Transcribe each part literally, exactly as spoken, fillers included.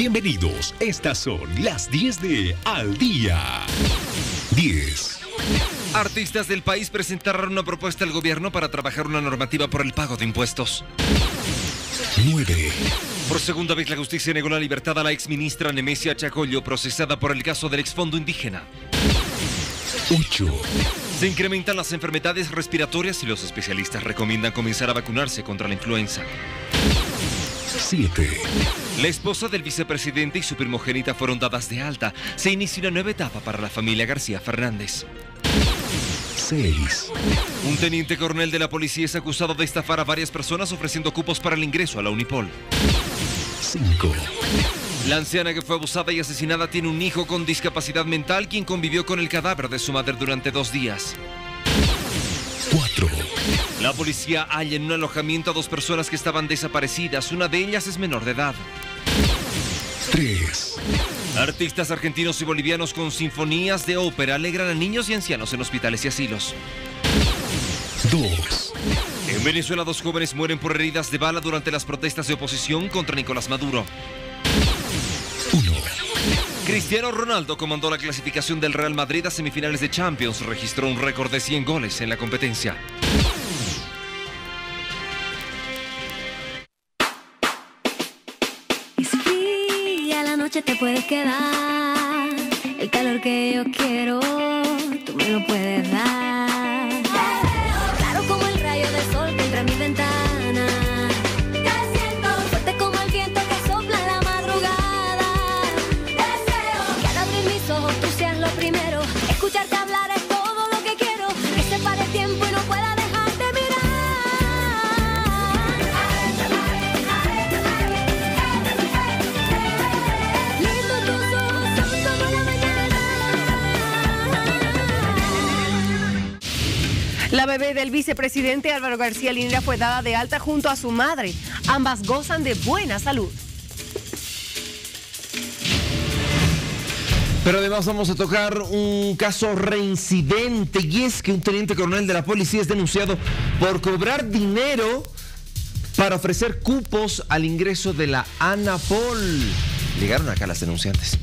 Bienvenidos, estas son las diez de Al Día. diez. Artistas del país presentaron una propuesta al gobierno para trabajar una normativa por el pago de impuestos. nueve. Por segunda vez la justicia negó la libertad a la exministra Nemesia Chacollo, procesada por el caso del exfondo indígena. ocho. Se incrementan las enfermedades respiratorias y los especialistas recomiendan comenzar a vacunarse contra la influenza. siete. La esposa del vicepresidente y su primogénita fueron dadas de alta. Se inicia una nueva etapa para la familia García Fernández. seis. Un teniente coronel de la policía es acusado de estafar a varias personas ofreciendo cupos para el ingreso a la Unipol. cinco. La anciana que fue abusada y asesinada tiene un hijo con discapacidad mental, quien convivió con el cadáver de su madre durante dos días. cuatro. La policía halla en un alojamiento a dos personas que estaban desaparecidas. Una de ellas es menor de edad. tres. Artistas argentinos y bolivianos con sinfonías de ópera alegran a niños y ancianos en hospitales y asilos. dos. En Venezuela, dos jóvenes mueren por heridas de bala durante las protestas de oposición contra Nicolás Maduro. uno. Cristiano Ronaldo comandó la clasificación del Real Madrid a semifinales de Champions. Registró un récord de cien goles en la competencia. Y si fría la noche te puedes quedar, el calor que yo quiero, tú me lo puedes dar. Claro como el rayo de sol que entra en mi ventana. Te siento fuerte como el viento que sopla en la madrugada. Deseo que al abrir mis ojos tú seas lo primero. Escucharte hablar es todo lo que quiero. Que se pare el tiempo y no pueda dejar de mirar. Lindo tus ojos son como la mañana. La bebé del vicepresidente Álvaro García Linera fue dada de alta junto a su madre. Ambas gozan de buena salud. Pero además vamos a tocar un caso reincidente, y es que un teniente coronel de la policía es denunciado por cobrar dinero para ofrecer cupos al ingreso de la Anapol. Llegaron acá las denunciantes.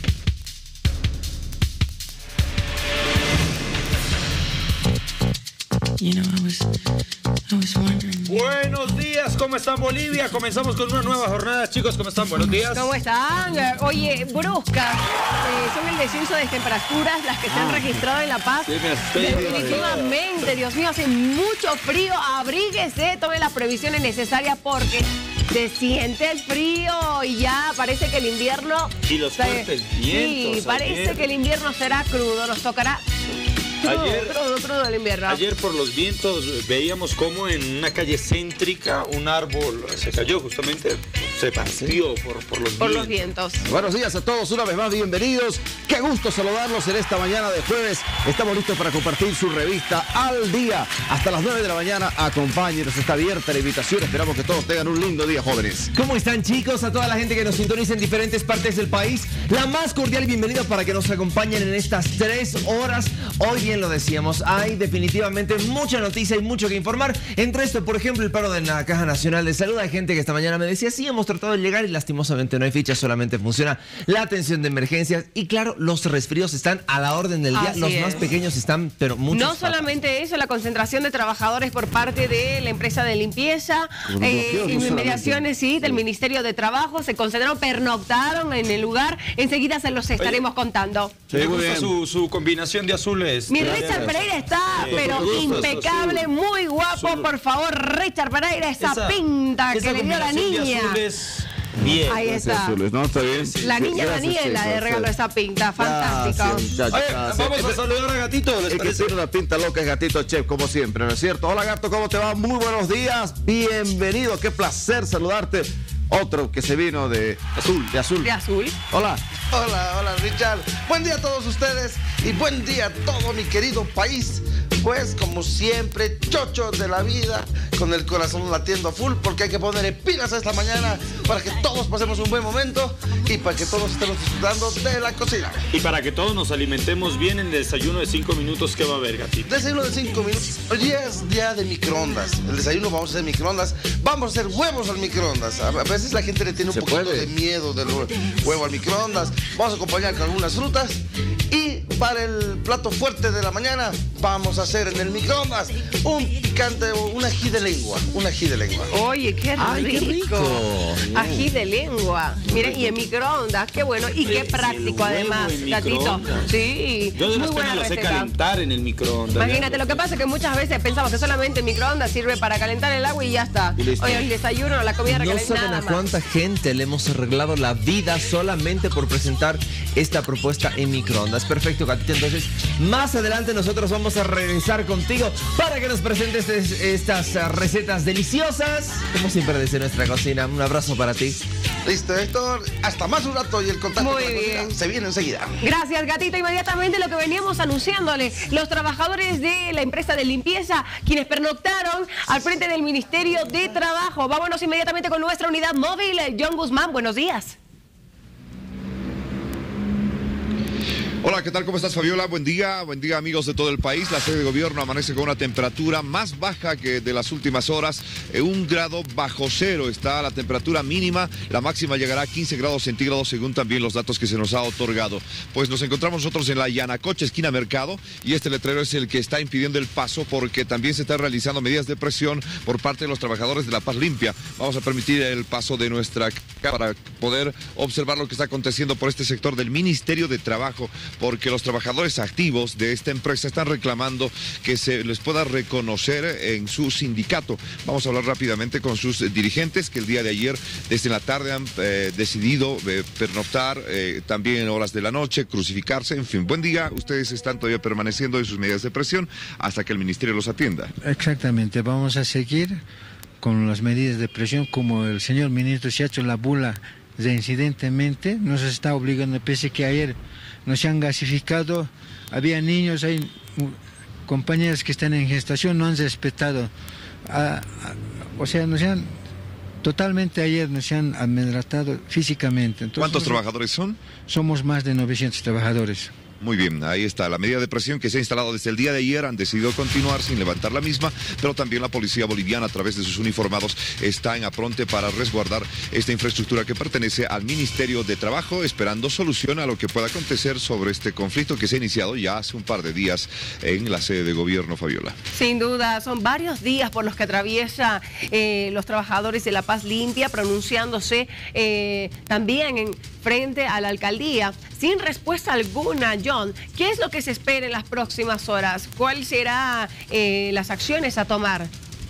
You know, I was, I was wondering. Buenos días, ¿cómo están Bolivia? Comenzamos con una nueva jornada, chicos, ¿cómo están? Buenos días. ¿Cómo están? Oye, bruscas, eh, son el descenso de temperaturas las que se han registrado en La Paz. Sí, me asusté. Definitivamente, Dios mío, hace mucho frío. Abríguese, tome las previsiones necesarias porque se siente el frío y ya parece que el invierno... Y los fuertes vientos. Sí, parece ayer. que el invierno será crudo, nos tocará... Crudo, Ayer- crudo, crudo el invierno. Ayer por los vientos veíamos cómo en una calle céntrica un árbol se cayó justamente, se partió por, por los Por los vientos. vientos. Buenos días a todos, una vez más bienvenidos. Qué gusto saludarlos en esta mañana de jueves. Estamos listos para compartir su revista Al Día. Hasta las nueve de la mañana, acompáñenos, está abierta la invitación. Esperamos que todos tengan un lindo día, jóvenes. ¿Cómo están, chicos? A toda la gente que nos sintoniza en diferentes partes del país, la más cordial bienvenida para que nos acompañen en estas tres horas. Hoy bien lo decíamos, hay definitivamente mucha noticia y mucho que informar. Entre esto, por ejemplo, el paro de la Caja Nacional de Salud. Hay gente que esta mañana me decía, sí, hemos tratado de llegar y lastimosamente no hay ficha, solamente funciona la atención de emergencias. Y claro, los resfríos están a la orden del día. Así Los es. más pequeños están, pero muchos. No solamente eso, la concentración de trabajadores por parte de la empresa de limpieza, Con eh, bloqueo, no inmediaciones, sí, del Sí. Ministerio de Trabajo, se concentraron, pernoctaron en el lugar. Enseguida se los estaremos contando. Me gusta su, su combinación de azules. Mi Richard Pereira está, Sí, pero me gusta, es impecable, azul. muy guapo. Azul. Por favor, Richard Pereira, esa, Esa- pinta esa que le dio la combinación de niña. azules, bien. Ahí está. ¿no? Está bien. La niña Gracias, Daniela chicos. le regaló esa pinta, fantástico. Gracias, muchachos, Oye, gracias. vamos a saludar a Gatito, ¿les El que parece? tiene una pinta loca es Gatito Chef, como siempre, ¿no es cierto? Hola, Gato, ¿cómo te va? Muy buenos días, bienvenido, qué placer saludarte. Otro que se vino de azul, de azul. De azul. Hola. Hola, hola Richard. Buen día a todos ustedes y buen día a todo mi querido país. pues como siempre, chocho de la vida, con el corazón latiendo a full, porque hay que ponerle pilas a esta mañana para que todos pasemos un buen momento y para que todos estemos disfrutando de la cocina. Y para que todos nos alimentemos bien en el desayuno de cinco minutos que va a haber, gatito. Desayuno de cinco minutos. Hoy día es día de microondas. El desayuno vamos a hacer microondas. Vamos a hacer huevos al microondas. A veces la gente le tiene un Se poquito puede. de miedo del huevo al microondas. Vamos a acompañar con algunas frutas. Y para el plato fuerte de la mañana vamos a hacer en el microondas un picante, un ají de lengua. Un ají de lengua. Oye, qué rico. Ay, qué rico. Ají de lengua. Miren, y en microondas, qué bueno y qué práctico además, gatito. Sí, Yo de muy las buena lo sé receta. calentar en el microondas. Imagínate, lo que pasa es que muchas veces pensamos que solamente el microondas sirve para calentar el agua y ya está. Oye, el desayuno, la comida No recalentada. saben a cuánta gente le hemos arreglado la vida solamente por presentar esta propuesta en microondas. Perfecto, gatito. Entonces, más adelante nosotros vamos a regresar contigo para que nos presentes es- estas uh, recetas deliciosas. Como siempre desde nuestra cocina. Un abrazo para ti. Listo, Héctor. Hasta más un rato y el contacto Muy con la cocina bien. se viene enseguida. Gracias, gatito. Inmediatamente lo que veníamos anunciándole, los trabajadores de la empresa de limpieza, quienes pernoctaron al frente del Ministerio de Trabajo. Vámonos inmediatamente con nuestra unidad móvil. John Guzmán, buenos días. Hola, ¿qué tal? ¿Cómo estás, Fabiola? Buen día, buen día, amigos de todo el país. La sede de gobierno amanece con una temperatura más baja que de las últimas horas, eh, un grado bajo cero está la temperatura mínima, la máxima llegará a quince grados centígrados según también los datos que se nos ha otorgado. Pues nos encontramos nosotros en la Yanacocha, esquina Mercado, y este letrero es el que está impidiendo el paso porque también se están realizando medidas de presión por parte de los trabajadores de La Paz Limpia. Vamos a permitir el paso de nuestra cámara para poder observar lo que está aconteciendo por este sector del Ministerio de Trabajo, porque los trabajadores activos de esta empresa están reclamando que se les pueda reconocer en su sindicato. Vamos a hablar rápidamente con sus dirigentes que el día de ayer, desde la tarde, han eh, decidido eh, pernoctar eh, también en horas de la noche, crucificarse, en fin. Buen día, ustedes están todavía permaneciendo en sus medidas de presión hasta que el ministerio los atienda. Exactamente, vamos a seguir con las medidas de presión como el señor ministro se ha hecho la bula de incidentemente, nos está obligando, pese que ayer nos han gasificado, había niños, hay uh, compañeras que están en gestación, no han respetado, a, a, o sea, nos han, totalmente ayer nos han amedrentado físicamente. Entonces, ¿cuántos trabajadores son? Somos más de novecientos trabajadores. Muy bien, ahí está la medida de presión que se ha instalado desde el día de ayer. Han decidido continuar sin levantar la misma, pero también la policía boliviana, a través de sus uniformados, está en apronte para resguardar esta infraestructura que pertenece al Ministerio de Trabajo, esperando solución a lo que pueda acontecer sobre este conflicto que se ha iniciado ya hace un par de días en la sede de gobierno, Fabiola. Sin duda, son varios días por los que atraviesa eh, los trabajadores de La Paz Limpia, pronunciándose eh, también en frente a la alcaldía, sin respuesta alguna. John, ¿qué es lo que se espera en las próximas horas? ¿Cuáles serán eh, las acciones a tomar?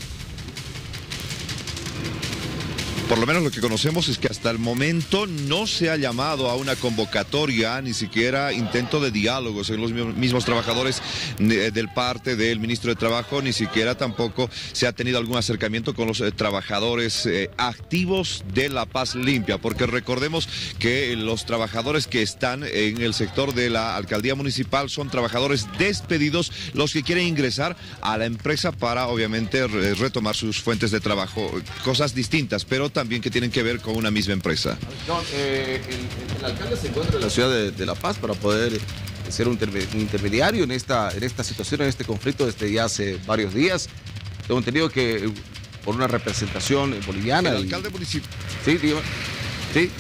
Por lo menos lo que conocemos es que hasta el momento no se ha llamado a una convocatoria, ni siquiera intento de diálogo en los mismos trabajadores del parte del ministro de Trabajo, ni siquiera tampoco se ha tenido algún acercamiento con los eh, trabajadores eh, activos de La Paz Limpia, porque recordemos que los trabajadores que están en el sector de la alcaldía municipal son trabajadores despedidos, los que quieren ingresar a la empresa para obviamente re retomar sus fuentes de trabajo, cosas distintas, pero también también que tienen que ver con una misma empresa. John, eh, el, el alcalde se encuentra en la ciudad de, de La Paz para poder ser un, interme un intermediario en esta, en esta situación, en este conflicto desde ya hace varios días. Tengo entendido que por una representación boliviana. El alcalde y... municipal. Sí, dígame. Sí.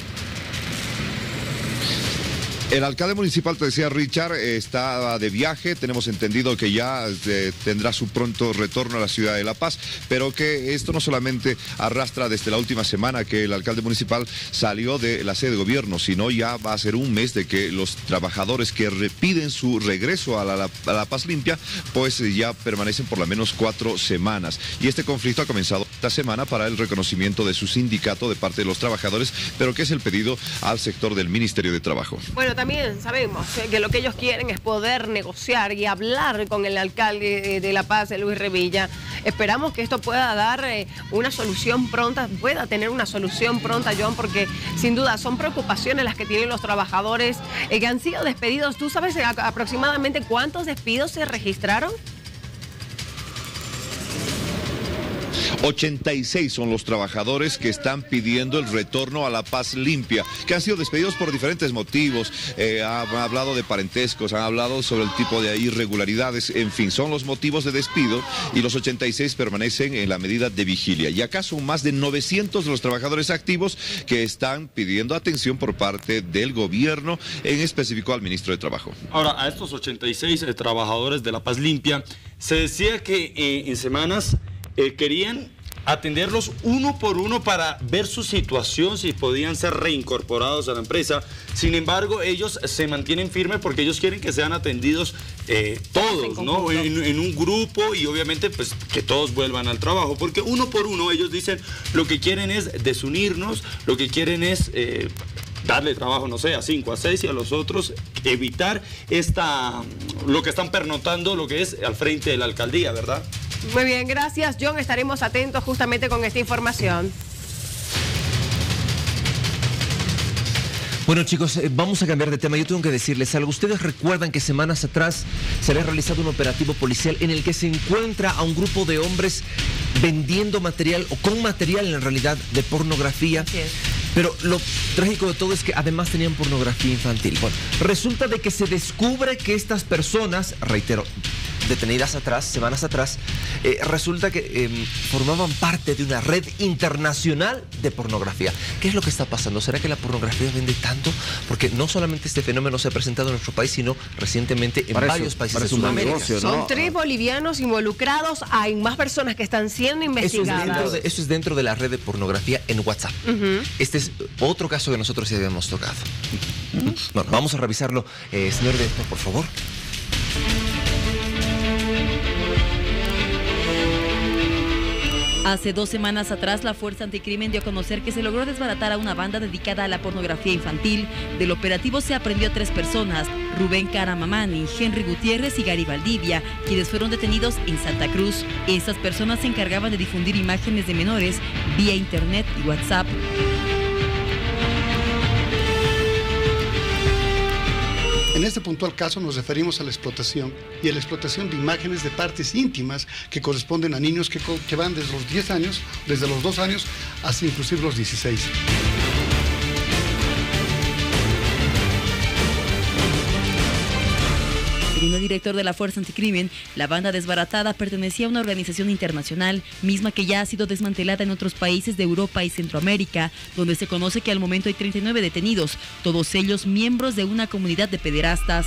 El alcalde municipal, te decía Richard, está de viaje. Tenemos entendido que ya eh, tendrá su pronto retorno a la ciudad de La Paz, pero que esto no solamente arrastra desde la última semana que el alcalde municipal salió de la sede de gobierno, sino ya va a ser un mes de que los trabajadores que piden su regreso a la, a la Paz Limpia, pues ya permanecen por lo menos cuatro semanas. Y este conflicto ha comenzado esta semana para el reconocimiento de su sindicato de parte de los trabajadores, pero que es el pedido al sector del Ministerio de Trabajo. Bueno, también sabemos que lo que ellos quieren es poder negociar y hablar con el alcalde de La Paz, Luis Revilla. Esperamos que esto pueda dar una solución pronta, pueda tener una solución pronta, John, porque sin duda son preocupaciones las que tienen los trabajadores que han sido despedidos. ¿Tú sabes aproximadamente cuántos despidos se registraron? ochenta y seis son los trabajadores que están pidiendo el retorno a la paz limpia, que han sido despedidos por diferentes motivos. Eh, han hablado de parentescos, han hablado sobre el tipo de irregularidades, en fin, son los motivos de despido y los ochenta y seis permanecen en la medida de vigilia. Y acá son más de novecientos de los trabajadores activos que están pidiendo atención por parte del gobierno, en específico al ministro de Trabajo. Ahora, a estos ochenta y seis eh, trabajadores de la paz limpia, se decía que eh, en semanas eh, querían atenderlos uno por uno para ver su situación, si podían ser reincorporados a la empresa. Sin embargo, ellos se mantienen firmes porque ellos quieren que sean atendidos eh, todos, ¿no? En, en un grupo, y obviamente pues que todos vuelvan al trabajo, porque uno por uno ellos dicen lo que quieren es desunirnos, lo que quieren es eh, darle trabajo, no sé, a cinco, a seis, y a los otros evitar esta, lo que están pernotando, lo que es al frente de la alcaldía, ¿verdad? Muy bien, gracias, John. Estaremos atentos justamente con esta información. Bueno, chicos, eh, vamos a cambiar de tema. Yo tengo que decirles algo. Ustedes recuerdan que semanas atrás se había realizado un operativo policial en el que se encuentra a un grupo de hombres vendiendo material, o con material en realidad, de pornografía. Así es. Pero lo trágico de todo es que además tenían pornografía infantil. Bueno, resulta de que se descubre que estas personas, reitero, detenidas atrás, semanas atrás, eh, resulta que eh, formaban parte de una red internacional de pornografía. ¿Qué es lo que está pasando? ¿Será que la pornografía vende tanto? Porque no solamente este fenómeno se ha presentado en nuestro país, sino recientemente en parece, varios países de Sudamérica. Sudamérica. Negocio, ¿no? Son tres bolivianos involucrados, hay más personas que están siendo investigadas. Eso es dentro de, eso es dentro de la red de pornografía en WhatsApp. Uh-huh. Este es otro caso que nosotros ya habíamos tocado. Uh-huh. Bueno, vamos a revisarlo. Eh, señor director, por favor. Hace dos semanas atrás, la Fuerza Anticrimen dio a conocer que se logró desbaratar a una banda dedicada a la pornografía infantil. Del operativo se aprendió a tres personas: Rubén Caramamani, Henry Gutiérrez y Gary Valdivia, quienes fueron detenidos en Santa Cruz. Estas personas se encargaban de difundir imágenes de menores vía internet y WhatsApp. En este puntual caso nos referimos a la explotación y a la explotación de imágenes de partes íntimas que corresponden a niños que, que van desde los diez años, desde los dos años hasta inclusive los dieciséis. Según el director de la Fuerza Anticrimen, la banda desbaratada pertenecía a una organización internacional, misma que ya ha sido desmantelada en otros países de Europa y Centroamérica, donde se conoce que al momento hay treinta y nueve detenidos, todos ellos miembros de una comunidad de pederastas.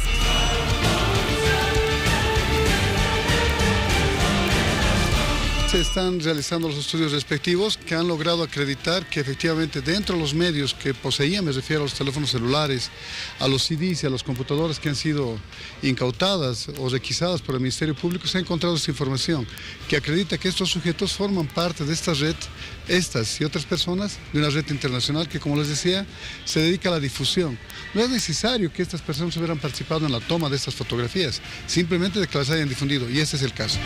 Se están realizando los estudios respectivos que han logrado acreditar que efectivamente dentro de los medios que poseían, me refiero a los teléfonos celulares, a los C Ds y a las computadoras que han sido incautadas o requisadas por el Ministerio Público, se ha encontrado esta información que acredita que estos sujetos forman parte de esta red, estas y otras personas, de una red internacional que, como les decía, se dedica a la difusión. No es necesario que estas personas hubieran participado en la toma de estas fotografías, simplemente de que las hayan difundido, y ese es el caso.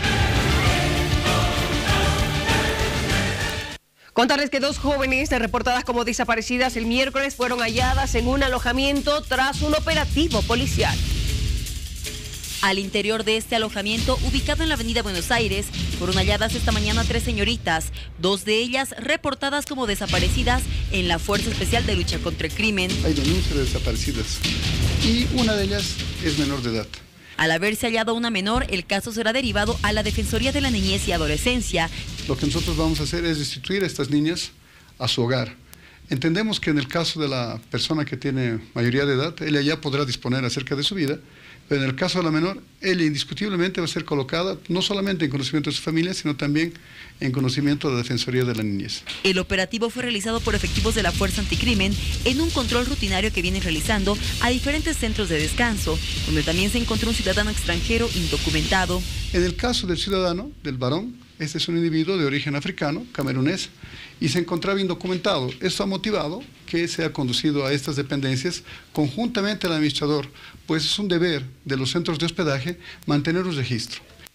Contarles que dos jóvenes reportadas como desaparecidas el miércoles fueron halladas en un alojamiento tras un operativo policial. Al interior de este alojamiento, ubicado en la avenida Buenos Aires, fueron halladas esta mañana tres señoritas, dos de ellas reportadas como desaparecidas en la Fuerza Especial de Lucha contra el Crimen. Hay denuncias de desaparecidas y una de ellas es menor de edad. Al haberse hallado una menor, el caso será derivado a la Defensoría de la Niñez y Adolescencia. Lo que nosotros vamos a hacer es restituir a estas niñas a su hogar. Entendemos que en el caso de la persona que tiene mayoría de edad, ella ya podrá disponer acerca de su vida, pero en el caso de la menor, ella indiscutiblemente va a ser colocada no solamente en conocimiento de su familia, sino también en conocimiento de la Defensoría de la Niñez. El operativo fue realizado por efectivos de la Fuerza Anticrimen en un control rutinario que vienen realizando a diferentes centros de descanso, donde también se encontró un ciudadano extranjero indocumentado. En el caso del ciudadano, del varón, este es un individuo de origen africano, camerunés, y se encontraba indocumentado. Esto ha motivado que se ha conducido a estas dependencias conjuntamente al administrador, pues es un deber de los centros de hospedaje mantener un registro.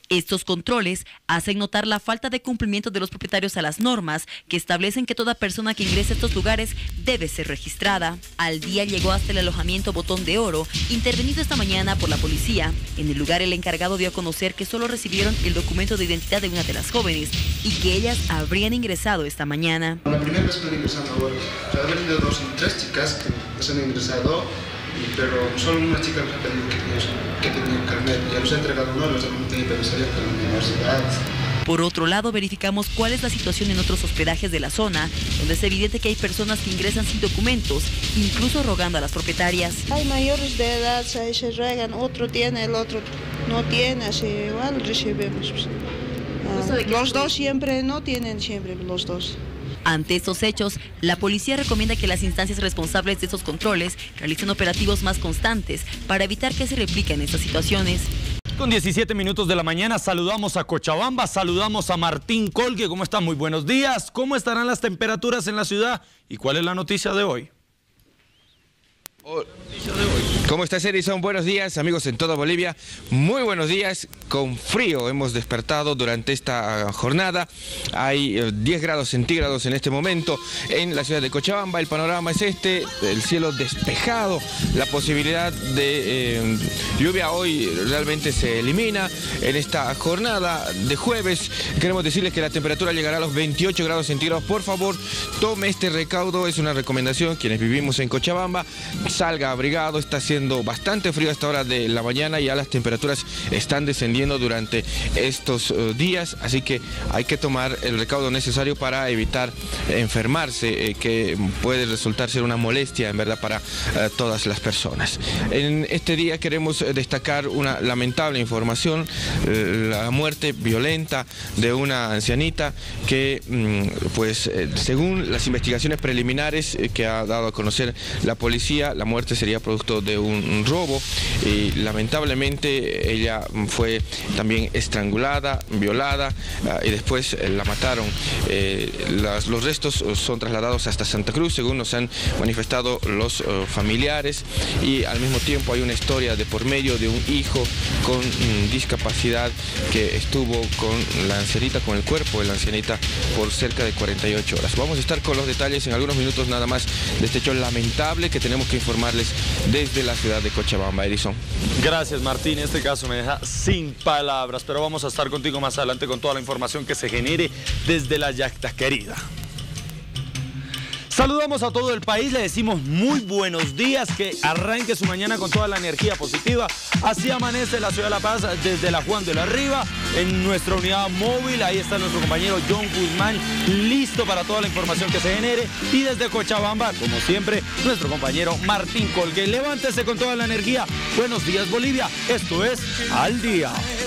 Estos controles hacen notar la falta de cumplimiento de los propietarios a las normas que establecen que toda persona que ingrese a estos lugares debe ser registrada. Al día llegó hasta el alojamiento Botón de Oro, intervenido esta mañana por la policía. En el lugar el encargado dio a conocer que solo recibieron el documento de identidad de una de las jóvenes y que ellas habrían ingresado esta mañana. La primera vez que han ingresado ahora, ya han venido dos y tres chicas que nos han ingresado, pero solo una chica nos ha pedido que, que tenía carnet. Ya nos ha entregado uno, los han tenido que salir de la universidad. Por otro lado, verificamos cuál es la situación en otros hospedajes de la zona, donde es evidente que hay personas que ingresan sin documentos, incluso rogando a las propietarias. Hay mayores de edad, ahí se ruegan, otro tiene, el otro no tiene, así igual recibimos. Ah, los dos siempre no tienen, siempre los dos. Ante estos hechos, la policía recomienda que las instancias responsables de estos controles realicen operativos más constantes para evitar que se repliquen estas situaciones. Con diecisiete minutos de la mañana saludamos a Cochabamba, saludamos a Martín Colgue. ¿Cómo están? Muy buenos días. ¿Cómo estarán las temperaturas en la ciudad? ¿Y cuál es la noticia de hoy? ¿Cómo estás, Edison? Buenos días, amigos en toda Bolivia. Muy buenos días. Con frío hemos despertado durante esta jornada. Hay eh, diez grados centígrados en este momento en la ciudad de Cochabamba. El panorama es este, el cielo despejado. La posibilidad de eh, lluvia hoy realmente se elimina. En esta jornada de jueves queremos decirles que la temperatura llegará a los veintiocho grados centígrados. Por favor, tome este recaudo. Es una recomendación. Quienes vivimos en Cochabamba, salga abrigado. Está haciendo bastante frío a esta hora de la mañana y ya las temperaturas están descendiendo durante estos uh, días, así que hay que tomar el recaudo necesario para evitar enfermarse, eh, que puede resultar ser una molestia en verdad para uh, todas las personas. En este día queremos destacar una lamentable información, eh, la muerte violenta de una ancianita que mm, pues eh, según las investigaciones preliminares eh, que ha dado a conocer la policía, la muerte sería producto de un, un robo y lamentablemente ella fue también estrangulada, violada uh, y después eh, la mataron. Eh, las, los restos son trasladados hasta Santa Cruz, según nos han manifestado los uh, familiares, y al mismo tiempo hay una historia de por medio de un hijo con um, discapacidad que estuvo con la ancianita, con el cuerpo de la ancianita por cerca de cuarenta y ocho horas. Vamos a estar con los detalles en algunos minutos nada más de este hecho lamentable que tenemos que informarles desde la ciudad de Cochabamba. Edison. Gracias, Martín. Este caso me deja sin palabras, pero vamos a estar contigo más adelante con toda la información que se genere desde la Yacta Querida. Saludamos a todo el país, le decimos muy buenos días, que arranque su mañana con toda la energía positiva. Así amanece la ciudad de La Paz desde la Juan de la Riva, en nuestra unidad móvil. Ahí está nuestro compañero John Guzmán, listo para toda la información que se genere. Y desde Cochabamba, como siempre, nuestro compañero Martín Colgue. Levántese con toda la energía. Buenos días, Bolivia. Esto es Al Día.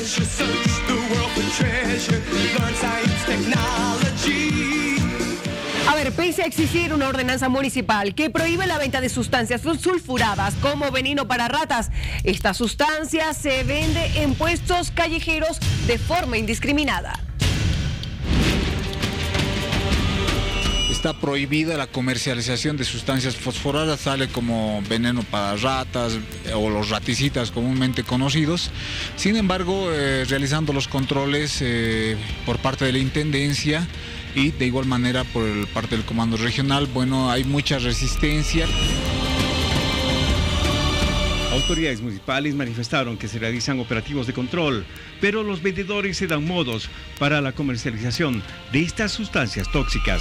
A ver, pese a existir una ordenanza municipal que prohíbe la venta de sustancias sulfuradas como veneno para ratas, esta sustancia se vende en puestos callejeros de forma indiscriminada. Está prohibida la comercialización de sustancias fosforadas, tales como veneno para ratas o los raticidas comúnmente conocidos. Sin embargo, eh, realizando los controles eh, por parte de la Intendencia y de igual manera por el, parte del Comando Regional, bueno, hay mucha resistencia. Autoridades municipales manifestaron que se realizan operativos de control, pero los vendedores se dan modos para la comercialización de estas sustancias tóxicas.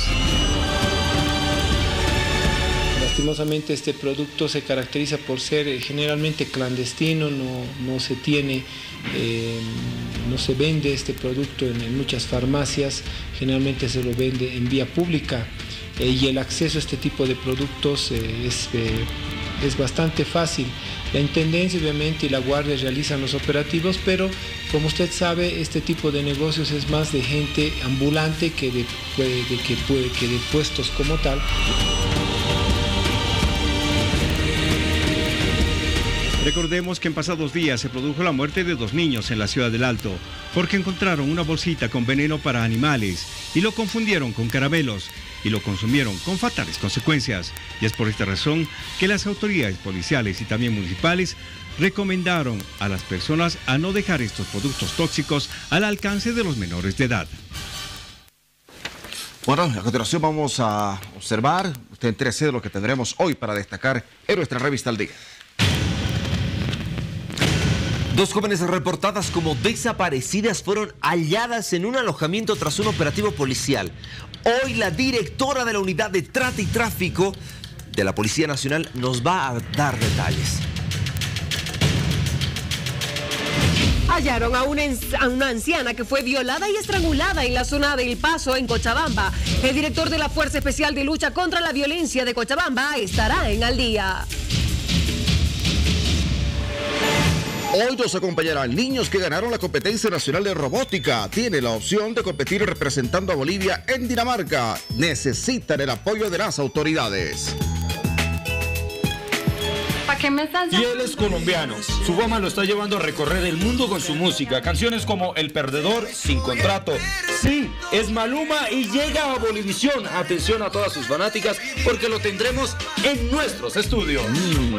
Lastimosamente este producto se caracteriza por ser generalmente clandestino, no, no se tiene, eh, no se vende este producto en, en muchas farmacias, generalmente se lo vende en vía pública eh, y el acceso a este tipo de productos eh, es, eh, es bastante fácil. La Intendencia obviamente y la Guardia realizan los operativos, pero como usted sabe, este tipo de negocios es más de gente ambulante que de, de, que, que de puestos como tal. Recordemos que en pasados días se produjo la muerte de dos niños en la ciudad del Alto porque encontraron una bolsita con veneno para animales y lo confundieron con caramelos y lo consumieron con fatales consecuencias. Y es por esta razón que las autoridades policiales y también municipales recomendaron a las personas a no dejar estos productos tóxicos al alcance de los menores de edad. Bueno, a continuación vamos a observar, usted entérese de lo que tendremos hoy para destacar en nuestra revista al día. Dos jóvenes reportadas como desaparecidas fueron halladas en un alojamiento tras un operativo policial. Hoy la directora de la Unidad de Trata y Tráfico de la Policía Nacional nos va a dar detalles. Hallaron a una, a una anciana que fue violada y estrangulada en la zona del Paso, en Cochabamba. El director de la Fuerza Especial de Lucha contra la Violencia de Cochabamba estará en Al Día. Hoy nos acompañarán niños que ganaron la competencia nacional de robótica. Tienen la opción de competir representando a Bolivia en Dinamarca. Necesitan el apoyo de las autoridades. Y él es colombiano. Su fama lo está llevando a recorrer el mundo con su música. Canciones como El Perdedor, Sin Contrato. Sí, es Maluma y llega a Bolivisión. Atención a todas sus fanáticas porque lo tendremos en nuestros estudios. Mm.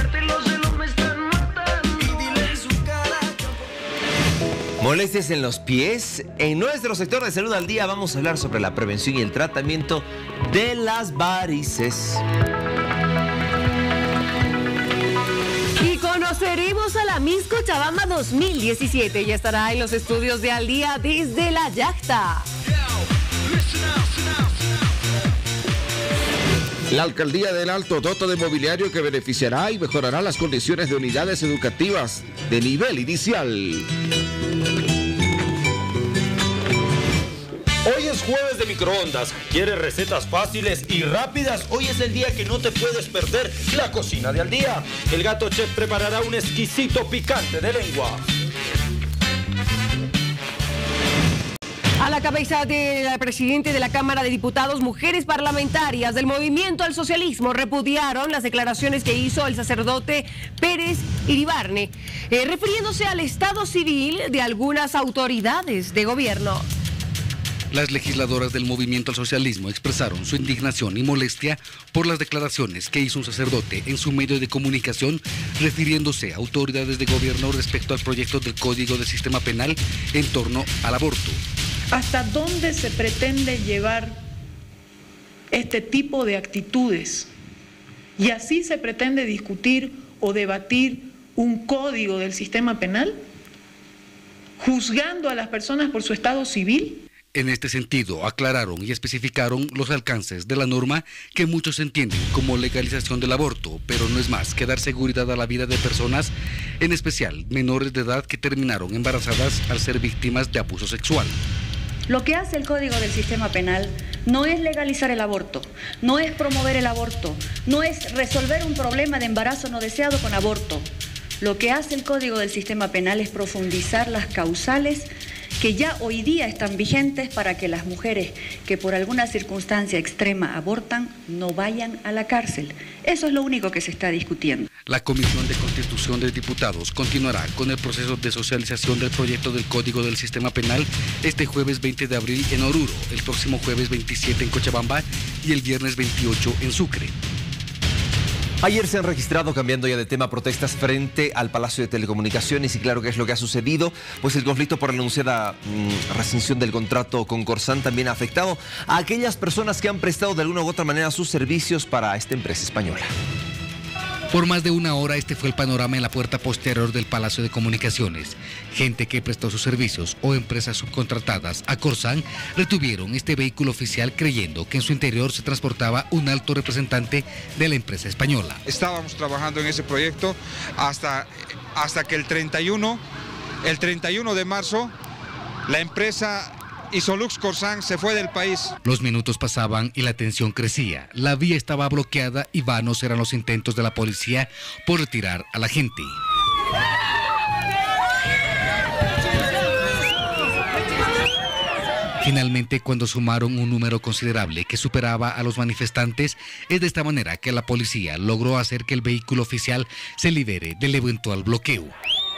Molestias en los pies. En nuestro sector de Salud al Día vamos a hablar sobre la prevención y el tratamiento de las varices. Y conoceremos a la Miss Cochabamba dos mil diecisiete. Ya estará en los estudios de Al Día desde la Yacta. La Alcaldía del Alto dota de mobiliario que beneficiará y mejorará las condiciones de unidades educativas de nivel inicial. Hoy es jueves de microondas. ¿Quieres recetas fáciles y rápidas? Hoy es el día que no te puedes perder la cocina de Al Día. El Gato Chef preparará un exquisito picante de lengua. A la cabeza del presidente de la Cámara de Diputados, mujeres parlamentarias del Movimiento al Socialismo repudiaron las declaraciones que hizo el sacerdote Pérez Iribarne, eh, refiriéndose al estado civil de algunas autoridades de gobierno. Las legisladoras del Movimiento al Socialismo expresaron su indignación y molestia por las declaraciones que hizo un sacerdote en su medio de comunicación refiriéndose a autoridades de gobierno respecto al proyecto del Código del Sistema Penal en torno al aborto. ¿Hasta dónde se pretende llevar este tipo de actitudes? ¿Y así se pretende discutir o debatir un código del sistema penal? ¿Juzgando a las personas por su estado civil? En este sentido, aclararon y especificaron los alcances de la norma que muchos entienden como legalización del aborto, pero no es más que dar seguridad a la vida de personas, en especial menores de edad que terminaron embarazadas al ser víctimas de abuso sexual. Lo que hace el Código del Sistema Penal no es legalizar el aborto, no es promover el aborto, no es resolver un problema de embarazo no deseado con aborto. Lo que hace el Código del Sistema Penal es profundizar las causales que ya hoy día están vigentes para que las mujeres que por alguna circunstancia extrema abortan no vayan a la cárcel. Eso es lo único que se está discutiendo. La Comisión de Constitución de Diputados continuará con el proceso de socialización del proyecto del Código del Sistema Penal este jueves veinte de abril en Oruro, el próximo jueves veintisiete en Cochabamba y el viernes veintiocho en Sucre. Ayer se han registrado, cambiando ya de tema, protestas frente al Palacio de Telecomunicaciones y claro que es lo que ha sucedido, pues el conflicto por la anunciada mmm, rescisión del contrato con Corsan también ha afectado a aquellas personas que han prestado de alguna u otra manera sus servicios para esta empresa española. Por más de una hora este fue el panorama en la puerta posterior del Palacio de Comunicaciones. Gente que prestó sus servicios o empresas subcontratadas a Corsan retuvieron este vehículo oficial creyendo que en su interior se transportaba un alto representante de la empresa española. Estábamos trabajando en ese proyecto hasta, hasta que el treinta y uno, el treinta y uno de marzo la empresa Isolux Corsan se fue del país. Los minutos pasaban y la tensión crecía. La vía estaba bloqueada y vanos eran los intentos de la policía por retirar a la gente. Finalmente, cuando sumaron un número considerable que superaba a los manifestantes, es de esta manera que la policía logró hacer que el vehículo oficial se libere del eventual bloqueo.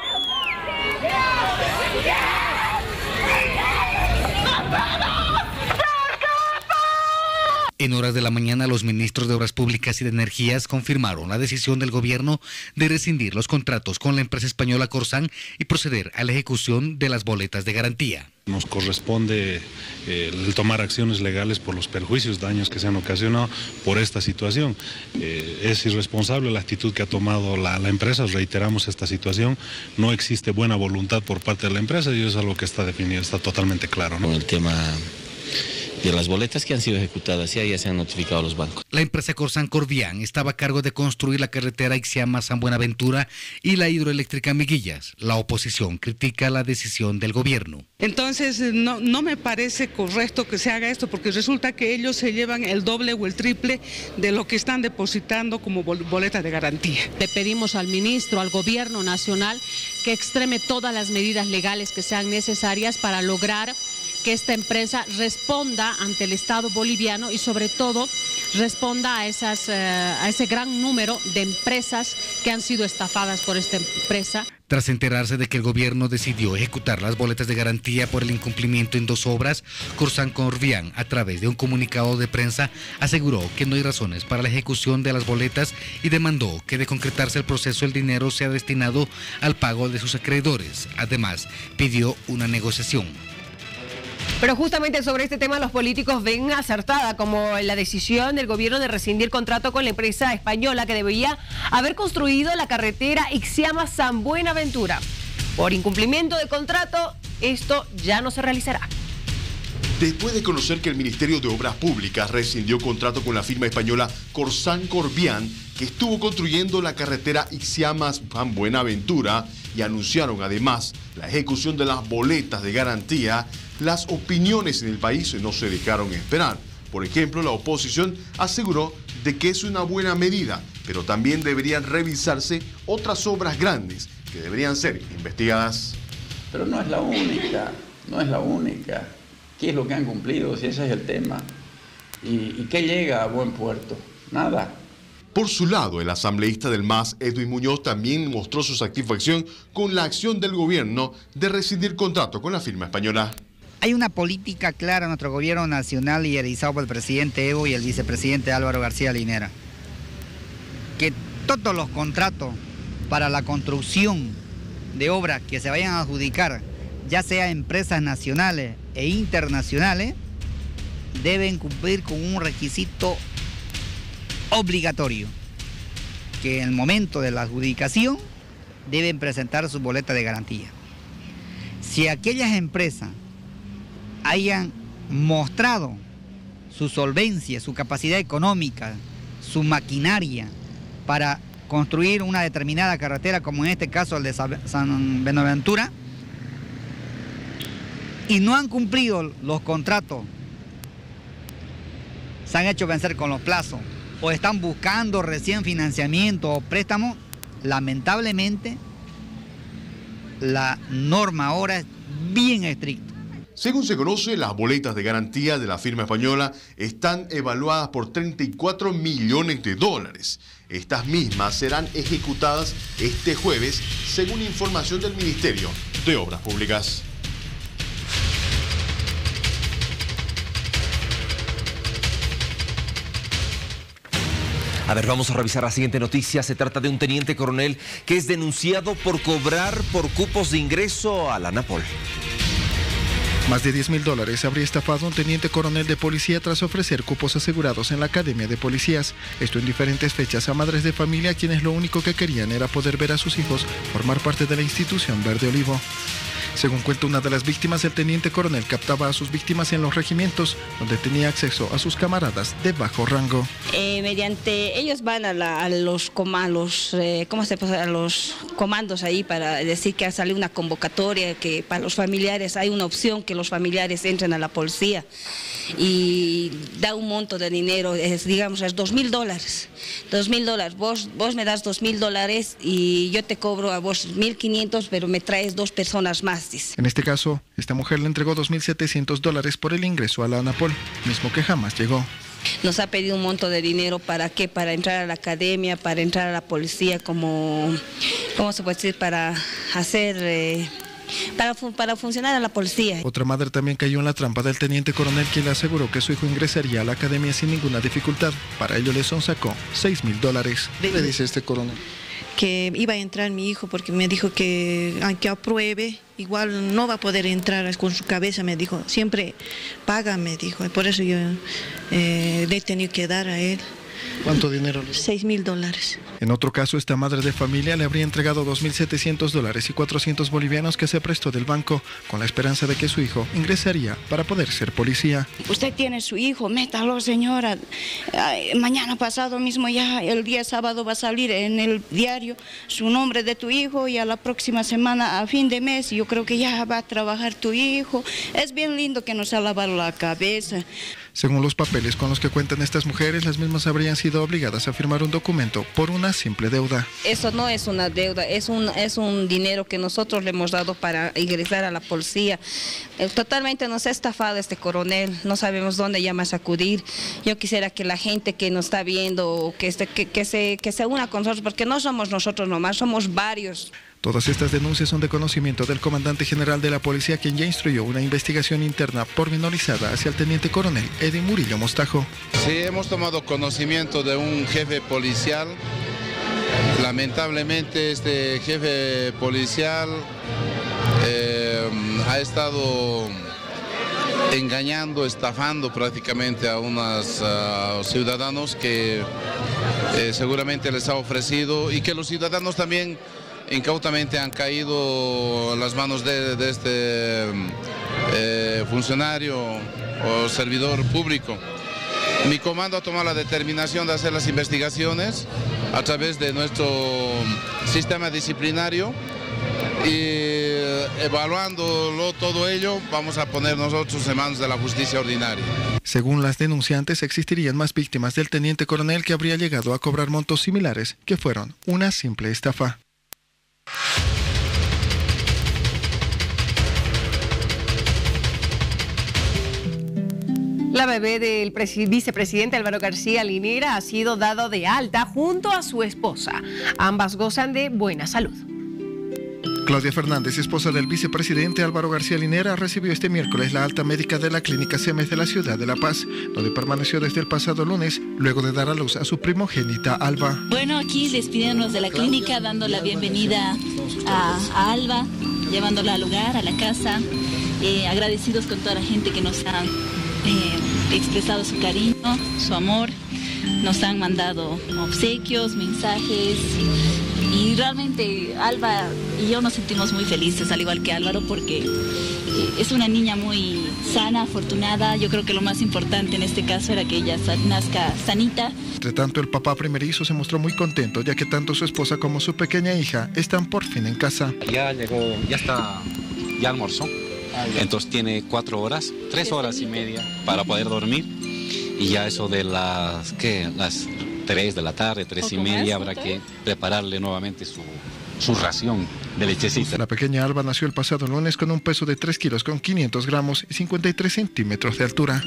En horas de la mañana, los ministros de Obras Públicas y de Energías confirmaron la decisión del gobierno de rescindir los contratos con la empresa española Corsan y proceder a la ejecución de las boletas de garantía. Nos corresponde eh, el tomar acciones legales por los perjuicios, daños que se han ocasionado por esta situación. Eh, es irresponsable la actitud que ha tomado la, la empresa, reiteramos esta situación, no existe buena voluntad por parte de la empresa y eso es algo que está definido, está totalmente claro, ¿no? Con el tema de las boletas que han sido ejecutadas, ya, ya se han notificado a los bancos. La empresa Corsan Corvián estaba a cargo de construir la carretera Ixiama-San Buenaventura y la hidroeléctrica Miguillas. La oposición critica la decisión del gobierno. Entonces no, no me parece correcto que se haga esto porque resulta que ellos se llevan el doble o el triple de lo que están depositando como boleta de garantía. Le pedimos al ministro, al gobierno nacional, que extreme todas las medidas legales que sean necesarias para lograr que esta empresa responda ante el Estado boliviano y sobre todo responda a, esas, uh, a ese gran número de empresas que han sido estafadas por esta empresa. Tras enterarse de que el gobierno decidió ejecutar las boletas de garantía por el incumplimiento en dos obras, Corsan Corvián, a través de un comunicado de prensa, aseguró que no hay razones para la ejecución de las boletas y demandó que de concretarse el proceso el dinero sea destinado al pago de sus acreedores. Además, pidió una negociación. Pero justamente sobre este tema los políticos ven acertada como la decisión del gobierno de rescindir contrato con la empresa española que debía haber construido la carretera Ixiama-San Buenaventura. Por incumplimiento de contrato, esto ya no se realizará. Después de conocer que el Ministerio de Obras Públicas rescindió contrato con la firma española Corsan Corvián, que estuvo construyendo la carretera Ixiama-San Buenaventura, y anunciaron además la ejecución de las boletas de garantía, las opiniones en el país no se dejaron esperar. Por ejemplo, la oposición aseguró de que es una buena medida, pero también deberían revisarse otras obras grandes que deberían ser investigadas. Pero no es la única, no es la única. ¿Qué es lo que han cumplido? Si ese es el tema. ¿Y, y qué llega a buen puerto? Nada. Por su lado, el asambleísta del M A S, Edwin Muñoz, también mostró su satisfacción con la acción del gobierno de rescindir contrato con la firma española. Hay una política clara en nuestro gobierno nacional liderizado por el presidente Evo y el vicepresidente Álvaro García Linera, que todos los contratos para la construcción de obras que se vayan a adjudicar, ya sea empresas nacionales e internacionales, deben cumplir con un requisito obligatorio, que en el momento de la adjudicación deben presentar su boleta de garantía. Si aquellas empresas hayan mostrado su solvencia, su capacidad económica, su maquinaria para construir una determinada carretera, como en este caso el de San Buenaventura, y no han cumplido los contratos, se han hecho vencer con los plazos, o están buscando recién financiamiento o préstamo, lamentablemente la norma ahora es bien estricta. Según se conoce, las boletas de garantía de la firma española están evaluadas por treinta y cuatro millones de dólares. Estas mismas serán ejecutadas este jueves, según información del Ministerio de Obras Públicas. A ver, vamos a revisar la siguiente noticia. Se trata de un teniente coronel que es denunciado por cobrar por cupos de ingreso a la ANAPOL. Más de diez mil dólares habría estafado un teniente coronel de policía tras ofrecer cupos asegurados en la Academia de Policías. Esto en diferentes fechas a madres de familia quienes lo único que querían era poder ver a sus hijos formar parte de la institución Verde Olivo. Según cuenta una de las víctimas, el teniente coronel captaba a sus víctimas en los regimientos, donde tenía acceso a sus camaradas de bajo rango. Eh, mediante ellos van a, la, a los, a los, eh, ¿cómo se pasa? A los comandos ahí para decir que ha salido una convocatoria, que para los familiares hay una opción que los familiares entren a la policía. y da un monto de dinero, es, digamos, es dos mil dólares. Dos mil dólares, vos, vos me das dos mil dólares y yo te cobro a vos mil quinientos, pero me traes dos personas más, dice. En este caso, esta mujer le entregó dos mil setecientos dólares por el ingreso a la ANAPOL, mismo que jamás llegó. Nos ha pedido un monto de dinero, ¿para qué? Para entrar a la academia, para entrar a la policía, como, ¿cómo se puede decir? Para hacer... Eh, Para, para funcionar a la policía. Otra madre también cayó en la trampa del teniente coronel, quien le aseguró que su hijo ingresaría a la academia sin ninguna dificultad. Para ello le sonsacó seis mil dólares. ¿Qué le dice este coronel? Que iba a entrar mi hijo porque me dijo que aunque apruebe, igual no va a poder entrar con su cabeza, me dijo. Siempre paga, me dijo. Por eso yo eh, le he tenido que dar a él. ¿Cuánto dinero le dio? Seis mil dólares. En otro caso, esta madre de familia le habría entregado dos mil setecientos dólares y cuatrocientos bolivianos que se prestó del banco, con la esperanza de que su hijo ingresaría para poder ser policía. Usted tiene su hijo, métalo, señora. Ay, mañana pasado mismo ya, el día sábado va a salir en el diario su nombre de tu hijo y a la próxima semana, a fin de mes, yo creo que ya va a trabajar tu hijo. Es bien lindo que nos ha lavado la cabeza. Según los papeles con los que cuentan estas mujeres, las mismas habrían sido obligadas a firmar un documento por una simple deuda. Eso no es una deuda, es un, es un dinero que nosotros le hemos dado para ingresar a la policía. Eh, totalmente nos ha estafado este coronel, no sabemos dónde ya más acudir. Yo quisiera que la gente que nos está viendo, que, este, que, que, se, que se una con nosotros, porque no somos nosotros nomás, somos varios. Todas estas denuncias son de conocimiento del comandante general de la policía, quien ya instruyó una investigación interna pormenorizada hacia el teniente coronel Eddie Murillo Mostajo. Sí, hemos tomado conocimiento de un jefe policial. Lamentablemente este jefe policial eh, ha estado engañando, estafando prácticamente a unos uh, ciudadanos que eh, seguramente les ha ofrecido, y que los ciudadanos también incautamente han caído en las manos de, de este eh, funcionario o servidor público. Mi comando ha tomado la determinación de hacer las investigaciones a través de nuestro sistema disciplinario, y evaluándolo todo ello vamos a poner nosotros en manos de la justicia ordinaria. Según las denunciantes, existirían más víctimas del teniente coronel, que habría llegado a cobrar montos similares, que fueron una simple estafa. La bebé del vicepresidente Álvaro García Linera ha sido dado de alta junto a su esposa. Ambas gozan de buena salud. Claudia Fernández, esposa del vicepresidente Álvaro García Linera, recibió este miércoles la alta médica de la clínica SEMES de la ciudad de La Paz, donde permaneció desde el pasado lunes, luego de dar a luz a su primogénita Alba. Bueno, aquí despidiéndonos de la clínica, dando la bienvenida a, a Alba, llevándola al lugar, a la casa, eh, agradecidos con toda la gente que nos ha eh, expresado su cariño, su amor, nos han mandado obsequios, mensajes. Y realmente Alba y yo nos sentimos muy felices, al igual que Álvaro, porque es una niña muy sana, afortunada. Yo creo que lo más importante en este caso era que ella nazca sanita. Entre tanto, el papá primerizo se mostró muy contento, ya que tanto su esposa como su pequeña hija están por fin en casa. Ya llegó, ya está, ya almorzó. Entonces tiene cuatro horas, tres horas y media para poder dormir. Y ya eso de las, ¿qué? Las tres de la tarde, tres y media, habrá que prepararle nuevamente su, su ración de lechecita. La pequeña Alba nació el pasado lunes con un peso de tres kilos con quinientos gramos y cincuenta y tres centímetros de altura.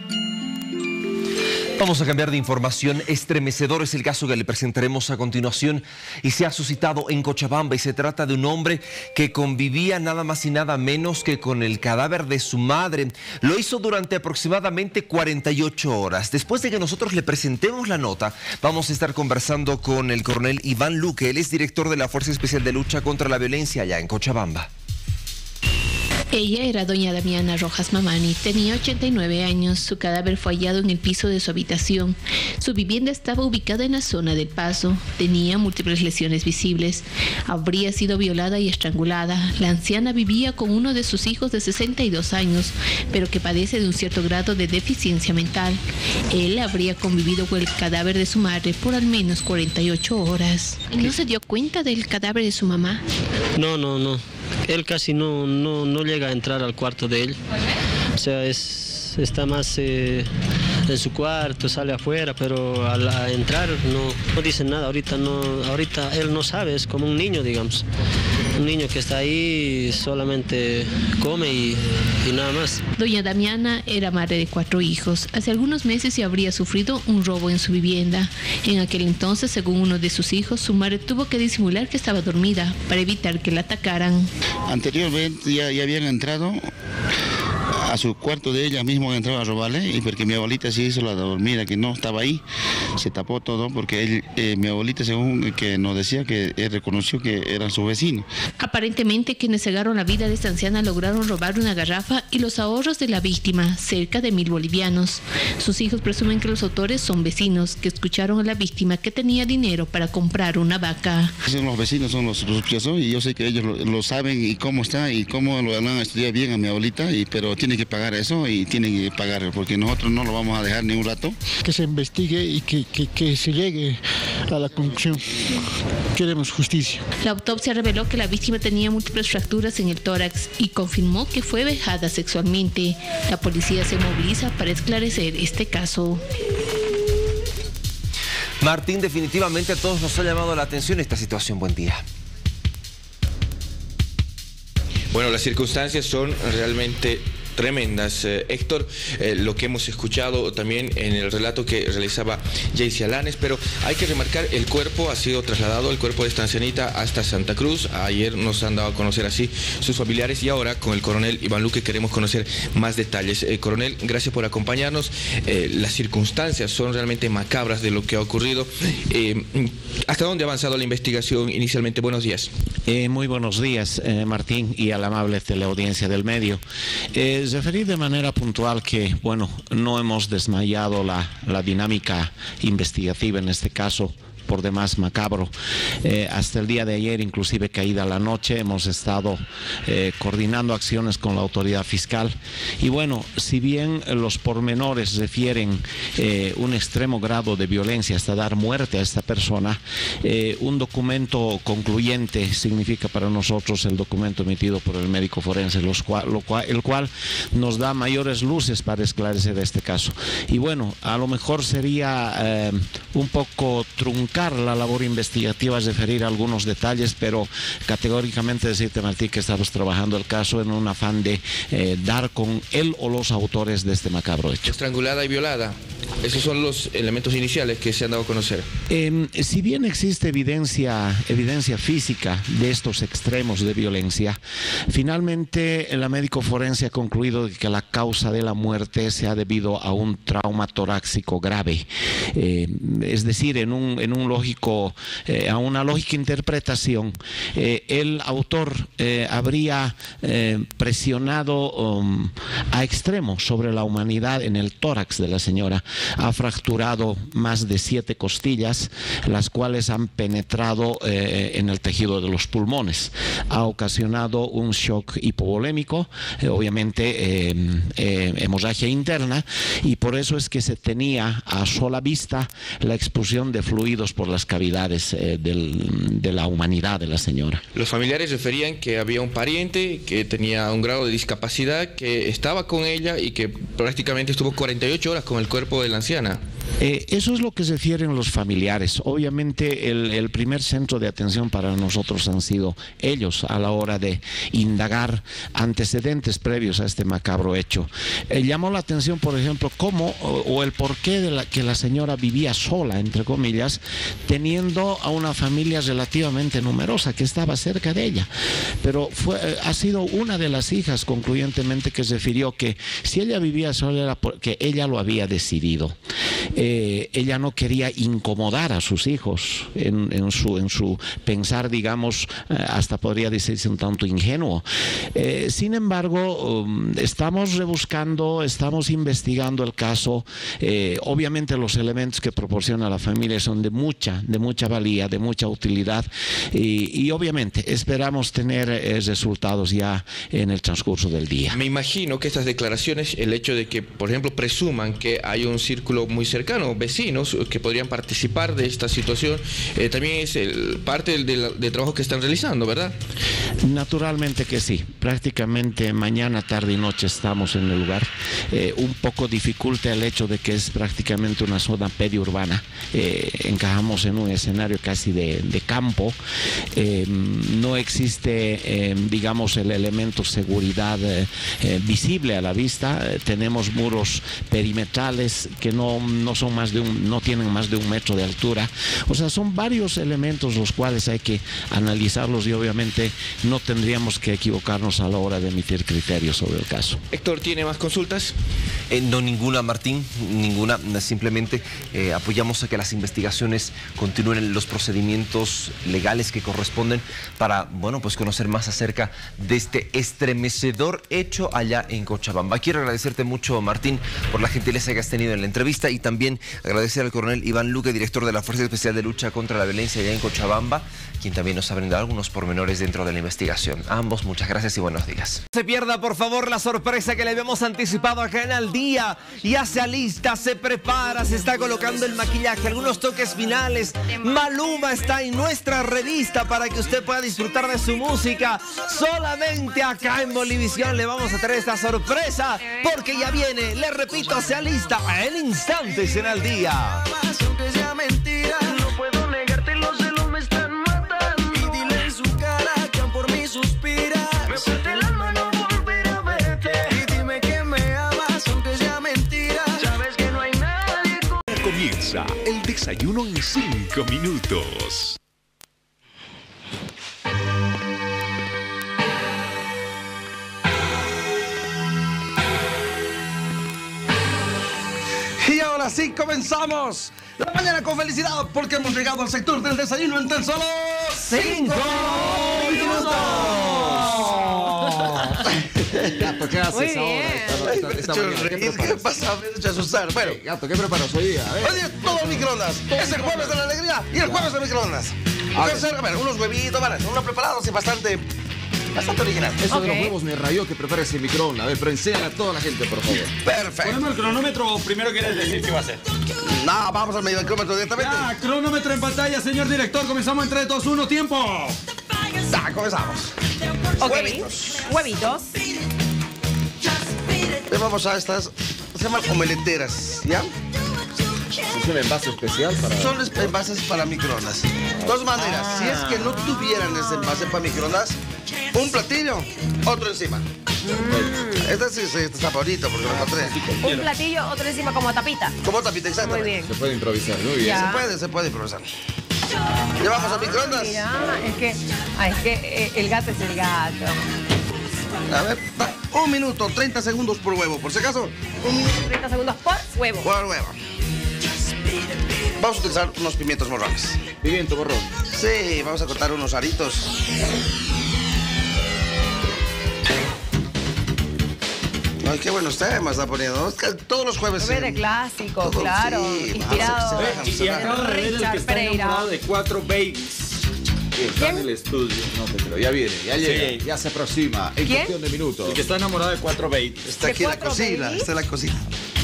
Vamos a cambiar de información. Estremecedor es el caso que le presentaremos a continuación y se ha suscitado en Cochabamba, y se trata de un hombre que convivía nada más y nada menos que con el cadáver de su madre. Lo hizo durante aproximadamente cuarenta y ocho horas. Después de que nosotros le presentemos la nota, vamos a estar conversando con el coronel Iván Luque. Él es director de la Fuerza Especial de Lucha contra la Violencia allá en Cochabamba. Ella era doña Damiana Rojas Mamani, tenía ochenta y nueve años, su cadáver fue hallado en el piso de su habitación. Su vivienda estaba ubicada en la zona del Paso, tenía múltiples lesiones visibles, habría sido violada y estrangulada. La anciana vivía con uno de sus hijos de sesenta y dos años, pero que padece de un cierto grado de deficiencia mental. Él habría convivido con el cadáver de su madre por al menos cuarenta y ocho horas. ¿No se dio cuenta del cadáver de su mamá? No, no, no. Él casi no, no, no llega a entrar al cuarto de él. O sea, es, más, está más eh, en su cuarto, sale afuera, pero al a entrar no, no dicen nada. Ahorita, no, ahorita él no sabe, es como un niño, digamos. Un niño que está ahí solamente come y, y nada más. Doña Damiana era madre de cuatro hijos. Hace algunos meses se habría sufrido un robo en su vivienda. En aquel entonces, según uno de sus hijos, su madre tuvo que disimular que estaba dormida para evitar que la atacaran. Anteriormente ya, ya habían entrado a su cuarto de ella mismo, entraba a robarle, y porque mi abuelita se hizo la dormida, que no estaba ahí, se tapó todo, porque él, eh, mi abuelita, según que nos decía, que él reconoció que eran su vecino. Aparentemente, quienes cegaron la vida de esta anciana lograron robar una garrafa y los ahorros de la víctima, cerca de mil bolivianos. Sus hijos presumen que los autores son vecinos, que escucharon a la víctima que tenía dinero para comprar una vaca. Son los vecinos, son los sospechosos, y yo sé que ellos lo, lo saben y cómo está y cómo lo han estudiado bien a mi abuelita, y, pero tiene que pagar eso y tienen que pagar, porque nosotros no lo vamos a dejar ni un rato. Que se investigue y que, que, que se llegue a la conclusión. Queremos justicia. La autopsia reveló que la víctima tenía múltiples fracturas en el tórax y confirmó que fue vejada sexualmente. La policía se moviliza para esclarecer este caso. Martín, definitivamente a todos nos ha llamado la atención esta situación. Buen día. Bueno, las circunstancias son realmente tremendas, eh, Héctor, eh, lo que hemos escuchado también en el relato que realizaba Jaycee Alanes, pero hay que remarcar, el cuerpo ha sido trasladado, el cuerpo de esta ancianita, hasta Santa Cruz. Ayer nos han dado a conocer así sus familiares, y ahora con el coronel Iván Luque queremos conocer más detalles. Eh, coronel, gracias por acompañarnos. Eh, las circunstancias son realmente macabras de lo que ha ocurrido. Eh, ¿Hasta dónde ha avanzado la investigación inicialmente? Buenos días. Eh, muy buenos días, eh, Martín, y a la amable teleaudiencia del medio. Eh, referí de manera puntual que, bueno, no hemos desmayado la, la dinámica investigativa en este caso, por demás macabro. Eh, hasta el día de ayer, inclusive caída la noche, hemos estado eh, coordinando acciones con la autoridad fiscal, y bueno, si bien los pormenores refieren eh, un extremo grado de violencia hasta dar muerte a esta persona, eh, un documento concluyente significa para nosotros el documento emitido por el médico forense, los cual, lo cual, el cual nos da mayores luces para esclarecer este caso. Y bueno, a lo mejor sería eh, un poco truncado la labor investigativa, es referir a algunos detalles, pero categóricamente decirte, Martín, que estamos trabajando el caso en un afán de eh, dar con él o los autores de este macabro hecho. Estrangulada y violada, esos son los elementos iniciales que se han dado a conocer. Eh, si bien existe evidencia, evidencia física de estos extremos de violencia, finalmente la médico forense ha concluido que la causa de la muerte se ha debido a un trauma torácico grave, eh, es decir, en un, en un lógico, eh, a una lógica interpretación, eh, el autor eh, habría eh, presionado um, a extremo sobre la humanidad en el tórax de la señora, ha fracturado más de siete costillas, las cuales han penetrado eh, en el tejido de los pulmones, ha ocasionado un shock hipovolémico, eh, obviamente eh, eh, hemorragia interna, y por eso es que se tenía a sola vista la expulsión de fluidos por las cavidades eh, del, de la humanidad de la señora. Los familiares referían que había un pariente que tenía un grado de discapacidad, que estaba con ella y que prácticamente estuvo cuarenta y ocho horas con el cuerpo de la anciana. Eh, eso es lo que refieren los familiares. Obviamente el, el primer centro de atención para nosotros han sido ellos a la hora de indagar antecedentes previos a este macabro hecho. Eh, llamó la atención, por ejemplo, cómo o, o el porqué de la, que la señora vivía sola, entre comillas, teniendo a una familia relativamente numerosa que estaba cerca de ella. Pero fue, eh, ha sido una de las hijas concluyentemente que refirió que si ella vivía sola era porque ella lo había decidido. Eh, ella no quería incomodar a sus hijos en, en, su, en su pensar, digamos, eh, hasta podría decirse un tanto ingenuo. Eh, sin embargo, um, estamos rebuscando, estamos investigando el caso. Eh, obviamente los elementos que proporciona la familia son de mucha, de mucha valía, de mucha utilidad, y, y obviamente esperamos tener eh, resultados ya en el transcurso del día. Me imagino que estas declaraciones, el hecho de que, por ejemplo, presuman que hay un círculo muy cercano cercano, vecinos que podrían participar de esta situación, eh, también es el, parte del, del, del trabajo que están realizando, ¿verdad? Naturalmente que sí, prácticamente mañana, tarde y noche estamos en el lugar. Eh, un poco dificulta el hecho de que es prácticamente una zona periurbana, eh, encajamos en un escenario casi de, de campo, eh, no existe, eh, digamos, el elemento seguridad eh, eh, visible a la vista, eh, tenemos muros perimetrales que no, no son más de un, no tienen más de un metro de altura, o sea, son varios elementos los cuales hay que analizarlos y obviamente no tendríamos que equivocarnos a la hora de emitir criterios sobre el caso. Héctor, ¿tiene más consultas? Eh, no, ninguna, Martín, ninguna. Simplemente eh, apoyamos a que las investigaciones continúen los procedimientos legales que corresponden para, bueno, pues conocer más acerca de este estremecedor hecho allá en Cochabamba. Quiero agradecerte mucho, Martín, por la gentileza que has tenido en la entrevista y también agradecer al coronel Iván Luque, director de la Fuerza Especial de Lucha contra la Violencia allá en Cochabamba, quien también nos ha brindado algunos pormenores dentro de la investigación. A ambos, muchas gracias y buenos días. No se pierda, por favor, la sorpresa que le habíamos anticipado acá en Al Día. Ya se alista, se prepara, se está colocando el maquillaje, algunos toques finales. Maluma está en nuestra revista para que usted pueda disfrutar de su música. Solamente acá en Bolivisión le vamos a traer esta sorpresa, porque ya viene, le repito, se alista en instantes en Al Día. Comienza el desayuno en cinco minutos. Y ahora sí comenzamos la mañana con felicidad porque hemos llegado al sector del desayuno en tan solo cinco minutos. Gato, ¿qué haces Muy ahora? bien. Esta, esta, esta mañana, ¿qué preparas? ¿Qué pasa? Me he hecho asustar. Bueno, Gato, ¿qué preparas hoy día? A ver. hoy día todo en microondas. Es el jueves de la alegría y el jueves de microondas. A Voy a ver. hacer, a ver, unos huevitos, vale, uno preparados y bastante, bastante original. Eso de Ok. los huevos me rayó que prepares en microondas. A ver, pero enséñale a toda la gente, por favor. Perfecto. Ponemos el cronómetro, primero quieres decir qué va a hacer. No, vamos al medio del cronómetro directamente. Ya, cronómetro en pantalla, señor director. Comenzamos en tres, dos, uno, tiempo. Ya, comenzamos. Ok. Huevitos. Huevitos. Le vamos a estas, se llaman omeleteras, ¿ya? Es un envase especial para... Son es- envases para microondas. Dos maneras, si es que no tuvieran ese envase para microondas, un platillo, otro encima. Este sí, sí, este está bonito porque lo encontré. Un platillo, otro encima como tapita. Como tapita, exacto. Muy bien. Se puede improvisar, muy bien. Ya. Se puede, se puede improvisar. Llevamos a microondas. Mira, es que, ah, es que eh, el gato es el gato. A ver, va, un minuto, treinta segundos por huevo, por si acaso. Un minuto, treinta segundos por huevo. Por huevo. Vamos a utilizar unos pimientos morrones. Pimiento morrón. Sí, vamos a cortar unos aritos. Ay, qué buenos temas está poniendo. Es que todos los jueves. Bebé sí. de clásico, Todo, claro. sí, Inspirado. vamos, se Y, y acaba de ver el que Richard está Pereira. enamorado de cuatro babies. Sí, está en el estudio. No te creo. Ya viene, ya llega, Sí. ya se aproxima. En ¿Quién? cuestión de minutos. El que está enamorado de cuatro babies. Está ¿De aquí en la cuatro cocina, babies? está en la cocina.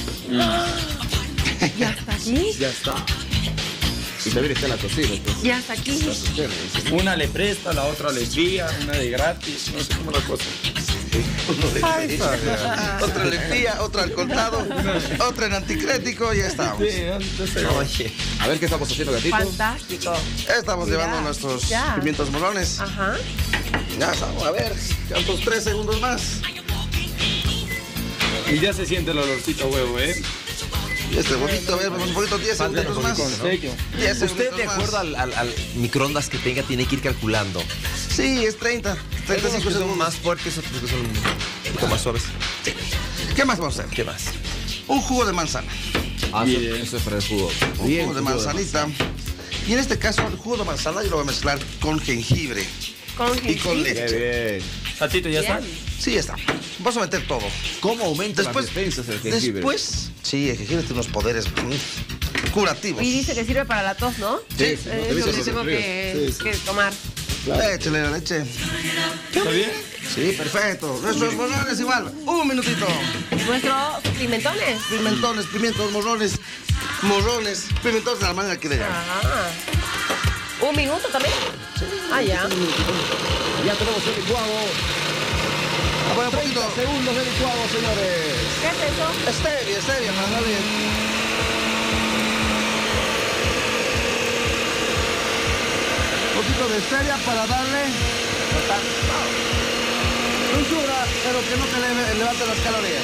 ¿Ya está aquí? Ya está. Y también está en la cocina. Entonces. ¿Ya está aquí? Una le presta, la otra le envía, una de gratis, no sé cómo la cosa. Uno de Ay, crédito, Fabián. otra le envía, otra al contado, otra en anticrético, ya estamos. Oye. A ver qué estamos haciendo, gatito. Fantástico. Estamos Mira, llevando nuestros ya. pimientos morrones. Ajá. Ya estamos, a ver, ¿cuántos tres segundos más? Y ya se siente el olorcito a huevo, ¿eh? Y este bonito, a ver, vamos un poquito, diez segundos más. diez Usted, segunditos de acuerdo más. al, al- al microondas que tenga, tiene que ir calculando. Sí, es treinta, treinta y cinco Algunos que son segundos. más fuertes, otros que son un poco más suaves. ¿Qué más vamos a hacer? ¿Qué más? Un jugo de manzana. Ah, eso, eso es para el jugo. Un Bien, jugo de jugo de manzanita. Y en este caso, el jugo de manzana yo lo voy a mezclar con jengibre. Con Y con jengibre. leche. Qué bien. Tatito, ¿ya está? Sí, ya está. Vamos a meter todo. ¿Cómo aumenta Después- las defensas el jengibre? Después, sí, el jengibre tiene unos poderes mm, curativos. Y dice que sirve para la tos, ¿no? Sí, Es sí, lo te que dice tengo los que, fríos. Sí, sí. que tomar. Échale la leche. ¿Está bien? Sí, perfecto. Nuestros morrones igual. Un minutito. Nuestros pimentones. Pimentones, pimientos, morrones. morrones, pimentones de la manera que le llaman. Ajá. ¿Un minuto también? Sí. Ah, ya. Ya tenemos el licuado. A poner un poquito. Segundos de licuado, señores. ¿Qué es eso? Stevia, stevia, para darle. Un poquito de stevia para darle. Dulzura, pero que no te le- levante las calorías.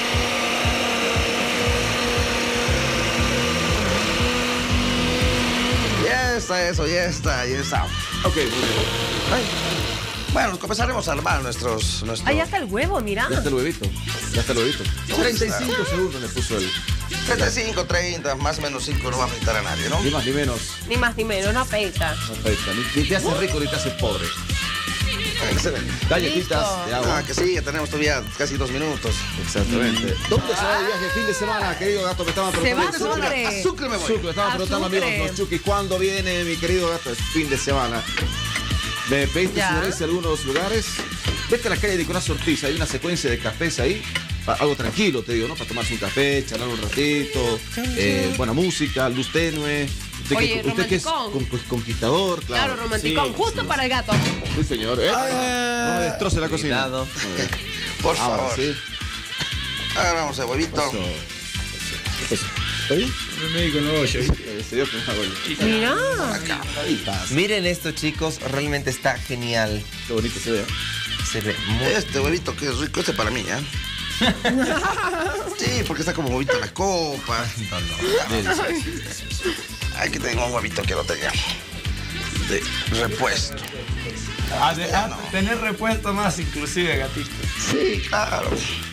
Ya está eso, ya está, ya está. Ok, muy bien. Ay. Bueno, comenzaremos a armar nuestros... nuestros... Ah, ya está el huevo, mira. Ya está el huevito. Ya está el huevito. treinta y cinco segundos le puso él. treinta y cinco, treinta, más o menos cinco no va a afectar a nadie, ¿no? Ni más ni menos. Ni más ni menos, no afecta. No afecta. Ni, ni te hace rico ni te hace pobre. Excelente. Galletitas de agua. Ah, que sí, ya tenemos todavía casi dos minutos. Exactamente. ¿Dónde se va de viaje fin de semana, querido gato? Me estaban Se preguntando. va a Sucre. A Sucre me voy. Sucre, me estaban preguntando amigos, Sucre. los Chucky, ¿cuándo viene mi querido gato? Es fin de semana. Me pediste Ya. sugerencia a algunos lugares. Vete a la calle de Nicolás Ortiz, hay una secuencia de cafés ahí. Pa- Algo tranquilo, te digo, ¿no? Para tomarse un café, charlar un ratito, eh, buena música, luz tenue. Usted, Oye, que, usted que es romanticón. con- con- conquistador, claro. Claro, romanticón. Sí, Justo sí. para el gato. Sí, señor. ¿eh? No me destroce la cocina. Cuidado. Por Ahora favor. sí. Ahora vamos a huevito. Eso. Eso. ¿Está bien? El médico no oye. Se dio con agua. Mira. Miren esto, chicos, realmente está genial. Qué bonito se ve. ¿eh? Se ve muy... Este huevito que es rico, este para mí, ¿eh? Sí, porque está como huevito en la copa. Ay, que tengo un huevito que lo tenga. De repuesto. A, de- a tener repuesto más, inclusive, gatito. Sí, claro.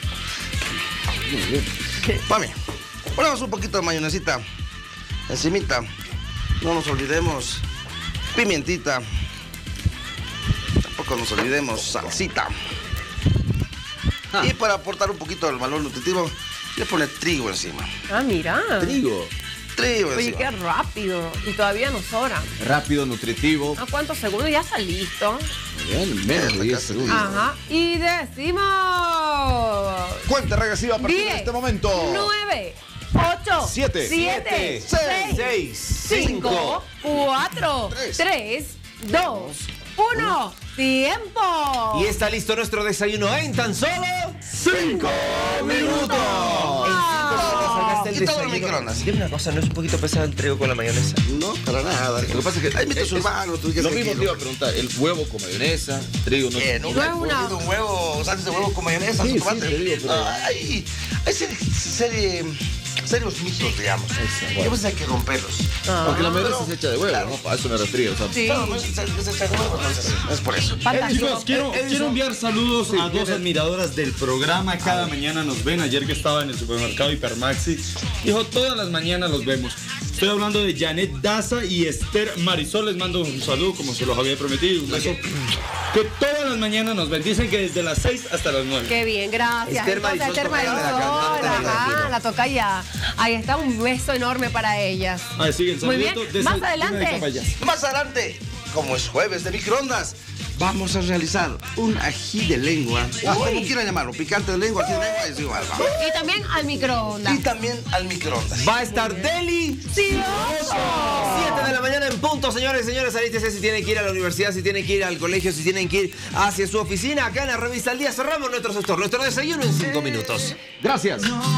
Mami, ponemos un poquito de mayonesita encimita. No nos olvidemos pimientita. Tampoco nos olvidemos salsita. Y para aportar un poquito del valor nutritivo, le pone trigo encima. Ah, mira. Trigo. Trigo Oye, encima. qué rápido. Y todavía nos sobra. Rápido, nutritivo. ¿A cuántos segundos? Ya está listo. Bien, menos de diez segundos. Ajá. Y decimos... Cuenta regresiva a partir de diez, este momento. nueve, ocho, Siete, siete, siete, seis, cinco, cuatro, tres, dos, uno. ¡Tiempo! Y está listo nuestro desayuno en tan solo cinco minutos. Y todo en microondas. Dime una cosa, ¿no es un poquito pesado el trigo con la mayonesa? No, para nada. Lo que pasa es que hay mitos es- urbanos, tú dices Lo que mismo aquí, te iba a preguntar, el huevo con mayonesa, trigo, no ¿Qué? sé. ¿Nunca has una- comido un huevo, salsa de huevo con mayonesa, Sí, su tomate? sí, te digo, pero- Ah, hay, hay serie, serie, serios mitos, digamos. Y a veces hay que romperlos. Porque la mayonesa Pero- se echa de huevo, claro. ¿no? A eso me refiero. O sea, Sí. Claro, no es, es, es hecha de huevo, entonces es por eso. Fantástico. Chicos, quiero, quiero enviar saludos a dos admiradoras del programa. Cada mañana nos ven. Ayer que estaba en el supermercado Hipermaxi, dijo, todas las mañanas los vemos. Estoy hablando de Janet Daza y Esther Marisol. Les mando un saludo como se los había prometido. Un beso. Que todas las mañanas nos ven. Dicen que desde las seis hasta las nueve. Qué bien, gracias. Esther Entonces, Marisol Esther Tocaya de la Marisol, cantante de ajá, Latino. la toca ya. Ahí está un beso enorme para ellas. Ahí sigue el Muy bien, saludito de más Sal- adelante. de Capayas. Más adelante, como es jueves de microondas, vamos a realizar un ají de lengua. O como quieran llamarlo, picante de lengua, ají de lengua, es igual. va. Y también al microondas. Y también al microondas. Va a estar Deli. ¡Sí! siete de la mañana en punto, señores y señores. Alístense si tienen que ir a la universidad, si tienen que ir al colegio, si tienen que ir hacia su oficina. Acá en la revista Al Día cerramos nuestro sector, nuestro desayuno en cinco minutos. Gracias.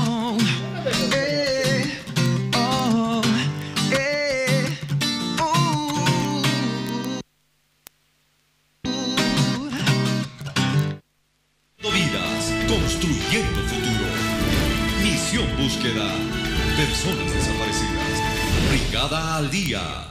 Vidas, construyendo futuro. Misión búsqueda. Personas desaparecidas. Brigada al día.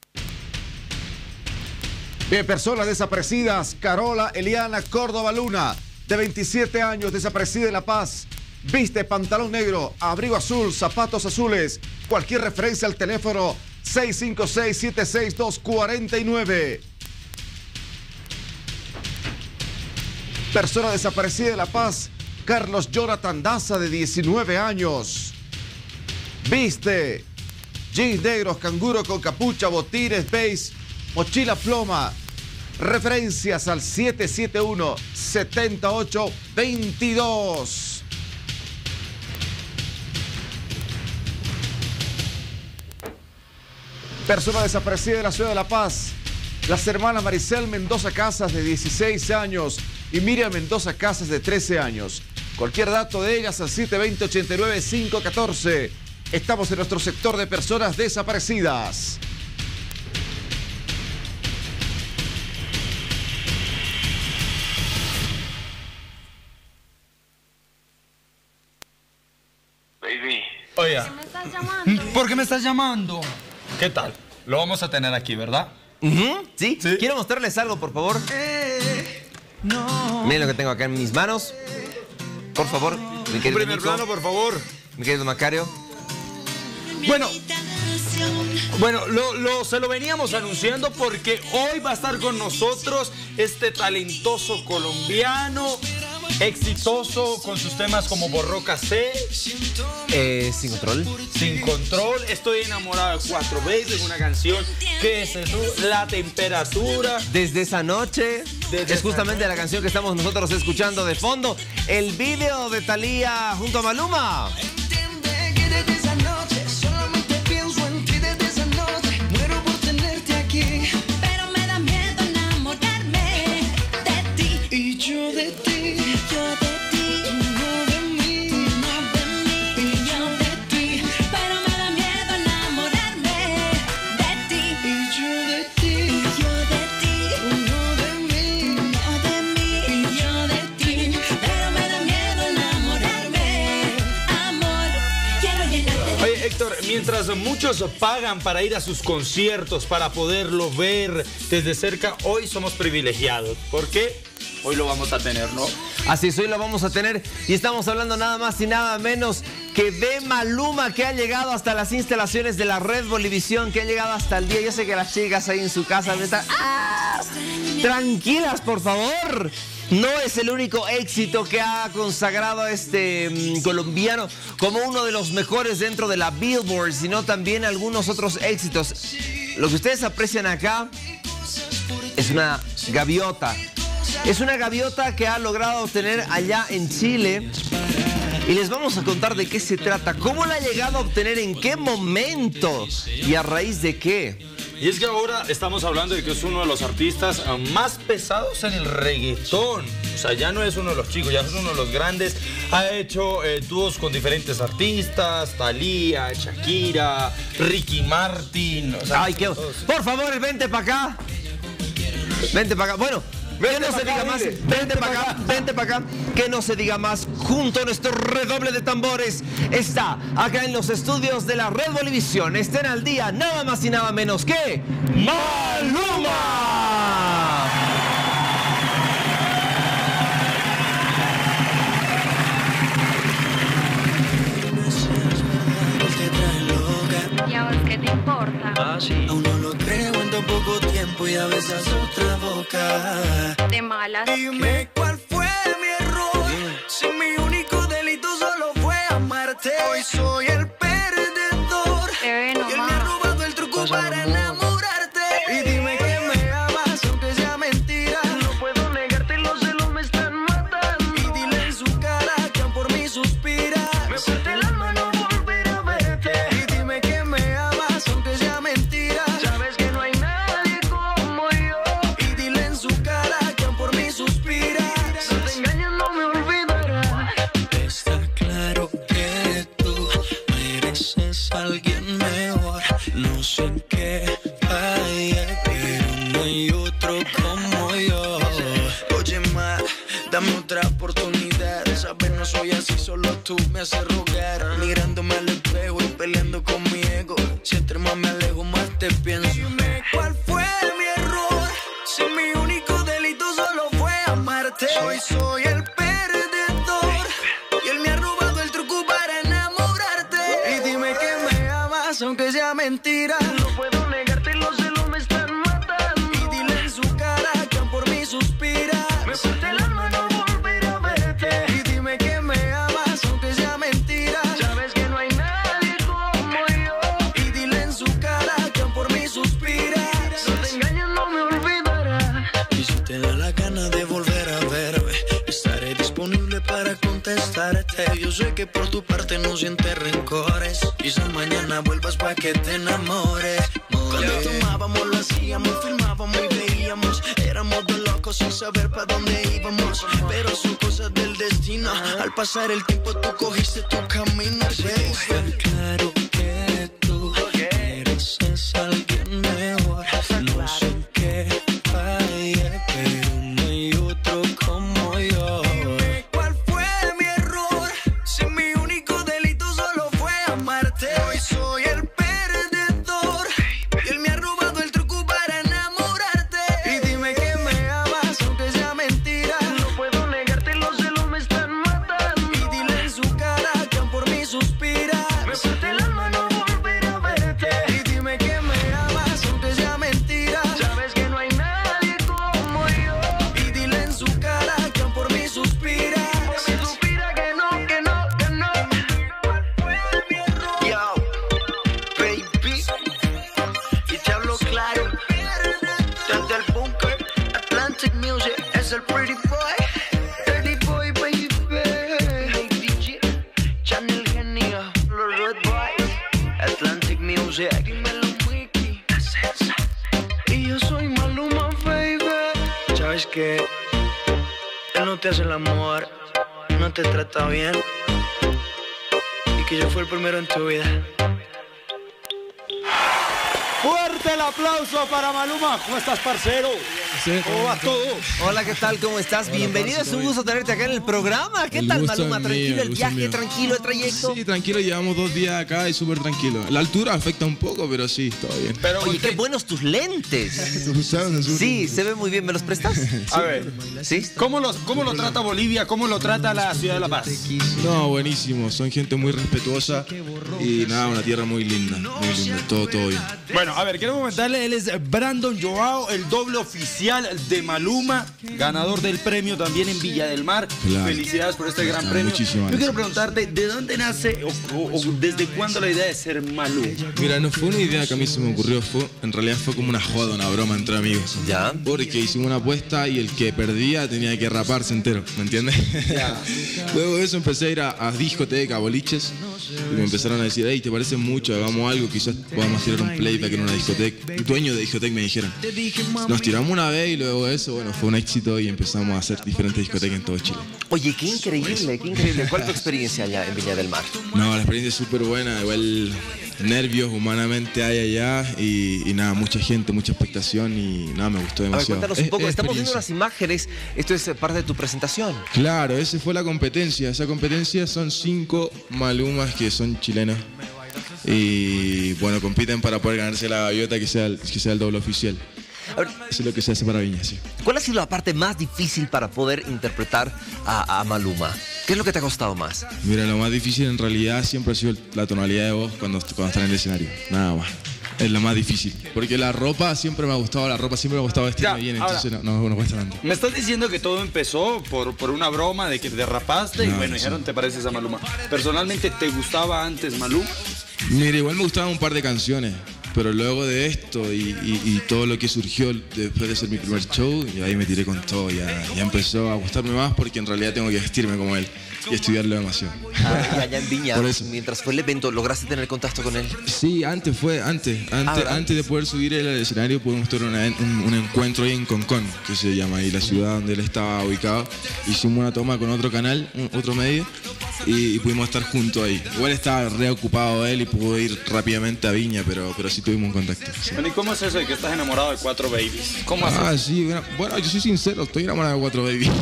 Bien, personas desaparecidas. Carola Eliana Córdoba Luna, de veintisiete años, desaparecida en La Paz. Viste pantalón negro, abrigo azul, zapatos azules. Cualquier referencia al teléfono seis cinco seis, siete seis dos, cuatro nueve. Persona desaparecida de La Paz, Carlos Jonathan Daza, de diecinueve años. Viste jeans negros, canguro con capucha, botines beige, mochila ploma. Referencias al siete siete uno, siete ocho dos dos. Persona desaparecida de la ciudad de La Paz. Las hermanas Maricel Mendoza Casas, de dieciséis años, y Miriam Mendoza Casas, de trece años. Cualquier dato de ellas al siete dos cero, ocho nueve cinco uno cuatro. Estamos en nuestro sector de personas desaparecidas. Baby. Oye. ¿Por qué me estás llamando? ¿Por qué me estás llamando? ¿Qué tal? Lo vamos a tener aquí, ¿verdad? Uh-huh, ¿sí? ¿Sí? Quiero mostrarles algo, por favor. Eh, no. Miren lo que tengo acá en mis manos. Por favor, mi querido primer Nico, plano, por favor. Mi querido Macario. Bueno, bueno, lo, lo, se lo veníamos anunciando porque hoy va a estar con nosotros este talentoso colombiano, exitoso con sus temas como Borroca C. Eh, sin control. Sin control. Estoy enamorado de Cuatro veces, una canción que es eso, La Temperatura. Desde esa noche. Desde es justamente la canción que estamos nosotros escuchando de fondo. El video de Thalía junto a Maluma. Mientras muchos pagan para ir a sus conciertos, para poderlo ver desde cerca, hoy somos privilegiados. ¿Por qué? Hoy lo vamos a tener, ¿no? Así es, hoy lo vamos a tener y estamos hablando nada más y nada menos que de Maluma, que ha llegado hasta las instalaciones de la Red Bolivisión, que ha llegado hasta el día. Yo sé que las chicas ahí en su casa están... ¡Ah! Tranquilas, por favor. No es el único éxito que ha consagrado a este mmm, colombiano como uno de los mejores dentro de la Billboard, sino también algunos otros éxitos. Lo que ustedes aprecian acá es una gaviota. Es una gaviota que ha logrado obtener allá en Chile. Y les vamos a contar de qué se trata, cómo la ha llegado a obtener, en qué momento y a raíz de qué. Y es que ahora estamos hablando de que es uno de los artistas más pesados en el reggaetón. O sea, ya no es uno de los chicos, ya es uno de los grandes. Ha hecho eh, dúos con diferentes artistas, Thalía, Shakira, Ricky Martin. O sea, Ay, qué... Por favor, vente para acá. Vente para acá. Bueno, que no se diga más. Vente para acá, vente para acá. Que no se diga más. Junto a nuestro redoble de tambores está acá en los estudios de la Red Bolivisión. Estén al día, nada más y nada menos que Maluma. ¿Y a vos qué te importa? Ah, sí. Aún no lo creo en tan poco tiempo y a veces otra boca. De malas. Dime cuál fue mi error. Si mi único delito solo fue amarte. Hoy soy el perdedor. Bebé, no y él me ha robado el truco para enamorarte. Y dime que me amas, aunque sea mentira. No puedo negarte, los celos me están matando. Y dile en su cara que aún por mí suspira. Me parte el alma no volver a verte. Y dime que me amas, aunque sea mentira. Sabes que no hay nadie como yo. Y dile en su cara que aún por mí suspira. Si te engañas no me olvidará. Está claro que tú mereces a alguien mejor. No sé qué falla, pero no hay otro como yo. Oye, ma, dame otra oportunidad. Sabes, no soy así, solo tú me haces rogar. Mirándome al espejo y peleando con mi ego. Si entre más me alejo, más te pienso. Dime cuál fue mi error. Si mi único delito solo fue amarte. Hoy soy el perdedor. Y él me ha robado el truco para enamorarte. Y dime que me amas, aunque sea mentira. No puedo negarte, los celos me están matando. Y dile en su cara que aún por mí suspira. Me parte el alma no volver a verte. Y dime que me amas, aunque sea mentira. Sabes que no hay nadie como yo. Y dile en su cara que aún por mí suspira. No te engañes, no me olvidará. Y si te da la gana de volver a verme, estaré disponible para contestarte. Yo sé que por tu parte no sientes rencores. Quizás mañana vuelvas pa' que te enamores. No. Cuando tomábamos lo hacíamos, filmábamos y veíamos. Éramos dos locos sin saber para dónde íbamos. Pero son cosas del destino. Al pasar el tiempo tú cogiste tu camino. Baby. Claro que tú eres es alguien mejor. No sé en qué fallé, pero no hay otro como yo. Dime cuál fue mi error. Si mi único delito solo fue amarte. Hoy soy el perdedor y él me ha robado el truco para enamorarte. Y dime que me amas aunque sea mentira. No puedo negarte, los celos me están matando. Y dile en su cara que aún por mí suspira. Me parte el alma no volver a verte. Y dime que me amas aunque sea mentira. Sabes que no hay nadie como yo. Y dile en su cara que aún por mí suspira. Si suspira que no, que no, que no. Yo, baby, y te hablo claro. Desde el bunker, Atlantic Music es el pretty boy. Dirty boy, baby. Hey, D J, Channel Genio, los Red Boys, Atlantic Music. Dímelo, Mickey. Y yo soy Maluma, baby. ¿Sabes qué? Él no te hace el amor, no te trata bien. Y que yo fui el primero en tu vida. Fuerte el aplauso para Maluma. ¿Cómo estás, parcero? ¿Cómo va todo? Hola, ¿qué tal? ¿Cómo estás? Bienvenido, es un gusto tenerte acá en el programa. ¿Qué tal, Maluma? ¿Tranquilo el viaje? ¿Tranquilo el trayecto? Sí, tranquilo, llevamos dos días acá y súper tranquilo. La altura afecta un poco, pero sí, todo bien. Pero, oye, qué buenos tus lentes. Sí, se ve muy bien. ¿Me los prestas? A ver, ¿sí? ¿Cómo, los, ¿cómo lo trata Bolivia? ¿Cómo lo trata la ciudad de La Paz? No, buenísimo. Son gente muy respetuosa y nada, una tierra muy linda. Muy linda, todo, todo bien. Bueno, a ver, quiero comentarle, él es Brandon Joao, el doble oficial de Maluma, ganador del premio también en Villa del Mar. Claro. Felicidades por este gran Ah, premio. muchísimas Yo quiero gracias. preguntarte, ¿de dónde nace o, o- o desde cuándo la idea de ser Maluma? Mira, no fue una idea que a mí se me ocurrió, fue, en realidad fue como una joda, una broma entre amigos. ¿Ya? Porque hicimos una apuesta y el que perdía tenía que raparse entero, ¿me entiendes? Luego de eso empecé a ir a, a discotecas, a boliches, y me empezaron a decir, hey, ¿te parece mucho? Hagamos algo, quizás podamos tirar un playback en una discoteca. El dueño de discoteca me dijeron. Nos tiramos una vez y luego de eso, bueno, fue un éxito y empezamos a hacer diferentes discotecas en todo Chile. Oye, qué increíble, qué increíble. ¿Cuál es tu experiencia allá en Viña del Mar? No, la experiencia es súper buena, igual nervios humanamente hay allá y, y nada, mucha gente, mucha expectación y nada, me gustó A ver, demasiado. cuéntanos un Es- poco. es Estamos viendo experiencia. unas imágenes. Esto es parte de tu presentación. Claro, esa fue la competencia. Esa competencia son cinco Malumas que son chilenos. Y bueno, compiten para poder ganarse la gaviota que sea el, que sea el doble oficial. Eso es lo que se hace para Viña, sí. ¿Cuál ha sido la parte más difícil para poder interpretar a, a Maluma? ¿Qué es lo que te ha costado más? Mira, lo más difícil en realidad siempre ha sido la tonalidad de voz cuando, cuando estás en el escenario. Nada más. Es lo más difícil. Porque la ropa siempre me ha gustado, la ropa siempre me ha gustado vestirme Ya, bien, ahora- entonces no, no, no cuesta tanto. Me estás diciendo que todo empezó por, por una broma de que te derrapaste y No, bueno, sí. dijeron, ¿te pareces a Maluma? Personalmente, ¿te gustaba antes Maluma? Mira, igual me gustaban un par de canciones, pero luego de esto y, y- y todo lo que surgió después de ser mi primer show, y ahí me tiré con todo, ya, ya empezó a gustarme más porque en realidad tengo que vestirme como él y estudiarlo demasiado. Ah, y allá en Viña, Por eso. mientras fue el evento, ¿lograste tener contacto con él? Sí, antes fue, antes, antes, ¿verdad? antes de poder subir él al escenario pudimos tener una- un, un encuentro ahí en Concón, que se llama ahí la ciudad donde él estaba ubicado. Hicimos una toma con otro canal, un- otro medio, y, y pudimos estar juntos ahí. Igual estaba reocupado él y pudo ir rápidamente a Viña, pero, pero sí tuvimos un contacto. sí. Bueno, ¿y cómo es eso de que estás enamorado de cuatro babies? ¿Cómo haces? Ah, sí, bueno, bueno, yo soy sincero, estoy enamorado de cuatro baby.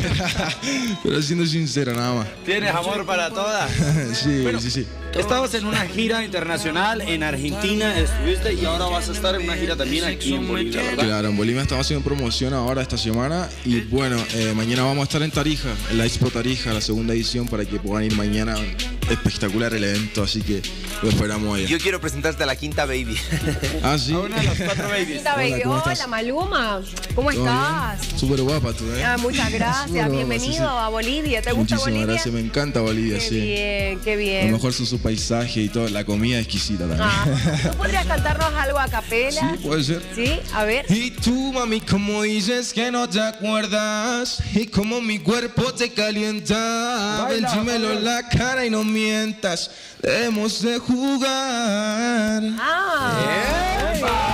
Pero siendo sincero, nada más. ¿Tienes amor para todas? Sí, sí, sí. Estabas en una gira internacional en Argentina, estuviste y ahora vas a estar en una gira también aquí en Bolivia, ¿verdad? Claro, en Bolivia estamos haciendo promoción ahora esta semana y bueno, eh, mañana vamos a estar en Tarija, en la Expo Tarija, la segunda edición, para que puedan ir mañana. Espectacular el evento, así que lo esperamos allá. Yo quiero presentarte a la quinta baby. Ah, sí. A una de las cuatro babies. Quinta baby. Hola, ¿cómo Hola, estás? Maluma. ¿Cómo ¿Todo estás? bien? Súper guapa tú, ¿eh? Ah, muchas gracias. Súper guapa, Bienvenido sí, sí. a Bolivia. ¿Te gusta Muchísimas Bolivia? gracias, me encanta Bolivia, Qué sí. bien, qué Lo bien. mejor son sus paisajes y todo, la comida exquisita también. Ah, ¿tú podrías cantarnos algo a capela? Sí, puede ser. Sí, a ver. Y tú, mami, como dices que no te acuerdas y como mi cuerpo te calienta. Ven, dímelo en la cara y no mientas. Debemos de jugar. Ah.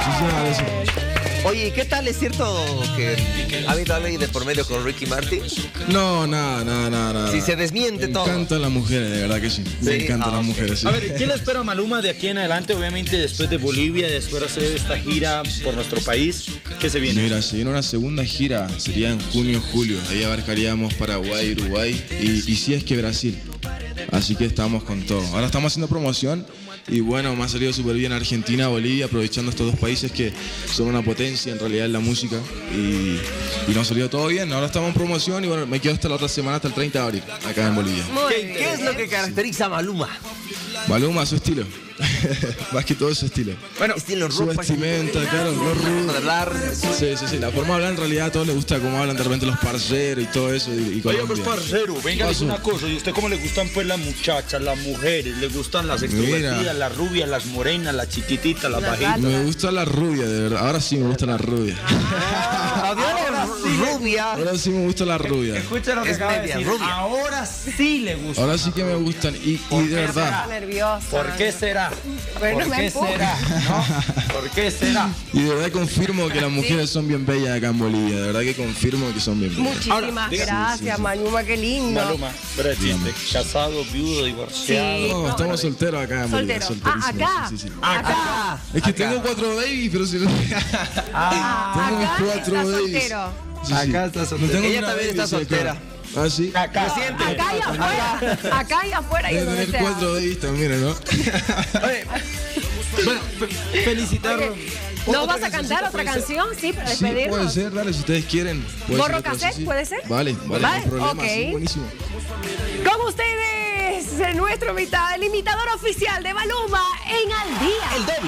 Muchísimas gracias. Oye, ¿qué tal? ¿Es cierto que ha habido algo de por medio con Ricky Martin? No, nada, nada, nada. nada. Si se desmiente me todo. Me encantan las mujeres, de verdad que sí. Me Sí, encantan ah, las ok. mujeres, sí. A ver, ¿qué le espera a Maluma de aquí en adelante? Obviamente después de Bolivia, después de hacer esta gira por nuestro país, ¿qué se viene? Mira, se viene una segunda gira, sería en junio, julio. Ahí abarcaríamos Paraguay, Uruguay y, y si es que Brasil. Así que estamos con todo. Ahora estamos haciendo promoción y bueno, me ha salido súper bien Argentina, Bolivia, aprovechando estos dos países que son una potencia en realidad en la música y, y nos ha salido todo bien. Ahora estamos en promoción y bueno, me quedo hasta la otra semana, hasta el treinta de abril, acá en Bolivia. ¿Qué, ¿Qué es lo que caracteriza a Maluma? Maluma, su estilo. Más que todo su estilo. Bueno, estilo su vestimenta, claro, lo rudo. Sí, sí, sí. La forma de hablar en realidad a todos les gusta cómo hablan de repente los parceros y todo eso. Y, y Oye, pues Colombia. parcero, venga, es Paso. una cosa. ¿Y usted cómo le gustan pues las muchachas, las mujeres? ¿Le gustan las extrovertidas, Mira. las rubias, las morenas, las chiquititas, las bajitas? Me gusta la rubia, de verdad. Ahora sí me gusta la rubia. Ahora rubia. Ahora sí me gusta la rubia. Escucha lo que Es acaba de media decir. rubia. Ahora sí le gusta. Ahora sí que me gustan. Y, y de verdad. Nerviosa. ¿Por qué será? Bueno, ¿Por me qué empuja. será? ¿No? ¿Por qué será? Y de verdad confirmo que las mujeres son bien bellas acá en Bolivia. De verdad que confirmo que son bien bellas. Muchísimas gracias, Maluma, qué lindo. Maluma, pero existe. Casado, viudo, divorciado. Sí. No, estamos solteros acá en Bolivia. Soltero. Ah, solterísimos, acá. sí, sí, sí. Acá. Es que tengo cuatro babies, pero si no. Ah, tengo acá cuatro está babies. soltero. Sí, sí. Acá está soltero. No tengo Ella una también baby, está sí, acá. soltera. Ah, sí. Acá. Acá y afuera. Acá y afuera. y Debe donde tener sea. cuatro babies también, ¿no? Bueno, fe- felicitarlo. ¿No vas a cantar otra canción? Sí, para Sí, puede despedirnos. ser, dale, si ustedes quieren. puede ¿Borro ser otra, cassette? sí, sí. ¿Puede ser? Vale, vale, Vale, no hay problema, ok. sí, buenísimo. Con ustedes, nuestro invitado, el imitador oficial de Maluma en Al Día. El doble.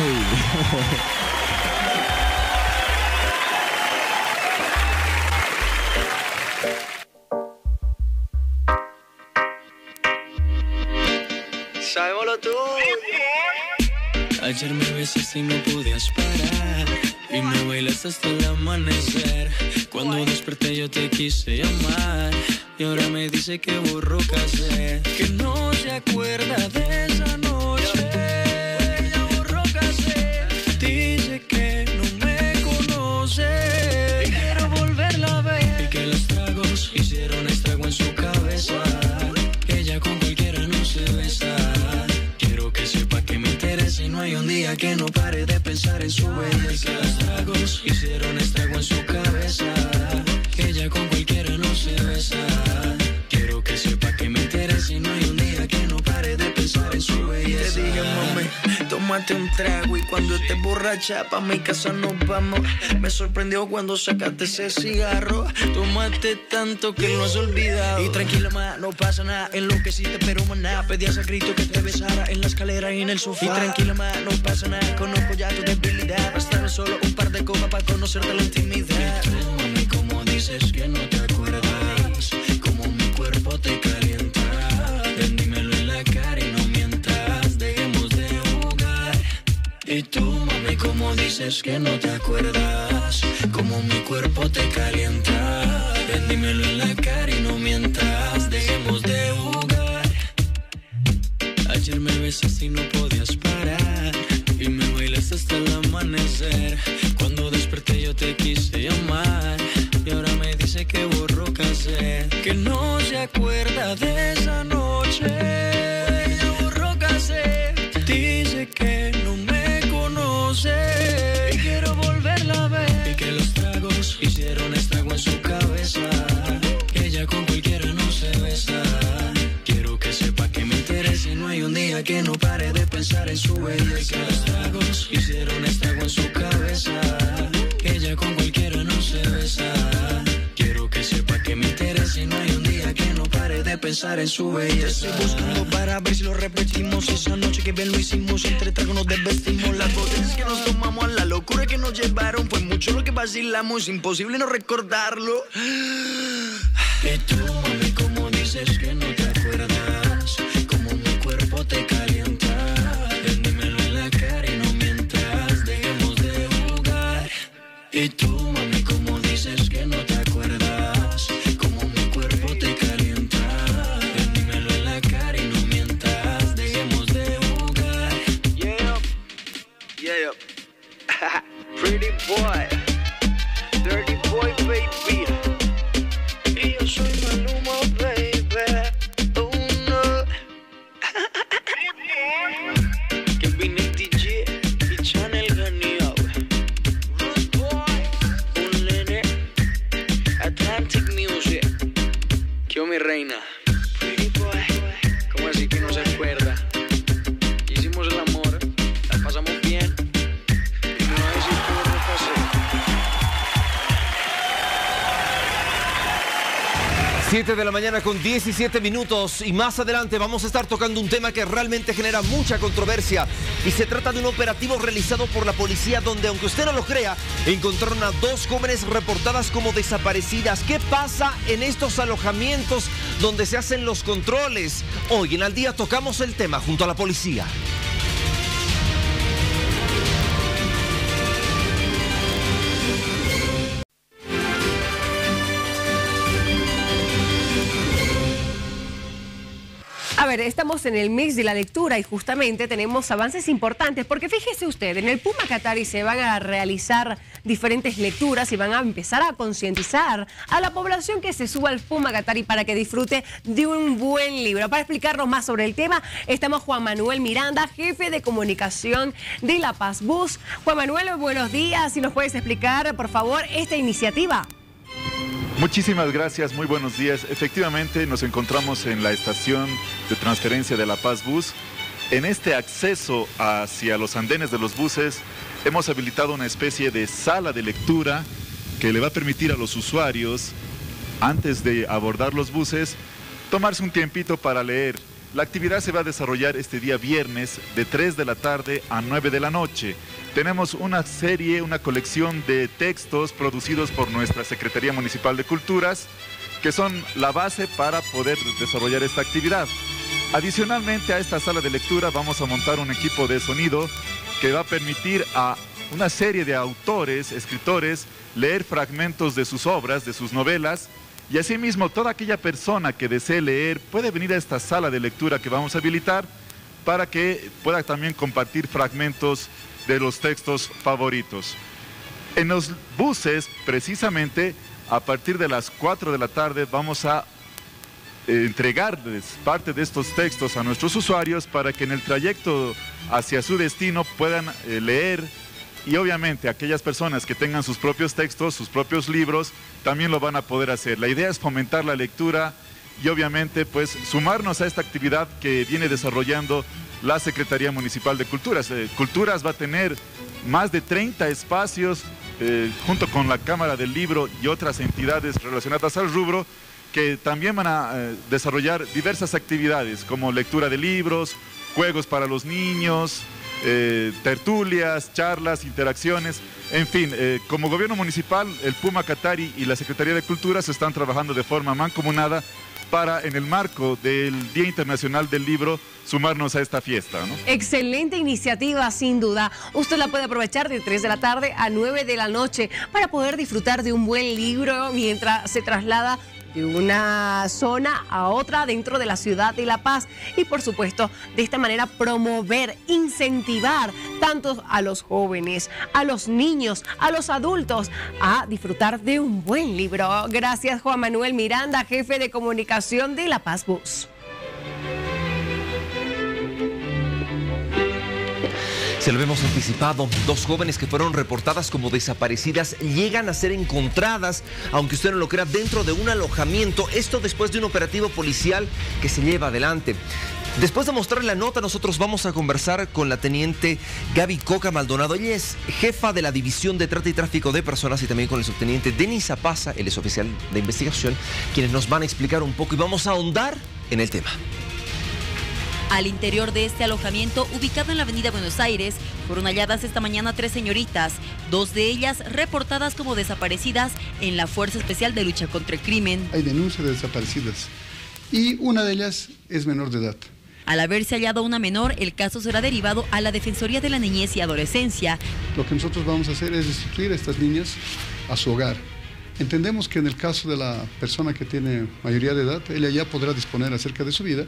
Sabemos lo tuyo. Ayer me besaste y no podías parar y me bailaste hasta el amanecer. Cuando desperté yo te quise llamar y ahora me dice que borró cassette, que no se acuerda de esa noche. Ella borró cassette, dice que no me conoce y quiero volverla a ver y que los tragos hicieron estrago en su cabeza. Ella con cualquiera no se besa. Quiero que sepa que me interesa y no hay un día que no pare de pensar en su belleza. Los tragos hicieron estrago en su cabeza. Ella con cualquiera no se besa. Quiero que sepa que me interesa y no hay un día que no pare de pensar en su belleza. Te dije, mami, tómate un trago y cuando estés borracha pa' mi casa nos vamos. Me sorprendió cuando sacaste ese cigarro. Tómate tanto que lo has olvidado. Y tranquila, ma, no pasa nada. En lo que hiciste, pero maná. Pedías a grito que te besara en la escalera y en el sofá. Y tranquila, ma, no pasa nada. Conozco ya tu debilidad. Bastaron solo un par de copas para conocerte la intimidad. Y tú, mami, como dices que no te acuerdas, como mi cuerpo te calienta. Ven, dímelo en la cara y no mientas. Dejemos de jugar. Y tú, mami, como dices que no te acuerdas, como mi cuerpo te calienta. Ven, dímelo en la cara y no mientas. Dejemos de jugar. Ayer me besaste y no podías parar y me bailaste hasta el amanecer. Cuando desperté yo te quise llamar y ahora me dice que borró cassette, que no se acuerda de esa noche. Ella borró cassette, dice que no me conoce y quiero volverla a ver y que los tragos hicieron estrago en su cabeza. Ella con cualquiera no se besa. Quiero que sepa que me interesa y no hay un día que no pare de pensar en su belleza. Los tragos hicieron estrago en su cabeza. Ella con cualquiera no se besa. Quiero que sepa que me interesa y no hay un día que no pare de pensar en su belleza. Estoy buscando para ver si lo repetimos. Esa noche que bien lo hicimos, entre tragos nos desvestimos. Las botellas que nos tomamos, a la locura que nos llevaron. Fue mucho lo que vacilamos, imposible no recordarlo. Y tú, mami, como dices que no te acuerdas, como mi cuerpo te calienta. Ven, dímelo en la cara y no mientas. Dejemos de jugar. Y tú, mami, como dices que no te acuerdas, como mi cuerpo te calienta. Ven, dímelo en la cara y no mientas. Dejemos de jugar. Yeah, yeah. Pretty boy, dirty boy, baby. Y yo soy Maluma, baby. Oh no. Que vine D J y Channel Ganía. Rude boy, un nene. Atlantic Music. Que mi reina. Pretty boy. ¿Cómo así que no se acuerda? Hicimos el amor, la pasamos bien. siete de la mañana con diecisiete minutos y más adelante vamos a estar tocando un tema que realmente genera mucha controversia y se trata de un operativo realizado por la policía donde, aunque usted no lo crea, encontraron a dos jóvenes reportadas como desaparecidas. ¿Qué pasa en estos alojamientos donde se hacen los controles? Hoy en Al Día tocamos el tema junto a la policía. A ver, estamos en el mix de la lectura y justamente tenemos avances importantes porque fíjese usted, en el Puma Katari se van a realizar diferentes lecturas y van a empezar a concientizar a la población que se suba al Puma Katari para que disfrute de un buen libro. Para explicarnos más sobre el tema, estamos Juan Manuel Miranda, jefe de comunicación de La Paz Bus. Juan Manuel, buenos días. Si nos puedes explicar, por favor, esta iniciativa. Muchísimas gracias, muy buenos días. Efectivamente, nos encontramos en la estación de transferencia de La Paz Bus. En este acceso hacia los andenes de los buses, hemos habilitado una especie de sala de lectura que le va a permitir a los usuarios, antes de abordar los buses, tomarse un tiempito para leer. La actividad se va a desarrollar este día viernes de tres de la tarde a nueve de la noche. Tenemos una serie, una colección de textos producidos por nuestra Secretaría Municipal de Culturas que son la base para poder desarrollar esta actividad. Adicionalmente a esta sala de lectura vamos a montar un equipo de sonido que va a permitir a una serie de autores, escritores, leer fragmentos de sus obras, de sus novelas. Y asimismo, toda aquella persona que desee leer puede venir a esta sala de lectura que vamos a habilitar para que pueda también compartir fragmentos de los textos favoritos. En los buses, precisamente, a partir de las cuatro de la tarde vamos a eh, entregarles parte de estos textos a nuestros usuarios para que en el trayecto hacia su destino puedan eh, leer. Y obviamente aquellas personas que tengan sus propios textos, sus propios libros, también lo van a poder hacer. La idea es fomentar la lectura y obviamente pues sumarnos a esta actividad que viene desarrollando la Secretaría Municipal de Culturas. Eh, Culturas va a tener más de treinta espacios eh, junto con la Cámara del Libro y otras entidades relacionadas al rubro que también van a eh, desarrollar diversas actividades como lectura de libros, juegos para los niños, Eh, tertulias, charlas, interacciones, en fin, eh, como gobierno municipal, el Puma Katari y la Secretaría de Cultura se están trabajando de forma mancomunada para, en el marco del Día Internacional del Libro, sumarnos a esta fiesta, ¿no? Excelente iniciativa, sin duda. Usted la puede aprovechar de tres de la tarde a nueve de la noche para poder disfrutar de un buen libro mientras se traslada de una zona a otra dentro de la ciudad de La Paz y por supuesto de esta manera promover, incentivar tanto a los jóvenes, a los niños, a los adultos a disfrutar de un buen libro. Gracias Juan Manuel Miranda, jefe de comunicación de La Paz Bus. Se lo hemos anticipado, dos jóvenes que fueron reportadas como desaparecidas llegan a ser encontradas, aunque usted no lo crea, dentro de un alojamiento. Esto después de un operativo policial que se lleva adelante. Después de mostrarle la nota, nosotros vamos a conversar con la teniente Gaby Coca Maldonado. Ella es jefa de la División de Trata y Tráfico de Personas y también con el subteniente Denis Zapaza, él es oficial de investigación, quienes nos van a explicar un poco y vamos a ahondar en el tema. Al interior de este alojamiento, ubicado en la avenida Buenos Aires, fueron halladas esta mañana tres señoritas, dos de ellas reportadas como desaparecidas en la Fuerza Especial de Lucha contra el Crimen. Hay denuncias de desaparecidas y una de ellas es menor de edad. Al haberse hallado una menor, el caso será derivado a la Defensoría de la Niñez y Adolescencia. Lo que nosotros vamos a hacer es restituir a estas niñas a su hogar. Entendemos que en el caso de la persona que tiene mayoría de edad, ella ya podrá disponer acerca de su vida,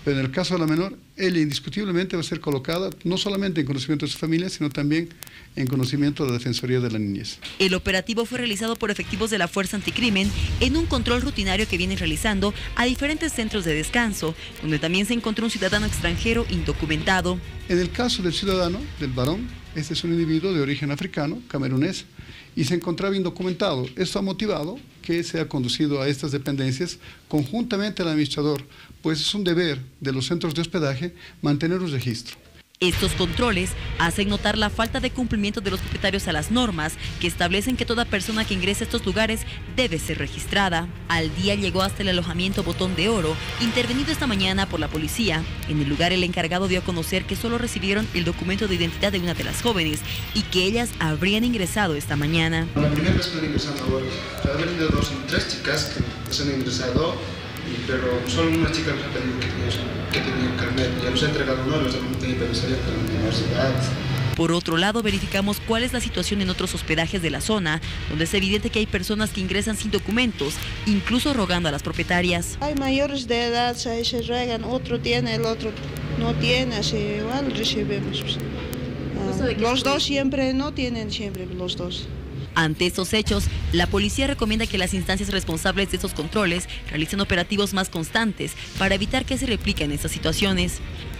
Pero en el caso de la menor, ella indiscutiblemente va a ser colocada no solamente en conocimiento de su familia, sino también en conocimiento de la Defensoría de la Niñez. El operativo fue realizado por efectivos de la Fuerza Anticrimen en un control rutinario que vienen realizando a diferentes centros de descanso, donde también se encontró un ciudadano extranjero indocumentado. En el caso del ciudadano, del varón, este es un individuo de origen africano, camerunés, y se encontraba indocumentado. Esto ha motivado que sea conducido a estas dependencias conjuntamente al administrador, pues es un deber de los centros de hospedaje mantener un registro. Estos controles hacen notar la falta de cumplimiento de los propietarios a las normas que establecen que toda persona que ingrese a estos lugares debe ser registrada. Al día llegó hasta el alojamiento Botón de Oro, intervenido esta mañana por la policía. En el lugar el encargado dio a conocer que solo recibieron el documento de identidad de una de las jóvenes y que ellas habrían ingresado esta mañana. La primera vez que han ingresado ahora, ha venido dos, tres chicas que se han ingresado, pero solo una chica nos ha pedido que tenía, que tenía carnet. Ya nos ha entregado uno, los hemos tenido que salir de la universidad. Por otro lado, verificamos cuál es la situación en otros hospedajes de la zona, donde es evidente que hay personas que ingresan sin documentos, incluso rogando a las propietarias. Hay mayores de edad, se, se ruegan, otro tiene, el otro no tiene, así igual recibimos. Ah, los dos siempre no tienen, siempre los dos. Ante estos hechos, la policía recomienda que las instancias responsables de estos controles realicen operativos más constantes para evitar que se repliquen estas situaciones.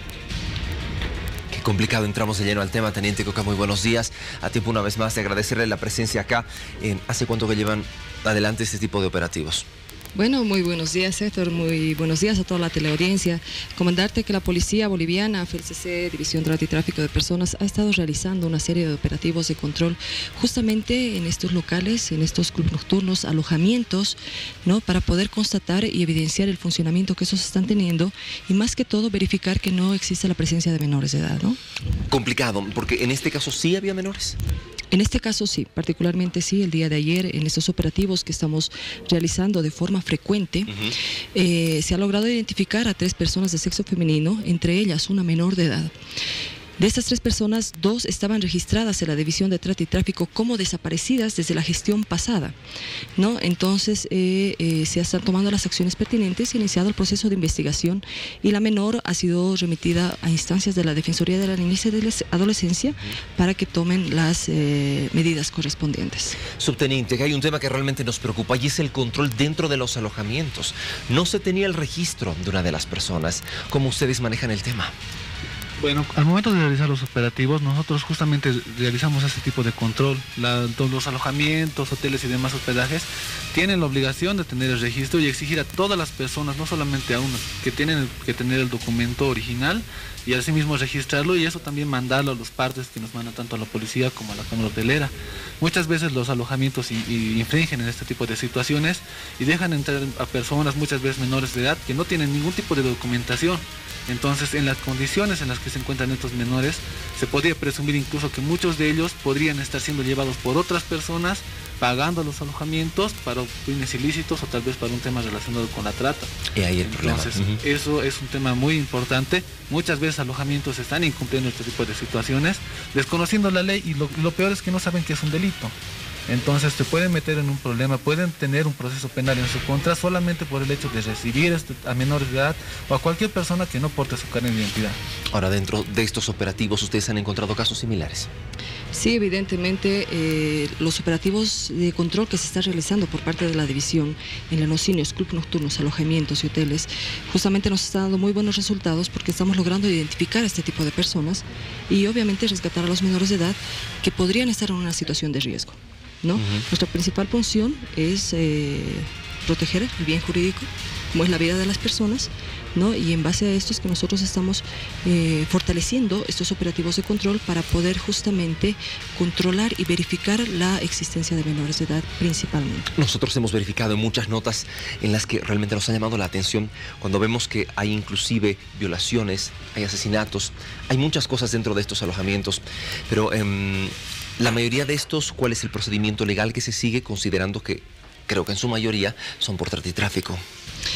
Qué complicado, entramos de lleno al tema. Teniente Coca, muy buenos días. A tiempo una vez más de agradecerle la presencia acá. Eh, ¿Hace cuánto que llevan adelante este tipo de operativos? Bueno, muy buenos días, Héctor, muy buenos días a toda la teleaudiencia. Comentarte que la Policía Boliviana, F L C C, División de Trata y Tráfico de Personas, ha estado realizando una serie de operativos de control justamente en estos locales, en estos clubes nocturnos, alojamientos, ¿no? Para poder constatar y evidenciar el funcionamiento que esos están teniendo y más que todo verificar que no existe la presencia de menores de edad, ¿no? Complicado, porque en este caso sí había menores. En este caso sí, particularmente sí, el día de ayer en estos operativos que estamos realizando de forma frecuente, uh-huh. eh, se ha logrado identificar a tres personas de sexo femenino, entre ellas una menor de edad. De estas tres personas, dos estaban registradas en la División de Trata y Tráfico como desaparecidas desde la gestión pasada, ¿no? Entonces, eh, eh, se están tomando las acciones pertinentes, se ha iniciado el proceso de investigación y la menor ha sido remitida a instancias de la Defensoría de la Niñez y de la Adolescencia para que tomen las eh, medidas correspondientes. Subteniente, que hay un tema que realmente nos preocupa y es el control dentro de los alojamientos. No se tenía el registro de una de las personas. ¿Cómo ustedes manejan el tema? Bueno, al momento de realizar los operativos, nosotros justamente realizamos este tipo de control. La, todos los alojamientos, hoteles y demás hospedajes tienen la obligación de tener el registro y exigir a todas las personas, no solamente a unas, que tienen que tener el documento original y asimismo registrarlo y eso también mandarlo a los partes que nos mandan tanto a la policía como a la Cámara Hotelera. Muchas veces los alojamientos y, y infringen en este tipo de situaciones y dejan entrar a personas muchas veces menores de edad que no tienen ningún tipo de documentación. Entonces, en las condiciones en las que se encuentran estos menores, se podría presumir incluso que muchos de ellos podrían estar siendo llevados por otras personas, pagando los alojamientos para fines ilícitos o tal vez para un tema relacionado con la trata. Y ahí el Entonces, problema. Uh-huh. Eso es un tema muy importante. Muchas veces alojamientos están incumpliendo este tipo de situaciones, desconociendo la ley y lo, lo peor es que no saben que es un delito. Entonces se pueden meter en un problema, pueden tener un proceso penal en su contra solamente por el hecho de recibir a menores de edad o a cualquier persona que no porte su carnet de identidad. Ahora, dentro de estos operativos, ¿ustedes han encontrado casos similares? Sí, evidentemente, eh, los operativos de control que se están realizando por parte de la división en lenocinios, clubes nocturnos, alojamientos y hoteles, justamente nos está dando muy buenos resultados porque estamos logrando identificar a este tipo de personas y obviamente rescatar a los menores de edad que podrían estar en una situación de riesgo, ¿no? Uh-huh. Nuestra principal función es eh, proteger el bien jurídico, como es la vida de las personas, ¿no? Y en base a esto es que nosotros estamos eh, fortaleciendo estos operativos de control para poder justamente controlar y verificar la existencia de menores de edad principalmente. Nosotros hemos verificado en muchas notas en las que realmente nos ha llamado la atención cuando vemos que hay inclusive violaciones, hay asesinatos, hay muchas cosas dentro de estos alojamientos, pero eh, la mayoría de estos, ¿cuál es el procedimiento legal que se sigue considerando que creo que en su mayoría son por trata y tráfico?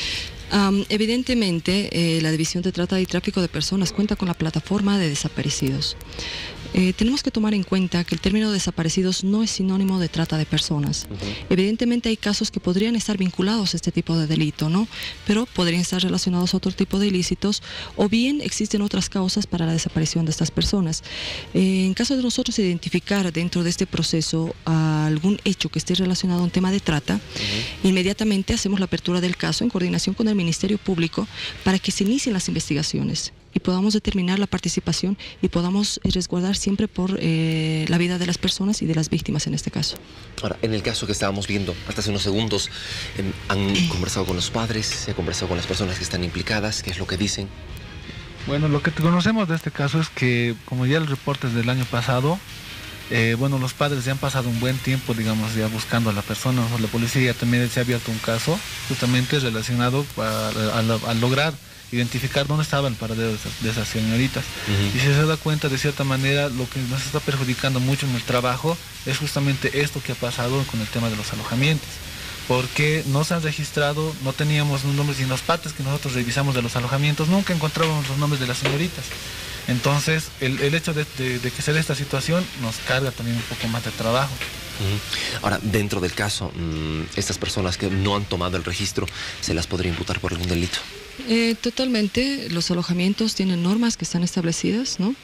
Um, evidentemente, eh, la División de Trata y Tráfico de Personas cuenta con la plataforma de desaparecidos. Eh, tenemos que tomar en cuenta que el término desaparecidos no es sinónimo de trata de personas. Uh-huh. Evidentemente hay casos que podrían estar vinculados a este tipo de delito, ¿no? Pero podrían estar relacionados a otro tipo de ilícitos, o bien existen otras causas para la desaparición de estas personas. Eh, en caso de nosotros identificar dentro de este proceso algún hecho que esté relacionado a un tema de trata, uh-huh. inmediatamente hacemos la apertura del caso en coordinación con el Ministerio Público para que se inicien las investigaciones y podamos determinar la participación y podamos eh, resguardar siempre por eh, la vida de las personas y de las víctimas en este caso. Ahora, en el caso que estábamos viendo hasta hace unos segundos, eh, ¿han conversado con los padres? ¿Se ha conversado con las personas que están implicadas? ¿Qué es lo que dicen? Bueno, lo que conocemos de este caso es que, como ya el reporte es del año pasado, eh, bueno, los padres ya han pasado un buen tiempo, digamos, ya buscando a la persona. La policía ya también se ha abierto un caso justamente relacionado a, a, a, a lograr identificar dónde estaba el paradero de esas, de esas señoritas. Uh-huh. Y si se da cuenta, de cierta manera, lo que nos está perjudicando mucho en el trabajo es justamente esto que ha pasado con el tema de los alojamientos. Porque no se han registrado, no teníamos los nombres, y en los partes que nosotros revisamos de los alojamientos nunca encontrábamos los nombres de las señoritas. Entonces, el, el hecho de, de, de que se dé esta situación nos carga también un poco más de trabajo. Uh-huh. Ahora, dentro del caso, mmm, estas personas que no han tomado el registro, ¿se las podría imputar por algún delito? Eh, totalmente, los alojamientos tienen normas que están establecidas, ¿no?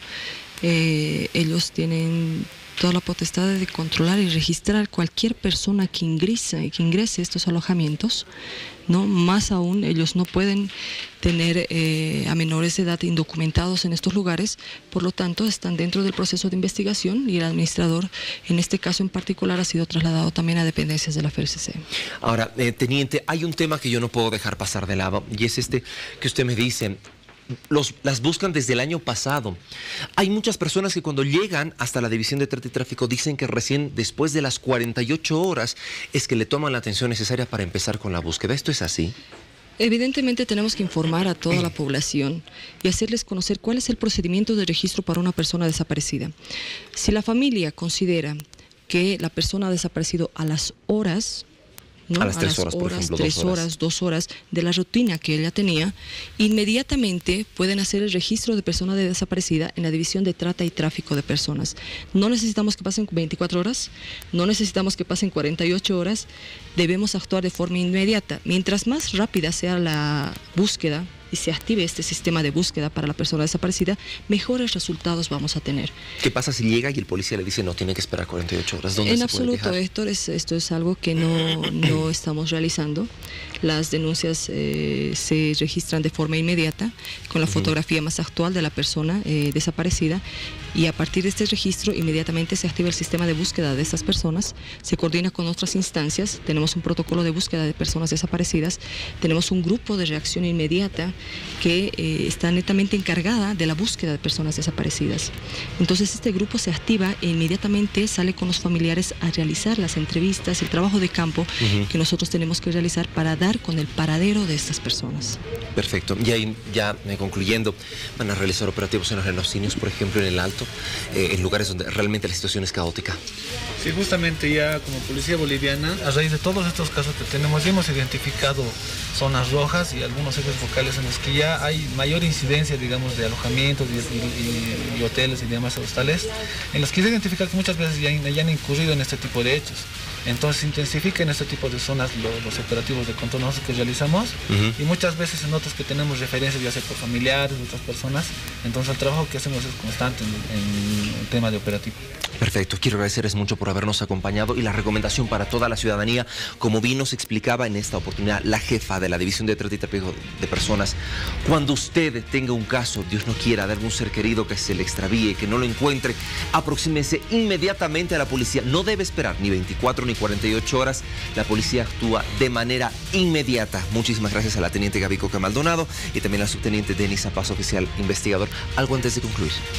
Eh, ellos tienen toda la potestad de controlar y registrar cualquier persona que ingrese, que ingrese a estos alojamientos, ¿no? Más aún, ellos no pueden tener eh, a menores de edad indocumentados en estos lugares, por lo tanto están dentro del proceso de investigación y el administrador, en este caso en particular, ha sido trasladado también a dependencias de la F R C C. Ahora, eh, teniente, hay un tema que yo no puedo dejar pasar de lado, y es este que usted me dice. Los, las buscan desde el año pasado. Hay muchas personas que cuando llegan hasta la División de Trata y Tráfico dicen que recién después de las cuarenta y ocho horas es que le toman la atención necesaria para empezar con la búsqueda. ¿Esto es así? Evidentemente tenemos que informar a toda la población y hacerles conocer cuál es el procedimiento de registro para una persona desaparecida. Si la familia considera que la persona ha desaparecido a las horas, ¿no? A las tres horas, por ejemplo, tres dos horas. horas, dos horas de la rutina que ella tenía, inmediatamente pueden hacer el registro de persona desaparecida en la División de Trata y Tráfico de Personas. No necesitamos que pasen veinticuatro horas, no necesitamos que pasen cuarenta y ocho horas, debemos actuar de forma inmediata. Mientras más rápida sea la búsqueda y se active este sistema de búsqueda para la persona desaparecida, mejores resultados vamos a tener. ¿Qué pasa si llega y el policía le dice no, tiene que esperar cuarenta y ocho horas? ¿Dónde en se absoluto, puede quejar? Héctor, es, esto es algo que no, no estamos realizando. Las denuncias eh, se registran de forma inmediata con la fotografía más actual de la persona eh, desaparecida, y a partir de este registro inmediatamente se activa el sistema de búsqueda de estas personas, se coordina con otras instancias, tenemos un protocolo de búsqueda de personas desaparecidas, tenemos un grupo de reacción inmediata que eh, está netamente encargada de la búsqueda de personas desaparecidas. Entonces este grupo se activa e inmediatamente sale con los familiares a realizar las entrevistas, el trabajo de campo uh-huh. que nosotros tenemos que realizar para dar con el paradero de estas personas. Perfecto. Y ahí, ya eh, concluyendo, van a realizar operativos en los genocidios, por ejemplo, en el Alto, eh, en lugares donde realmente la situación es caótica. Sí, justamente ya como Policía Boliviana, a raíz de todos estos casos que tenemos, ya hemos identificado zonas rojas y algunos ejes focales en los que ya hay mayor incidencia, digamos, de alojamientos y, y, y hoteles y demás hostales, en los que se identifica que muchas veces ya, ya han incurrido en este tipo de hechos. Entonces se intensifica en este tipo de zonas los, los operativos de control nosotros que realizamos uh-huh. y muchas veces se nota que tenemos referencias ya sea por familiares de otras personas, entonces el trabajo que hacemos es constante en, en el tema de operativo. Perfecto, quiero agradecerles mucho por habernos acompañado, y la recomendación para toda la ciudadanía, como bien nos explicaba en esta oportunidad la jefa de la División de Trata y Tráfico de Personas: cuando usted tenga un caso, Dios no quiera, de algún ser querido que se le extravíe, que no lo encuentre, aproxímese inmediatamente a la policía. No debe esperar ni veinticuatro ni cuarenta y ocho horas, la policía actúa de manera inmediata. Muchísimas gracias a la teniente Gaby Coca Maldonado y también al subteniente Denis Zapaz, oficial investigador. ¿Algo antes de concluir?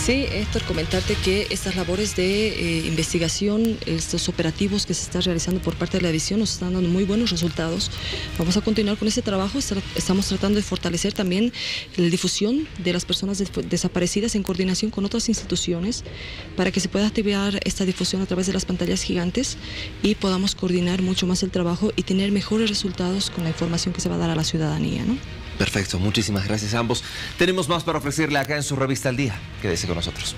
Sí, Héctor, comentarte que estas labores de eh, investigación, estos operativos que se están realizando por parte de la división nos están dando muy buenos resultados. Vamos a continuar con ese trabajo. Estamos tratando de fortalecer también la difusión de las personas des desaparecidas en coordinación con otras instituciones para que se pueda activar esta difusión a través de las pantallas gigantes y podamos coordinar mucho más el trabajo y tener mejores resultados con la información que se va a dar a la ciudadanía, ¿no? Perfecto, muchísimas gracias a ambos. Tenemos más para ofrecerle acá en su revista Al Día. Quédese con nosotros.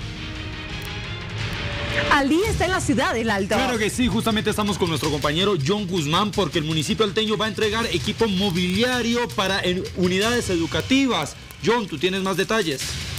Al Día está en la ciudad del Alto. Claro que sí, justamente estamos con nuestro compañero John Guzmán porque el municipio alteño va a entregar equipo mobiliario para unidades educativas. John, tú tienes más detalles.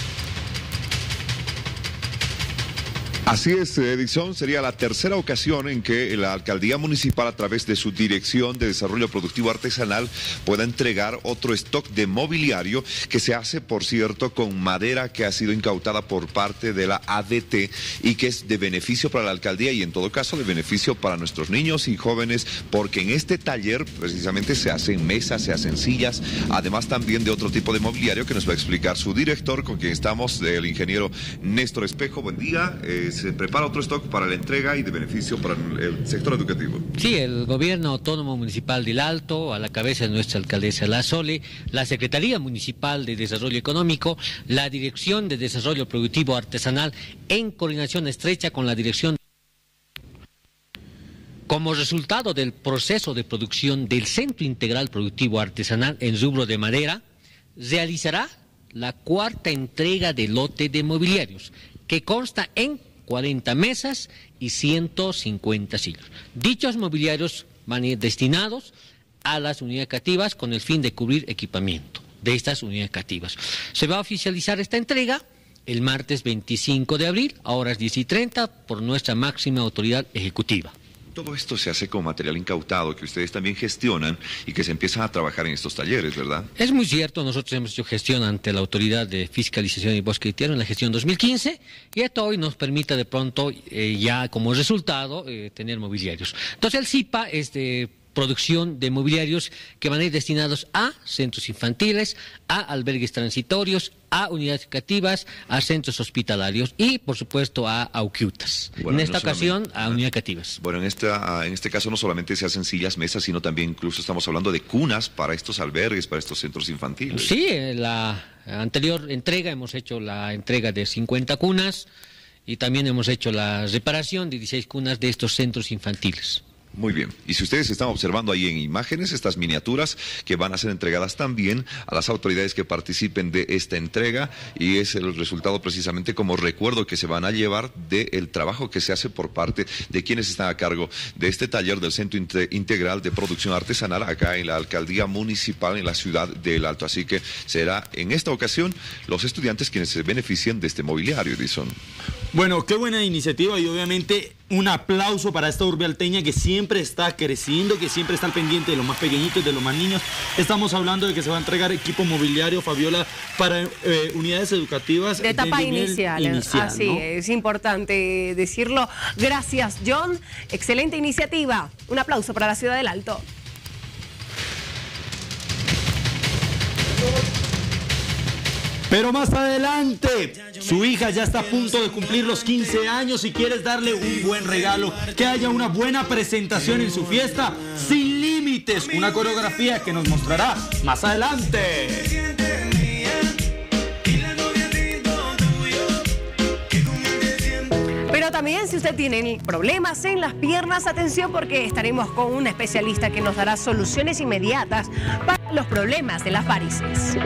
Así es, Edison, sería la tercera ocasión en que la alcaldía municipal, a través de su Dirección de Desarrollo Productivo Artesanal, pueda entregar otro stock de mobiliario que se hace, por cierto, con madera que ha sido incautada por parte de la A D T y que es de beneficio para la alcaldía y, en todo caso, de beneficio para nuestros niños y jóvenes, porque en este taller precisamente se hacen mesas, se hacen sillas, además también de otro tipo de mobiliario que nos va a explicar su director, con quien estamos, el ingeniero Néstor Espejo. Buen día. Eh, se prepara otro stock para la entrega y de beneficio para el sector educativo. Sí, el Gobierno Autónomo Municipal del Alto, a la cabeza de nuestra alcaldesa La Sole, la Secretaría Municipal de Desarrollo Económico, la Dirección de Desarrollo Productivo Artesanal, en coordinación estrecha con la Dirección. Como resultado del proceso de producción del Centro Integral Productivo Artesanal en rubro de madera, realizará la cuarta entrega del lote de mobiliarios, que consta en cuarenta mesas y ciento cincuenta sillas. Dichos mobiliarios van a ir destinados a las unidades educativas con el fin de cubrir equipamiento de estas unidades educativas. Se va a oficializar esta entrega el martes veinticinco de abril a horas diez y treinta por nuestra máxima autoridad ejecutiva. Todo esto se hace con material incautado que ustedes también gestionan y que se empiezan a trabajar en estos talleres, ¿verdad? Es muy cierto, nosotros hemos hecho gestión ante la Autoridad de Fiscalización y Bosque y Tierra en la gestión dos mil quince y esto hoy nos permite de pronto eh, ya como resultado eh, tener mobiliarios. Entonces el C I P A es de producción de mobiliarios que van a ir destinados a centros infantiles, a albergues transitorios, a unidades educativas, a centros hospitalarios y, por supuesto, a auquiutas. Bueno, en esta no ocasión, a unidades educativas. Bueno, en, esta, en este caso no solamente se hacen sillas, mesas, sino también incluso estamos hablando de cunas para estos albergues, para estos centros infantiles. Sí, en la anterior entrega hemos hecho la entrega de cincuenta cunas y también hemos hecho la reparación de dieciséis cunas de estos centros infantiles. Muy bien. Y si ustedes están observando ahí en imágenes estas miniaturas que van a ser entregadas también a las autoridades que participen de esta entrega, y es el resultado precisamente como recuerdo que se van a llevar del trabajo que se hace por parte de quienes están a cargo de este taller del Centro Integral de Producción Artesanal acá en la Alcaldía Municipal en la ciudad del Alto. Así que será en esta ocasión los estudiantes quienes se beneficien de este mobiliario, Edison. Bueno, qué buena iniciativa y obviamente un aplauso para esta urbe alteña que siempre está creciendo, que siempre está al pendiente de los más pequeñitos, de los más niños. Estamos hablando de que se va a entregar equipo mobiliario, Fabiola, para eh, unidades educativas de etapa de inicial. inicial. Así ¿no? es importante decirlo. Gracias, John. Excelente iniciativa. Un aplauso para la ciudad del Alto. Pero más adelante, su hija ya está a punto de cumplir los quince años y quieres darle un buen regalo, que haya una buena presentación en su fiesta, sin límites, una coreografía que nos mostrará más adelante. Pero también si usted tiene problemas en las piernas, atención porque estaremos con un especialista que nos dará soluciones inmediatas para los problemas de las varices.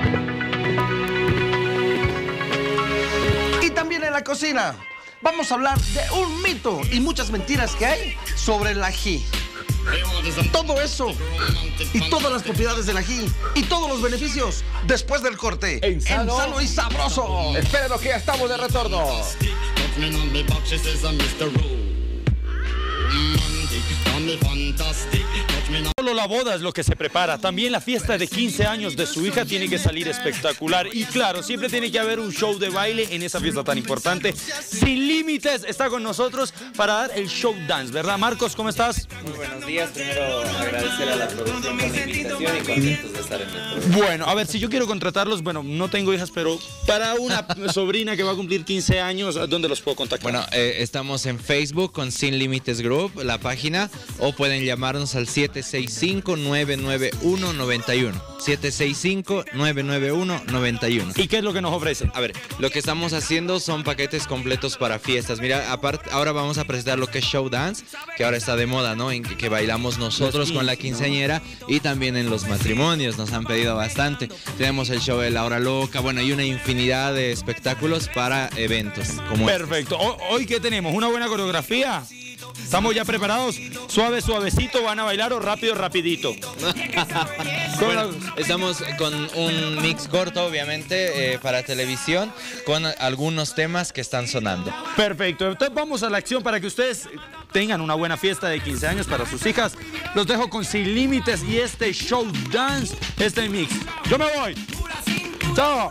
Y también en la cocina vamos a hablar de un mito y muchas mentiras que hay sobre el ají. Todo eso y todas las propiedades del ají y todos los beneficios después del corte. En sano, en sano y sabroso. Espérenos que ya estamos de retorno. Solo la boda es lo que se prepara, también la fiesta de quince años de su hija tiene que salir espectacular. Y claro, siempre tiene que haber un show de baile en esa fiesta tan importante. Sin Límites está con nosotros para dar el show dance, ¿verdad? Marcos, ¿cómo estás? Muy buenos días. Primero agradecer a la producción por la invitación y contentos de estar en el programa. Bueno, a ver, si yo quiero contratarlos, bueno, no tengo hijas, pero para una sobrina que va a cumplir quince años, ¿dónde los puedo contactar? Bueno, eh, estamos en Facebook con Sin Límites Group, la página, o pueden llamarnos al siete seis cinco, nueve nueve uno, nueve uno. siete seis cinco, nueve nueve uno, nueve uno. ¿Y qué es lo que nos ofrecen? A ver, lo que estamos haciendo son paquetes completos para fiestas. Mira, aparte, ahora vamos a presentar lo que es show dance, que ahora está de moda, ¿no? En que, que bailamos nosotros con la quinceañera y también en los matrimonios, nos han pedido bastante. Tenemos el show de La Hora Loca, bueno, y una infinidad de espectáculos para eventos como Perfecto. ¿Hoy qué tenemos? ¿Una buena coreografía? ¿Estamos ya preparados? ¿Suave, suavecito? ¿Van a bailar o rápido, rapidito? Bueno, estamos con un mix corto, obviamente, eh, para televisión, con algunos temas que están sonando. Perfecto. Entonces vamos a la acción para que ustedes tengan una buena fiesta de quince años para sus hijas. Los dejo con Sin Límites y este show dance, este mix. Yo me voy. Chao.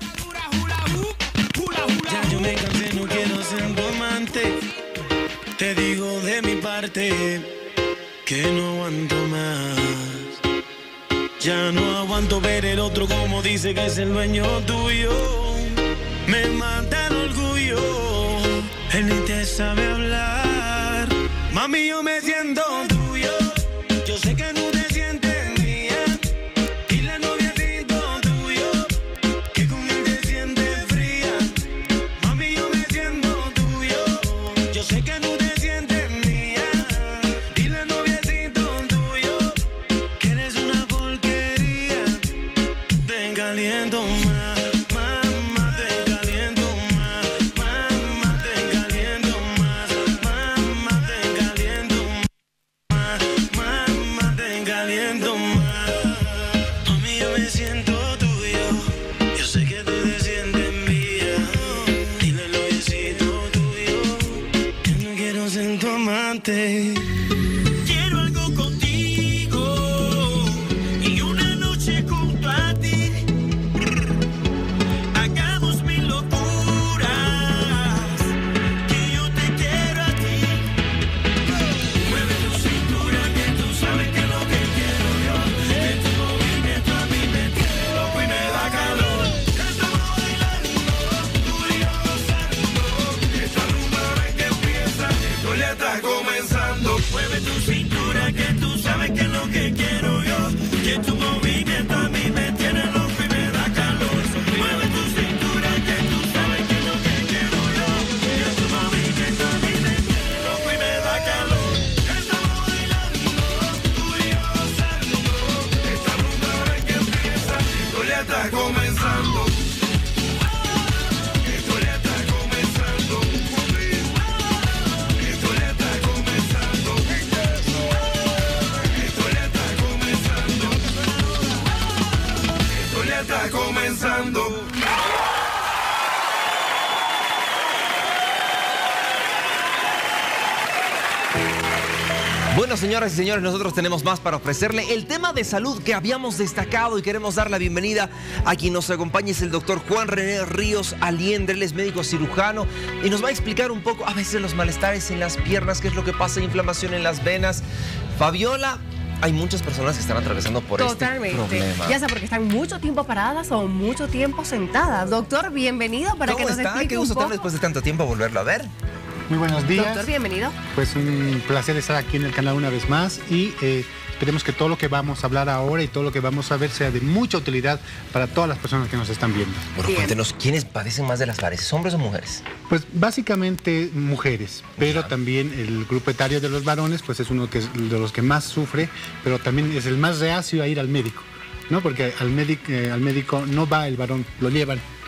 Ya yo me cansé, no quiero ser tu amante. Te digo de mi parte que no aguanto más. Ya no aguanto ver el otro como dice que es el dueño tuyo. Me mata el orgullo, él ni te sabe hablar. Mami, yo me siento tuyo. Yo sé que no te sientes mía. Y la novia siento tuyo, que con él te sientes fría. Mami, yo me siento tuyo. Yo sé que no te sientes mía. Y la novia siento tuyo, que eres una porquería. Te caliento más, mamá, te caliento más, mamá, te caliento más, mamá, te caliento más, mamá, te caliento más. Mami, yo me siento tuyo, yo sé que tú te sientes mía. Y la novia siento tuyo, que no quiero ser tu amante. Quiero algo contigo y una noche junto a ti. Hagamos mil locuras, que yo te quiero a ti. Mueve tu cintura, que tú sabes que es lo que quiero yo. Que tu movimiento a mí me tiene loco y me da calor. Estamos bailando, tú y yo gozando. Esta rumba ahora que empieza, esto ya está comenzando. Mueve tu cintura, que tú sabes que es lo que quiero yo. Que tu movimiento a mí me tiene loco y me da calor. Mueve tu cintura, que tú sabes que es lo que quiero yo. Que tu movimiento a mí me tiene loco y me da calor. Estamos bailando, tú y yo gozando. Esta rumba ahora que empieza, esto ya está comenzando. Esto ya está comenzando. Esto ya está comenzando. Esto ya está comenzando. Esto ya está comenzando. Bueno, señoras y señores, nosotros tenemos más para ofrecerle. El tema de salud que habíamos destacado y queremos dar la bienvenida a quien nos acompaña es el doctor Juan René Ríos Aliendre. Él es médico cirujano y nos va a explicar un poco a veces los malestares en las piernas, qué es lo que pasa, inflamación en las venas. Fabiola, hay muchas personas que están atravesando por Totalmente. este problema. Ya sea porque están mucho tiempo paradas o mucho tiempo sentadas. Doctor, bienvenido para que ¿Cómo nos está? explique Qué un gusto poco. tenerlo después de tanto tiempo volverlo a ver. Muy buenos días. Doctor, bienvenido. Pues un placer estar aquí en el canal una vez más y eh, esperemos que todo lo que vamos a hablar ahora y todo lo que vamos a ver sea de mucha utilidad para todas las personas que nos están viendo. Bueno, cuéntenos, ¿quiénes padecen más de las varices, hombres o mujeres? Pues básicamente mujeres, pero también el grupo etario de los varones pues es uno que es de los que más sufre, pero también es el más reacio a ir al médico, ¿no? Porque al médico, eh, al médico no va el varón, lo llevan.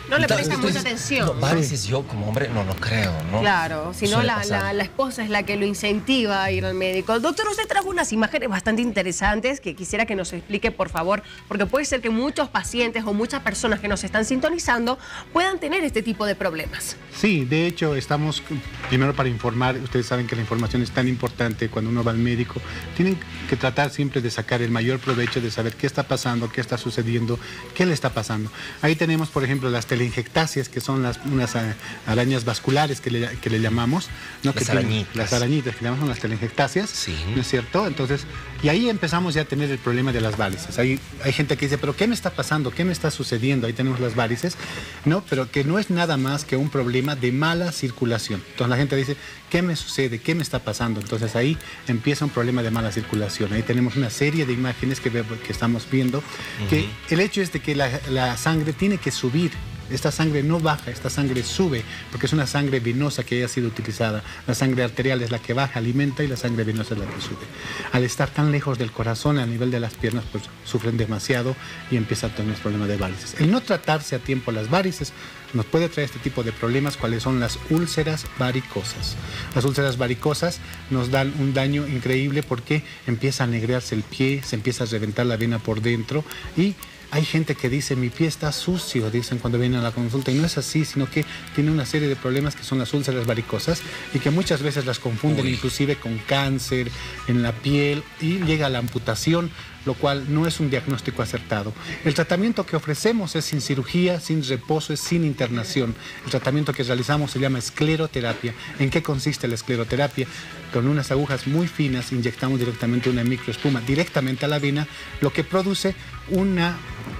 No le Entonces, presta tú mucha dices, atención. No, varices yo como hombre no lo creo, ¿no? Claro, si no Suele la, pasar. la, la esposa es la que lo incentiva a ir al médico. Doctor, usted trajo unas imágenes bastante interesantes que quisiera que nos explique, por favor, porque puede ser que muchos pacientes o muchas personas que nos están sintonizando puedan tener este tipo de problemas. Sí, de hecho estamos, primero para informar, ustedes saben que la información es tan importante cuando uno va al médico, tienen que tratar siempre de sacar el mayor provecho de saber qué está pasando, qué está sucediendo, qué le está pasando. Ahí tenemos, por ejemplo, las teleinjectasias, que son las, unas eh, arañas vasculares que le, que le llamamos. ¿no? Las que tienen- arañitas. Las arañitas, que llamamos las teleinjectasias, Sí. ¿no es cierto? Entonces, y ahí empezamos ya a tener el problema de las varices. Ahí hay gente que dice, pero ¿qué me está pasando? ¿Qué me está sucediendo? Ahí tenemos las varices, ¿no? Pero que no es nada más que un problema de mala circulación. Entonces la gente dice, ¿qué me sucede? ¿Qué me está pasando? Entonces ahí empieza un problema de mala circulación. Ahí tenemos una serie de imágenes que, ve- que estamos viendo, que Ujú. el hecho es de que la, la sangre tiene que subir. Esta sangre no baja, esta sangre sube, porque es una sangre venosa que haya sido utilizada. La sangre arterial es la que baja, alimenta, y la sangre venosa es la que sube. Al estar tan lejos del corazón, a nivel de las piernas, pues sufren demasiado y empiezan a tener problemas de varices. El no tratarse a tiempo las varices nos puede traer este tipo de problemas, cuáles son las úlceras varicosas. Las úlceras varicosas nos dan un daño increíble porque empieza a negrearse el pie, se empieza a reventar la vena por dentro, y hay gente que dice, mi pie está sucio, dicen cuando vienen a la consulta, y no es así, sino que tiene una serie de problemas que son las úlceras varicosas, y que muchas veces las confunden Uy. inclusive con cáncer en la piel, y llega a la amputación, lo cual no es un diagnóstico acertado. El tratamiento que ofrecemos es sin cirugía, sin reposo, es sin internación. El tratamiento que realizamos se llama escleroterapia. ¿En qué consiste la escleroterapia? Con unas agujas muy finas inyectamos directamente una microespuma directamente a la vena, lo que produce una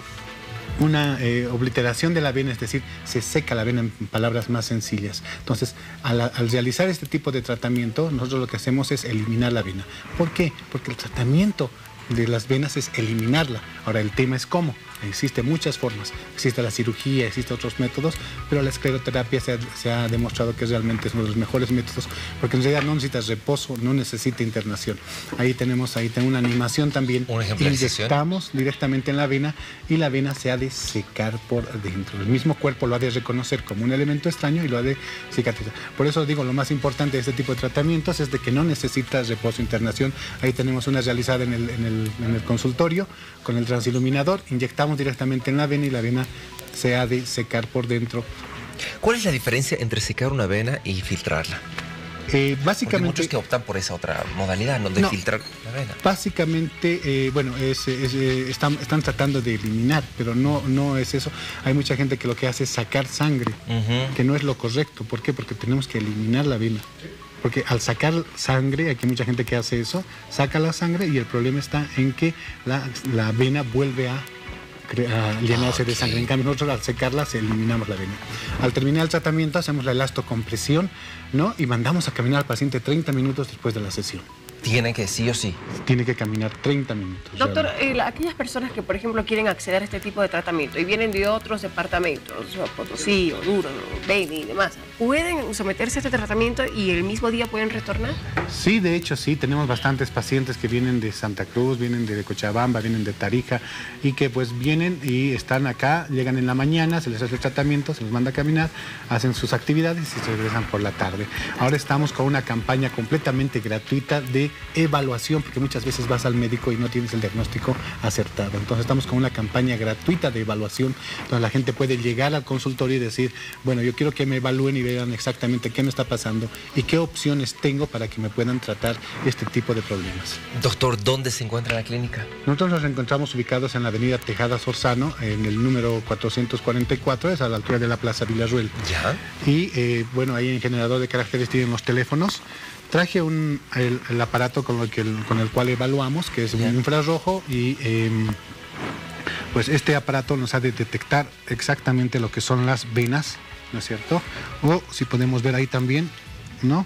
una eh, obliteración de la vena, es decir, se seca la vena, en palabras más sencillas. Entonces, al, al realizar este tipo de tratamiento, nosotros lo que hacemos es eliminar la vena. ¿Por qué? Porque el tratamiento de las venas es eliminarla. Ahora, el tema es cómo. Existen muchas formas. Existe la cirugía, existen otros métodos, pero la escleroterapia se ha, se ha demostrado que realmente es uno de los mejores métodos, porque en realidad no necesita reposo, no necesita internación. Ahí tenemos, ahí tengo una animación también. ¿Un ejemplo de sesión? Inyectamos directamente en la vena, y la vena se ha de secar por dentro. El mismo cuerpo lo ha de reconocer como un elemento extraño y lo ha de cicatrizar. Por eso digo, lo más importante de este tipo de tratamientos es de que no necesita reposo, internación. Ahí tenemos una realizada en el, en el, en el consultorio con el transiluminador. Inyectamos directamente en la vena y la vena se ha de secar por dentro. ¿Cuál es la diferencia entre secar una vena y filtrarla? Eh, Porque básicamente, muchos que optan por esa otra modalidad, ¿no? De No. filtrar la vena. Básicamente, eh, bueno, es, es, eh, están, están tratando de eliminar, pero no, no es eso. Hay mucha gente que lo que hace es sacar sangre, Ujú. que no es lo correcto. ¿Por qué? Porque tenemos que eliminar la vena. Porque al sacar sangre, aquí hay mucha gente que hace eso, saca la sangre, y el problema está en que la, la vena vuelve a, cre- a llenarse de sangre. En cambio, nosotros al secarla se eliminamos la vena. Al terminar el tratamiento hacemos la elastocompresión, ¿no? Y mandamos a caminar al paciente treinta minutos después de la sesión. Tiene que sí o sí. Tiene que caminar treinta minutos. Doctor, realmente. eh, la- aquellas personas que, por ejemplo, quieren acceder a este tipo de tratamiento y vienen de otros departamentos, o Potosí, Oruro, Beni y demás, ¿pueden someterse a este tratamiento y el mismo día pueden retornar? Sí, de hecho sí, tenemos bastantes pacientes que vienen de Santa Cruz, vienen de Cochabamba, vienen de Tarija, y que pues vienen y están acá, llegan en la mañana, se les hace el tratamiento, se les manda a caminar, hacen sus actividades y se regresan por la tarde. Ahora estamos con una campaña completamente gratuita de evaluación, porque muchas veces vas al médico y no tienes el diagnóstico acertado. Entonces estamos con una campaña gratuita de evaluación, donde la gente puede llegar al consultorio y decir, bueno, yo quiero que me evalúen y vean exactamente qué me está pasando y qué opciones tengo para que me puedan tratar este tipo de problemas. Doctor, ¿dónde se encuentra la clínica? Nosotros nos encontramos ubicados en la avenida Tejada Sorzano, en el número cuatrocientos cuarenta y cuatro, es a la altura de la Plaza Villarruel. Ya. Y eh, bueno, ahí en generador de caracteres tienen los teléfonos. Traje un, el, el aparato con, lo que, con el cual evaluamos, que es un infrarrojo, y eh, pues este aparato nos ha de detectar exactamente lo que son las venas, ¿no es cierto? O si podemos ver ahí también, ¿no?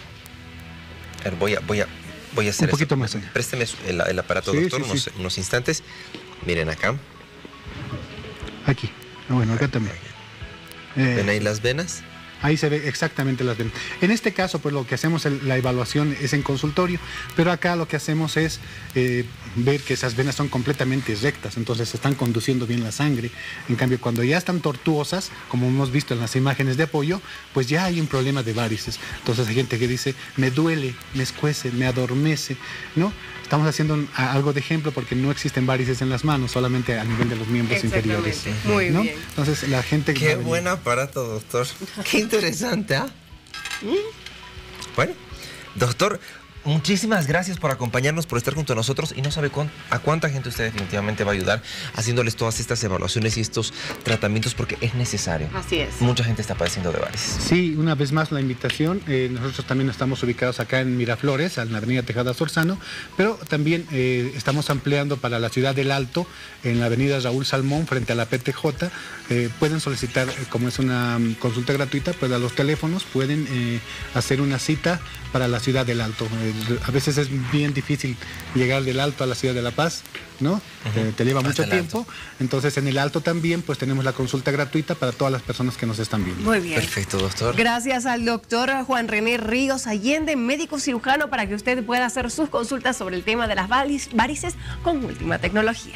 A ver, voy a, voy a, voy a hacer Un poquito eso. más allá. Présteme su- el, el aparato, Sí, doctor, sí, unos, sí. unos instantes. Miren acá. Aquí. Ah, bueno, acá también. Eh, ¿Ven ahí las venas? Ahí se ve exactamente las venas. En este caso, pues lo que hacemos, el, la evaluación es en consultorio, pero acá lo que hacemos es eh, ver que esas venas son completamente rectas, entonces se están conduciendo bien la sangre. En cambio, cuando ya están tortuosas, como hemos visto en las imágenes de apoyo, pues ya hay un problema de varices. Entonces hay gente que dice, me duele, me escuece, me adormece, ¿no? Estamos haciendo un, a, algo de ejemplo porque no existen varices en las manos, solamente a nivel de los miembros inferiores. Muy ¿no? bien. Entonces la gente... Qué buen aparato, doctor. Qué interesante, ¿ah? ¿eh? Bueno, doctor, muchísimas gracias por acompañarnos, por estar junto a nosotros, y no sabe cuán, a cuánta gente usted definitivamente va a ayudar haciéndoles todas estas evaluaciones y estos tratamientos, porque es necesario. Así es. Mucha gente está padeciendo de varices. Sí, una vez más la invitación. Eh, nosotros también estamos ubicados acá en Miraflores, en la avenida Tejada Sorzano, pero también eh, estamos ampliando para la ciudad del Alto, en la avenida Raúl Salmón, frente a la P T J. Eh, pueden solicitar, eh, como es una um, consulta gratuita, pues a los teléfonos pueden eh, hacer una cita para la ciudad del Alto. Eh, a veces es bien difícil llegar del Alto a la ciudad de La Paz, ¿no? Uh-huh. eh, te lleva mucho tiempo. Entonces en el Alto también pues tenemos la consulta gratuita para todas las personas que nos están viendo. Muy bien. Perfecto, doctor. Gracias al doctor Juan René Ríos Allende, médico cirujano, para que usted pueda hacer sus consultas sobre el tema de las varices con última tecnología.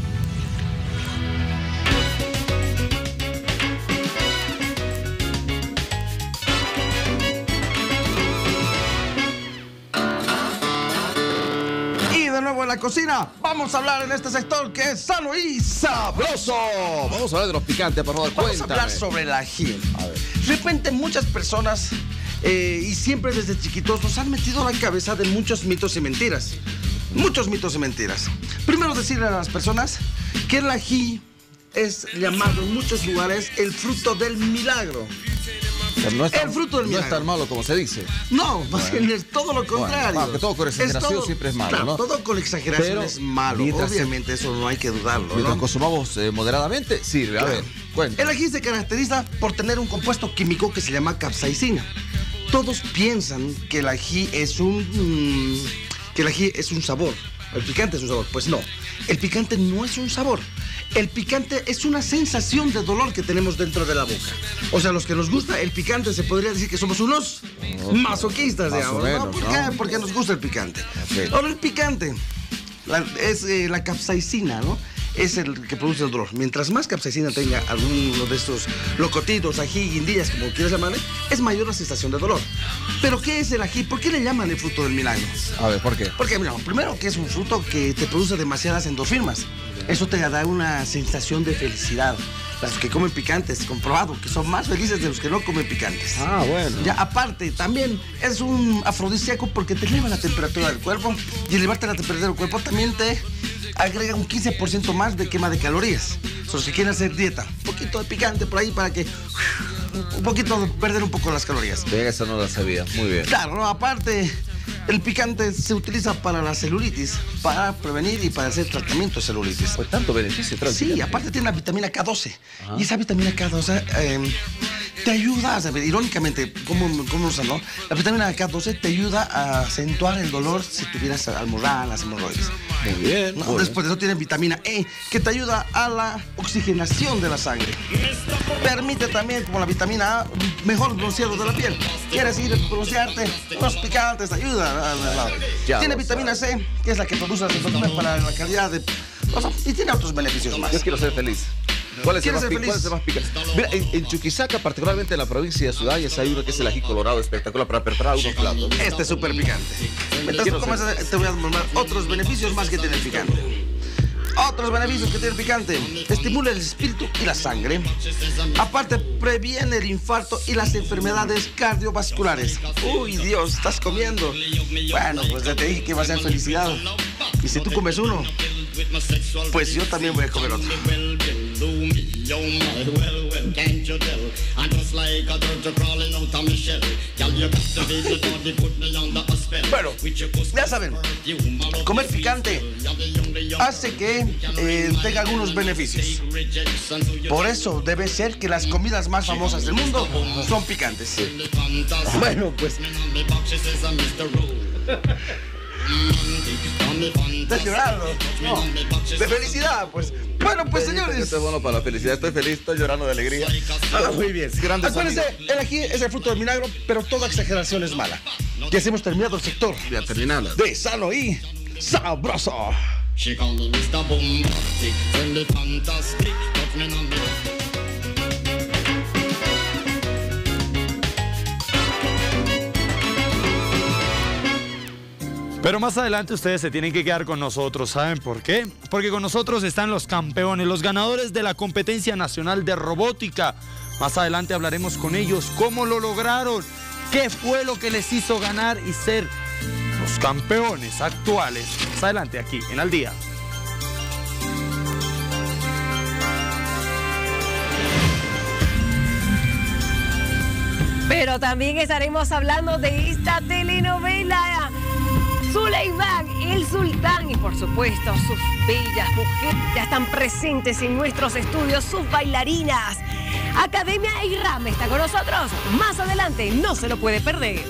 De nuevo en la cocina, vamos a hablar en este sector que es sano y sabroso. Vamos a hablar de los picantes, por favor, Vamos cuéntame. a hablar sobre el ají. De repente muchas personas, eh, y siempre desde chiquitos, nos han metido a la cabeza de muchos mitos y mentiras. Muchos mitos y mentiras. Primero decirle a las personas que el ají es llamado en muchos lugares el fruto del milagro. Pero no es tan, el fruto del milagro. No es tan malo como se dice. No, más bien es todo lo contrario. Bueno, que todo con exageración todo, siempre es malo, claro, ¿no? todo con exageración Pero es malo. Obviamente eso no hay que dudarlo, Mientras ¿no? consumamos eh, moderadamente, sirve. A Claro. ver, cuenta. El ají se caracteriza por tener un compuesto químico que se llama capsaicina. Todos piensan que el ají es un mm, que el ají es un sabor. El picante es un sabor. Pues no. El picante no es un sabor. El picante es una sensación de dolor que tenemos dentro de la boca. O sea, los que nos gusta el picante, se podría decir que somos unos masoquistas, Más digamos, o menos, ¿no? ¿Por ¿no? qué? Porque nos gusta el picante. Ok. Ahora, el picante la- es eh, la capsaicina, ¿no? Es el que produce el dolor. Mientras más capsaicina tenga alguno de estos locotitos, ají, guindillas, como quieras llamarle, es mayor la sensación de dolor. ¿Pero qué es el ají? ¿Por qué le llaman el fruto del milagro? A ver, ¿por qué? Porque, mira, primero que es un fruto que te produce demasiadas endorfinas. Eso te da una sensación de felicidad. Los que comen picantes, comprobado que son más felices de los que no comen picantes. Ah, bueno. Ya, aparte, también es un afrodisíaco porque te eleva la temperatura del cuerpo, y elevarte la temperatura del cuerpo también te agrega un quince por ciento más de quema de calorías. Son los que quieren hacer dieta. Un poquito de picante por ahí para que... Un poquito, perder un poco las calorías. Bien, eso no la sabía. Muy bien. Claro, ¿no? Aparte, el picante se utiliza para la celulitis, para prevenir y para hacer tratamiento de celulitis. Pues tanto beneficio trae el Sí, picante. aparte tiene la vitamina K doce. Y esa vitamina K doce eh, te ayuda, a saber, irónicamente, ¿cómo, cómo usan, no? La vitamina K doce te ayuda a acentuar el dolor si tuvieras almorranas, hemorroides. Muy bien. ¿No? muy bien. Después de eso tiene vitamina E, que te ayuda a la oxigenación de la sangre. Permite también, como la vitamina A, mejor bronceado de la piel. ¿Quieres ir a broncearte? Los picantes te ayuda. Ya Tiene lo vitamina C, que es la que produce las endorfinas para la calidad de... O sea, y tiene otros beneficios más. Yo quiero ser feliz. ¿Cuál es, el ¿Quieres más, ser pi- cuál es el más picante? Mira, en, en Chuquisaca, particularmente en la provincia de Ciudades, hay uno que es el ají colorado espectacular para preparar unos platos. Este es súper picante. Mientras Quiero tú comes, ser- te voy a nombrar otros beneficios más que tiene el picante. Otros beneficios que tiene el picante: estimula el espíritu y la sangre. Aparte, previene el infarto y las enfermedades cardiovasculares. Uy, Dios, estás comiendo. Bueno, pues ya te dije que va a ser felicidad. Y si tú comes uno, pues yo también voy a comer otro. Bueno, ya saben, comer picante hace que eh, tenga algunos beneficios. Por eso debe ser que las comidas más famosas del mundo son picantes. Bueno, pues... ¿Estás llorando? No, de felicidad, pues. Bueno, pues señores. Esto es bueno para la felicidad. Estoy feliz, estoy llorando de alegría. Ah, muy bien. Grandes Acuérdense, amigos. el ají es el fruto del milagro, pero toda exageración es mala. Y así hemos terminado el sector. Ya terminamos. De sano y sabroso. She call me mister Bombastic, send the fantastic, touch me on the Pero más adelante ustedes se tienen que quedar con nosotros, ¿saben por qué? Porque con nosotros están los campeones, los ganadores de la competencia nacional de robótica. Más adelante hablaremos con ellos, cómo lo lograron, qué fue lo que les hizo ganar y ser los campeones actuales. Más adelante aquí en Al Día. Pero también estaremos hablando de esta telenovela, Suleimán, el Sultán, y por supuesto sus bellas mujeres ya están presentes en nuestros estudios, sus bailarinas. Academia Eiram está con nosotros. Más adelante, no se lo puede perder.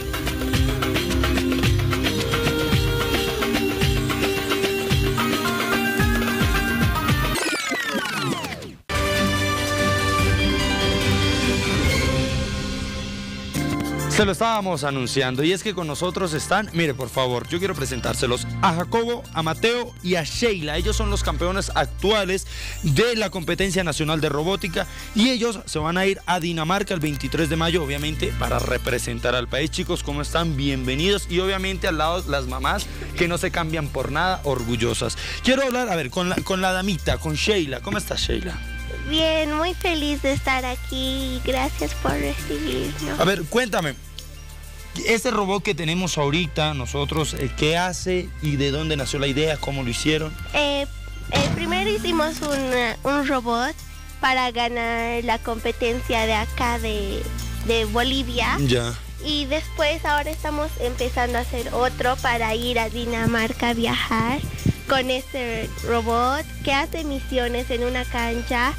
Se lo estábamos anunciando y es que con nosotros están, mire por favor, yo quiero presentárselos a Jacobo, a Mateo y a Sheila. Ellos son los campeones actuales de la competencia nacional de robótica y ellos se van a ir a Dinamarca el veintitrés de mayo, obviamente para representar al país. Chicos, ¿cómo están? Bienvenidos y obviamente al lado las mamás que no se cambian por nada, orgullosas. Quiero hablar, a ver, con la, con la damita, con Sheila. ¿Cómo estás, Sheila? Bien, muy feliz de estar aquí. Gracias por recibirnos. A ver, cuéntame. Este robot que tenemos ahorita, nosotros, ¿qué hace y de dónde nació la idea? ¿Cómo lo hicieron? Eh, eh, primero hicimos un, un robot para ganar la competencia de acá de, de Bolivia. Ya. Y después ahora estamos empezando a hacer otro para ir a Dinamarca a viajar con este robot que hace misiones en una cancha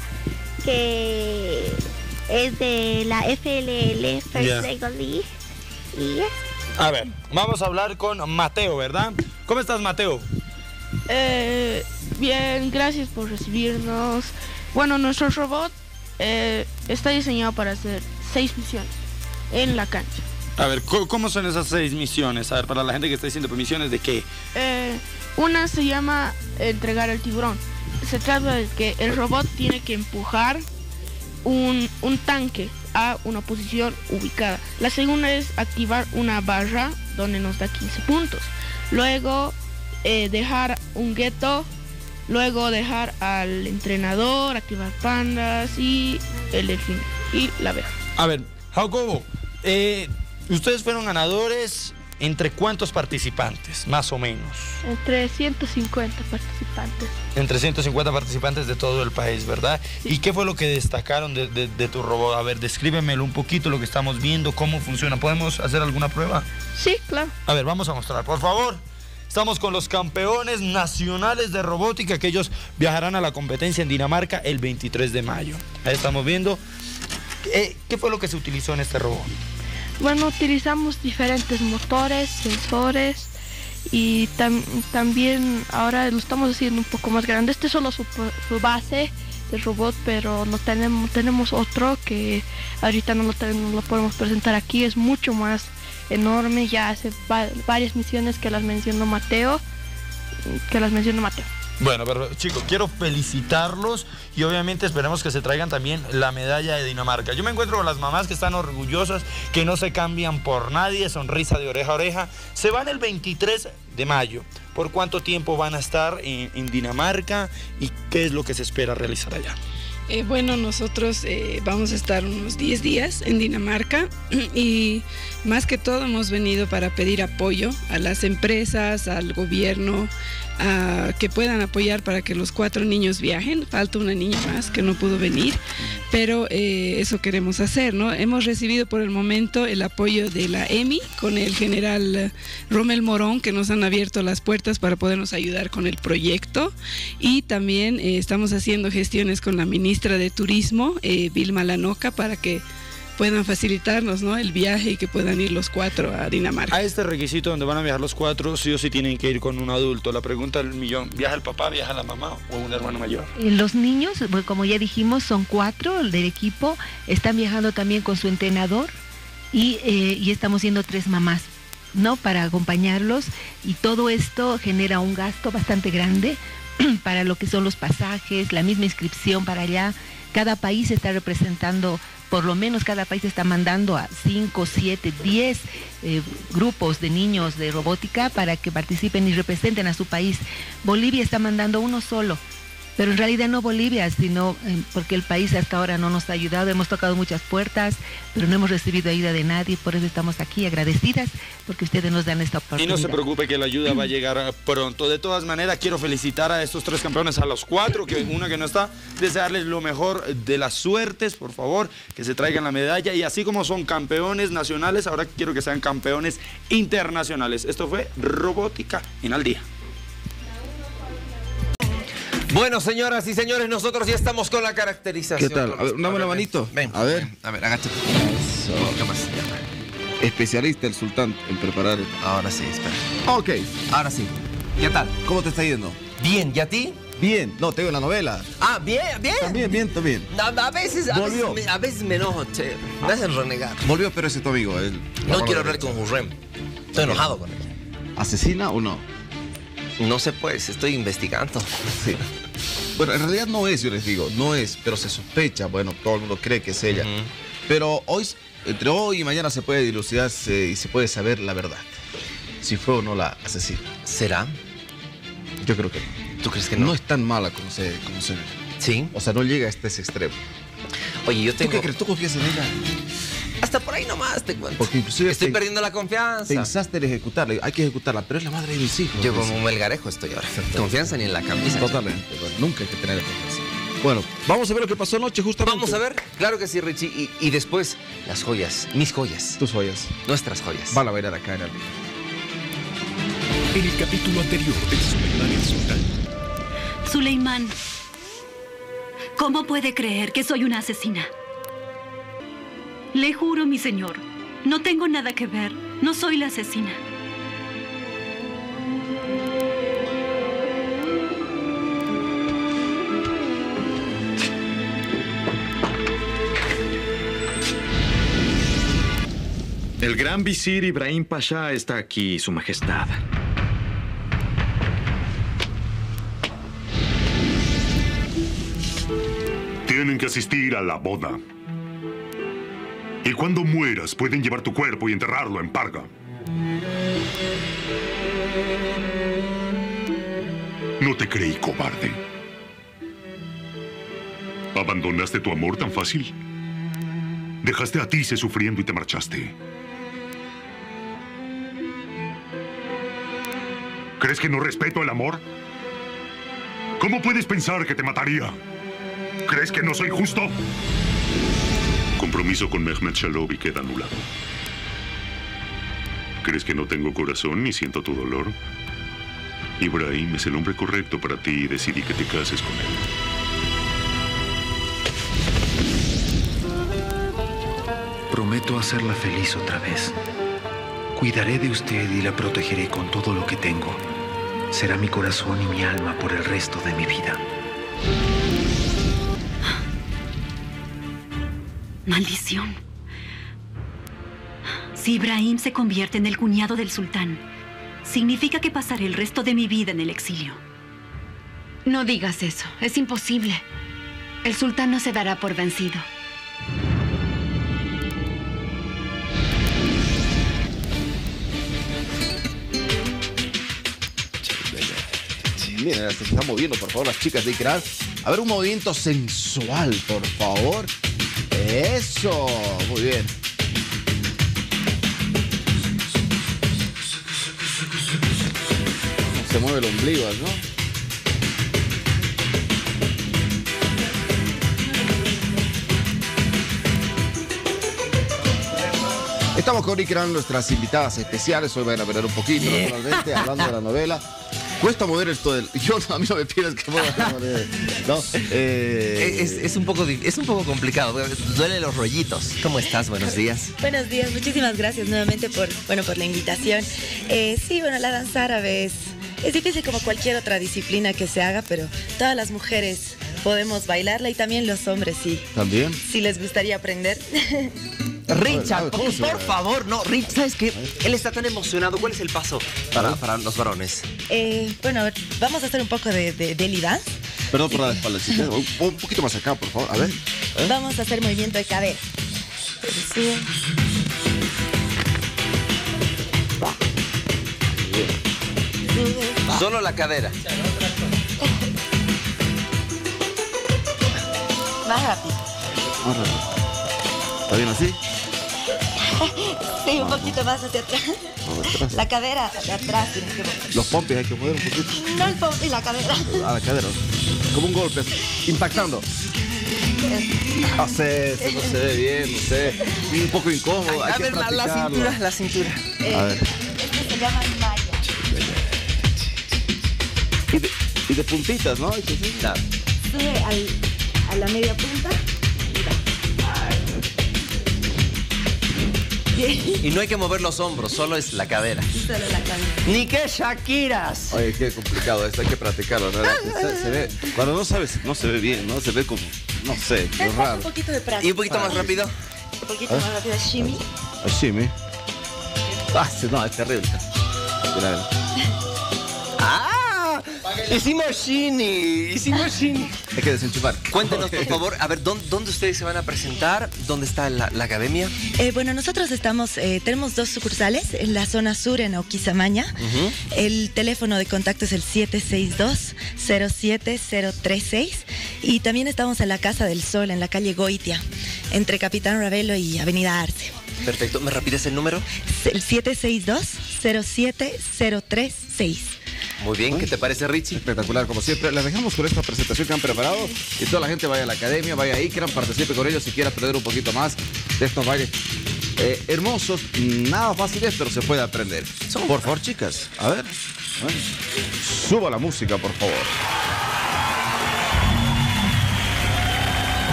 que es de la F L L, First Ya. League League. Y es. A ver, vamos a hablar con Mateo, ¿verdad? ¿Cómo estás, Mateo? Eh, bien, gracias por recibirnos. Bueno, nuestro robot eh, está diseñado para hacer seis misiones en la cancha. A ver, ¿cómo son esas seis misiones? A ver, para la gente que está diciendo, ¿misiones de qué? Eh, una se llama entregar al tiburón. Se trata de que el robot tiene que empujar un, un tanque a una posición ubicada. La segunda es activar una barra donde nos da quince puntos. Luego eh, dejar un gueto. Luego dejar al entrenador, activar pandas y el delfín y la abeja. A ver, Jacobo, eh, ustedes fueron ganadores. ¿Entre cuántos participantes, más o menos? Entre ciento cincuenta participantes. Entre ciento cincuenta participantes de todo el país, ¿verdad? Sí. ¿Y qué fue lo que destacaron de, de, de tu robot? A ver, descríbemelo un poquito, lo que estamos viendo, cómo funciona. ¿Podemos hacer alguna prueba? Sí, claro. A ver, vamos a mostrar, por favor. Estamos con los campeones nacionales de robótica, que ellos viajarán a la competencia en Dinamarca el veintitrés de mayo. Ahí estamos viendo. Eh, ¿Qué fue lo que se utilizó en este robot? Bueno, utilizamos diferentes motores, sensores y tam también ahora lo estamos haciendo un poco más grande. Este es solo su, su base de robot, pero no tenemos, tenemos otro que ahorita no lo, no lo podemos presentar aquí. Es mucho más enorme, ya hace va varias misiones que las mencionó Mateo, que las mencionó Mateo. Bueno, pero chicos, quiero felicitarlos y obviamente esperemos que se traigan también la medalla de Dinamarca. Yo me encuentro con las mamás que están orgullosas, que no se cambian por nadie, sonrisa de oreja a oreja. Se van el veintitrés de mayo. ¿Por cuánto tiempo van a estar en, en Dinamarca y qué es lo que se espera realizar allá? Eh, bueno, nosotros eh, vamos a estar unos diez días en Dinamarca y más que todo hemos venido para pedir apoyo a las empresas, al gobierno, a que puedan apoyar para que los cuatro niños viajen. Falta una niña más que no pudo venir, pero eh, eso queremos hacer, ¿no? Hemos recibido por el momento el apoyo de la E M I con el general Rommel Morón, que nos han abierto las puertas para podernos ayudar con el proyecto, y también eh, estamos haciendo gestiones con la ministra de Turismo, eh, Vilma Lanoca, para que puedan facilitarnos, ¿no?, el viaje y que puedan ir los cuatro a Dinamarca. A este requisito donde van a viajar los cuatro, sí o sí tienen que ir con un adulto. La pregunta del millón, ¿viaja el papá, viaja la mamá o un hermano mayor? Los niños, como ya dijimos, son cuatro del equipo, están viajando también con su entrenador y, eh, y estamos siendo tres mamás, ¿no?, para acompañarlos, y todo esto genera un gasto bastante grande para lo que son los pasajes, la misma inscripción para allá. Cada país está representando, por lo menos cada país está mandando a cinco, siete, diez eh, grupos de niños de robótica para que participen y representen a su país. Bolivia está mandando uno solo, pero en realidad no Bolivia, sino eh, porque el país hasta ahora no nos ha ayudado. Hemos tocado muchas puertas, pero no hemos recibido ayuda de nadie. Por eso estamos aquí agradecidas, porque ustedes nos dan esta Y oportunidad. no se preocupe que la ayuda va a llegar pronto. De todas maneras, quiero felicitar a estos tres campeones, a los cuatro, que una que no está, desearles lo mejor de las suertes, por favor, que se traigan la medalla. Y así como son campeones nacionales, ahora quiero que sean campeones internacionales. Esto fue Robótica en Al Día. Bueno, señoras y señores, nosotros ya estamos con la caracterización. ¿Qué tal? A ver, dame la manito. Ven, a ver. A ver, agáchate. Eso. ¿Qué más? Especialista el sultán en preparar. Ahora sí, espera. Ok. Ahora sí. ¿Qué tal? ¿Cómo te está yendo? Bien, ¿y a ti? Bien. No, te veo en la novela. Ah, bien, bien. También, bien, también. A, a veces, a Volvió. veces, me, a veces me enojo, che. Me hacen renegar. Volvió, pero ese es tu amigo. Él, No quiero hablar con Hurrem. Estoy enojado con él. ¿Asesina o no? No sé, pues, estoy investigando. Sí. Bueno, en realidad no es, yo les digo, no es, pero se sospecha. Bueno, todo el mundo cree que es ella. Uh-huh. Pero hoy, entre hoy y mañana se puede dilucidarse y se puede saber la verdad. Si fue o no la asesina. ¿Será? Yo creo que no. ¿Tú crees que no? No es tan mala como se, como se ve. ¿Sí? O sea, no llega a este extremo. Oye, yo tengo... ¿Tú qué crees? ¿Tú confías en ella? Hasta por ahí nomás te cuento. Porque inclusive Estoy pen- perdiendo la confianza. Pensaste en ejecutarla. Hay que ejecutarla, pero es la madre de mis hijos. Yo como un melgarejo estoy ahora. Confianza ni en la camisa. Totalmente. Bueno, nunca hay que tener confianza. Bueno, vamos a ver lo que pasó anoche justamente. Vamos a ver. Claro que sí, Richie. Y, y después, las joyas. Mis joyas. Tus joyas. Nuestras joyas. Van a bailar acá en el video. En el capítulo anterior de Suleimán el Sultán. Suleimán, ¿cómo puede creer que soy una asesina? Le juro, mi señor, no tengo nada que ver. No soy la asesina. El gran visir Ibrahim Pasha está aquí, Su Majestad. Tienen que asistir a la boda. Y cuando mueras, pueden llevar tu cuerpo y enterrarlo en Parga. No te creí cobarde. ¿Abandonaste tu amor tan fácil? Dejaste a Tise sufriendo y te marchaste. ¿Crees que no respeto el amor? ¿Cómo puedes pensar que te mataría? ¿Crees que no soy justo? Compromiso con Mehmet Shalobi queda anulado. ¿Crees que no tengo corazón ni siento tu dolor? Ibrahim es el hombre correcto para ti y decidí que te cases con él. Prometo hacerla feliz otra vez. Cuidaré de usted y la protegeré con todo lo que tengo. Será mi corazón y mi alma por el resto de mi vida. Maldición. Si Ibrahim se convierte en el cuñado del sultán, significa que pasaré el resto de mi vida en el exilio. No digas eso, es imposible. El sultán no se dará por vencido. Miren, se están moviendo, por favor, las chicas de Ikrar. A ver, un movimiento sensual, por favor. Eso, muy bien. Se mueve el ombligo, ¿no? Estamos con Ikrar, nuestras invitadas especiales. Hoy van a ver un poquito, naturalmente, hablando de la novela. cuesta mover esto del... Yo, a mí no me pides que mueva. No, eh... es, es, un poco, es un poco complicado. Duelen los rollitos. ¿Cómo estás? Buenos días. Buenos días. Muchísimas gracias nuevamente por, bueno, por la invitación. Eh, sí, bueno, la danza árabe es, es difícil como cualquier otra disciplina que se haga, pero todas las mujeres podemos bailarla y también los hombres, sí. ¿También? Si les gustaría aprender. Richard, por, por favor, no, Rich, ¿sabes qué? Él está tan emocionado. ¿Cuál es el paso para, para los varones? Eh, bueno, vamos a hacer un poco de, de belly dance. Perdón por la espalda, chicas. Un, un poquito más acá, por favor. A ver. ¿Eh? Vamos a hacer movimiento de cadera. Sube. Sube. Solo la cadera. Más rápido. Más rápido. ¿Está bien así? Sí, un poquito más hacia atrás. atrás. La cadera hacia atrás tiene que mover. Los pompis hay que mover un poquito. No el pompi, la cadera. A la cadera. Como un golpe, impactando. No sé, eso no se ve bien, no sé. Un poco incómodo. Ay, hay a que ver, la, la cintura, la cintura. Eh, a ver. Esto se llama malla. Y de, y de puntitas, ¿no? Claro. Sube al, a la media punta. Y no hay que mover los hombros, solo es la cadera. Solo la cadera. ¡Ni que Shakiras! Oye, qué complicado esto, hay que practicarlo, ¿no? Se, se ve, cuando no sabes, no se ve bien, ¿no? Se ve como, no sé, es raro. Un poquito de práctica. ¿Y un poquito más rápido? Un poquito más rápido, shimmy. Shimmy. Ah, no, es terrible. ¡Ah! Hicimos shini, hicimos shini. Hay que desenchufar. Cuéntenos, por favor, a ver, ¿dónde, dónde ustedes se van a presentar? ¿Dónde está la, la academia? Eh, bueno, nosotros estamos, eh, tenemos dos sucursales en la zona sur, en Oquisamaña. Uh-huh. El teléfono de contacto es el siete seis dos, cero siete cero tres seis. Y también estamos en la Casa del Sol, en la calle Goitia, entre Capitán Ravelo y Avenida Arce. Perfecto. ¿Me repites el número? El siete seis dos, cero siete cero tres seis. Muy bien, ¿qué te parece, Richie? Espectacular, como siempre. Les dejamos con esta presentación que han preparado y toda la gente vaya a la academia, vaya ahí, quieran participe con ellos si quiera aprender un poquito más de estos bailes eh, hermosos. Nada fáciles, pero se puede aprender. Por favor, chicas, a ver. Bueno, suba la música, por favor.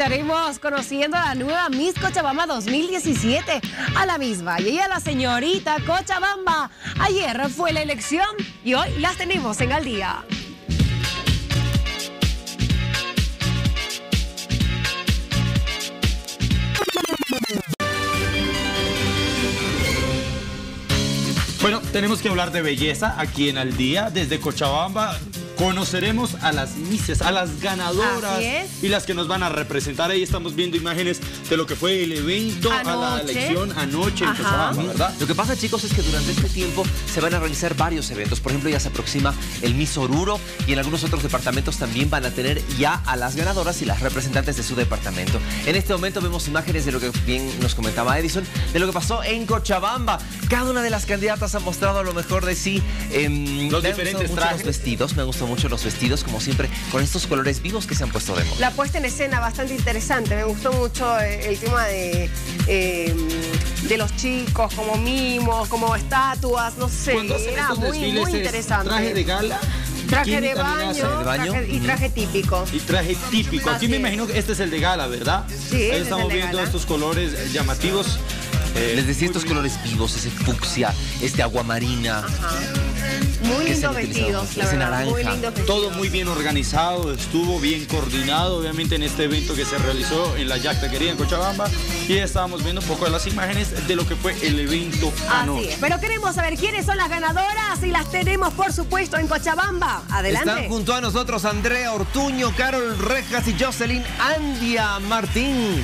estaremos conociendo a la nueva Miss Cochabamba dos mil diecisiete, a la misma. Y ella, la señorita Cochabamba. Ayer fue la elección y hoy las tenemos en Al Día. Bueno, tenemos que hablar de belleza aquí en Al Día. Desde Cochabamba conoceremos a las misses, a las ganadoras. Así es. Y las que nos van a representar. Ahí estamos viendo imágenes de lo que fue el evento Anoche. a la elección anoche en Ajá. Cochabamba, ¿verdad? Lo que pasa, chicos, es que durante este tiempo se van a realizar varios eventos. Por ejemplo, ya se aproxima el Miss Oruro y en algunos otros departamentos también van a tener ya a las ganadoras y las representantes de su departamento. En este momento vemos imágenes de lo que bien nos comentaba Edison, de lo que pasó en Cochabamba. Cada una de las candidatas ha mostrado lo mejor de sí. Eh, Los me diferentes han gustado mucho trajes. los vestidos, me han gustado mucho los vestidos, como siempre, con estos colores vivos que se han puesto de moda. La puesta en escena bastante interesante. Me gustó mucho eh, el tema de, eh, de los chicos como mimos, como estatuas, no sé. Cuando hacen Era estos muy, desfiles muy es interesante. traje de gala. Traje Aquí de también baño, hacen- traje- y traje típico. Y traje típico. Aquí Así me es. imagino que este es el de gala, ¿verdad? Sí, Ahí ese es estamos el de viendo gala. estos colores llamativos. Eh, Les decía estos colores vivos, ese fucsia, este aguamarina. Muy que se lindo han utilizado, vestidos, la ese verdad. naranja. Muy lindo vestidos. Todo muy bien organizado, estuvo bien coordinado, obviamente, en este evento que se realizó en la Yactaquería en Cochabamba. Y ya estábamos viendo un poco de las imágenes de lo que fue el evento Así anoche. es. Pero queremos saber quiénes son las ganadoras y las tenemos, por supuesto, en Cochabamba. Adelante. Están junto a nosotros Andrea Ortuño, Carol Rejas y Jocelyn Andia Martín.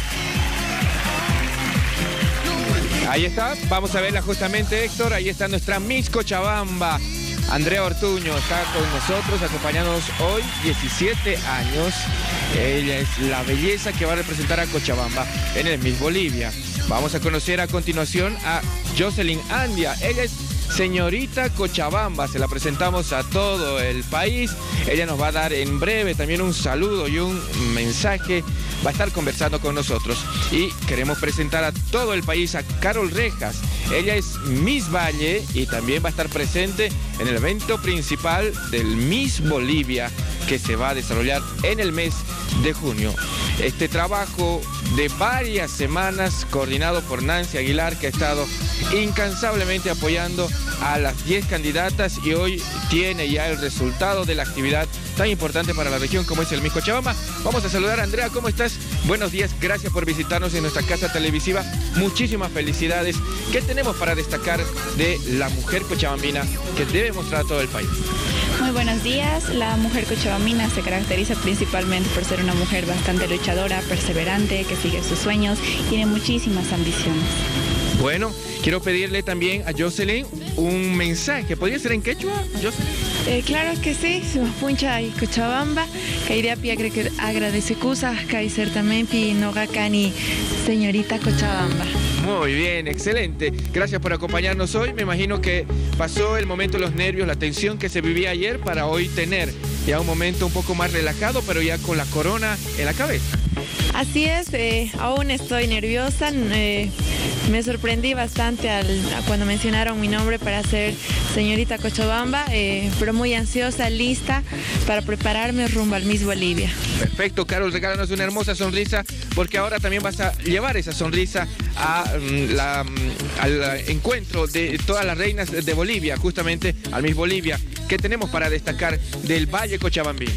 Ahí está, vamos a verla justamente, Héctor. Ahí está nuestra Miss Cochabamba. Andrea Ortuño está con nosotros, acompañándonos hoy, diecisiete años. Ella es la belleza que va a representar a Cochabamba en el Miss Bolivia. Vamos a conocer a continuación a Jocelyn Andia. Ella es señorita Cochabamba, se la presentamos a todo el país. Ella nos va a dar en breve también un saludo y un mensaje. Va a estar conversando con nosotros. Y queremos presentar a todo el país a Carol Rejas. Ella es Miss Valle y también va a estar presente en el evento principal del Miss Bolivia, que se va a desarrollar en el mes de junio. Este trabajo de varias semanas coordinado por Nancy Aguilar, que ha estado incansablemente apoyando a las diez candidatas y hoy tiene ya el resultado de la actividad tan importante para la región como es el Miss Cochabamba. Vamos a saludar a Andrea, ¿cómo estás? Buenos días, gracias por visitarnos en nuestra casa televisiva. Muchísimas felicidades. ¿Qué tenemos para destacar de la mujer cochabambina que debe mostrar a todo el país? Muy buenos días. La mujer cochabambina se caracteriza principalmente por ser una mujer bastante luchadora, perseverante, que sigue sus sueños, tiene muchísimas ambiciones. Bueno, quiero pedirle también a Jocelyn un mensaje. ¿Podría ser en quechua, Jocelyn? Eh, claro que sí, puncha y Cochabamba, Kairia pi agradece cusa, Kaiser también pi nogacani, señorita Cochabamba. Muy bien, excelente. Gracias por acompañarnos hoy. Me imagino que pasó el momento de los nervios, la tensión que se vivía ayer para hoy tener ya un momento un poco más relajado, pero ya con la corona en la cabeza. Así es, eh, aún estoy nerviosa, eh, me sorprendí bastante al, a cuando mencionaron mi nombre para ser señorita Cochabamba, eh, pero muy ansiosa, lista para prepararme rumbo al Miss Bolivia. Perfecto, Carol, regálanos una hermosa sonrisa, porque ahora también vas a llevar esa sonrisa a, mm, la, mm, al encuentro de todas las reinas de Bolivia, justamente al Miss Bolivia. ¿Qué tenemos para destacar del Valle Cochabambino?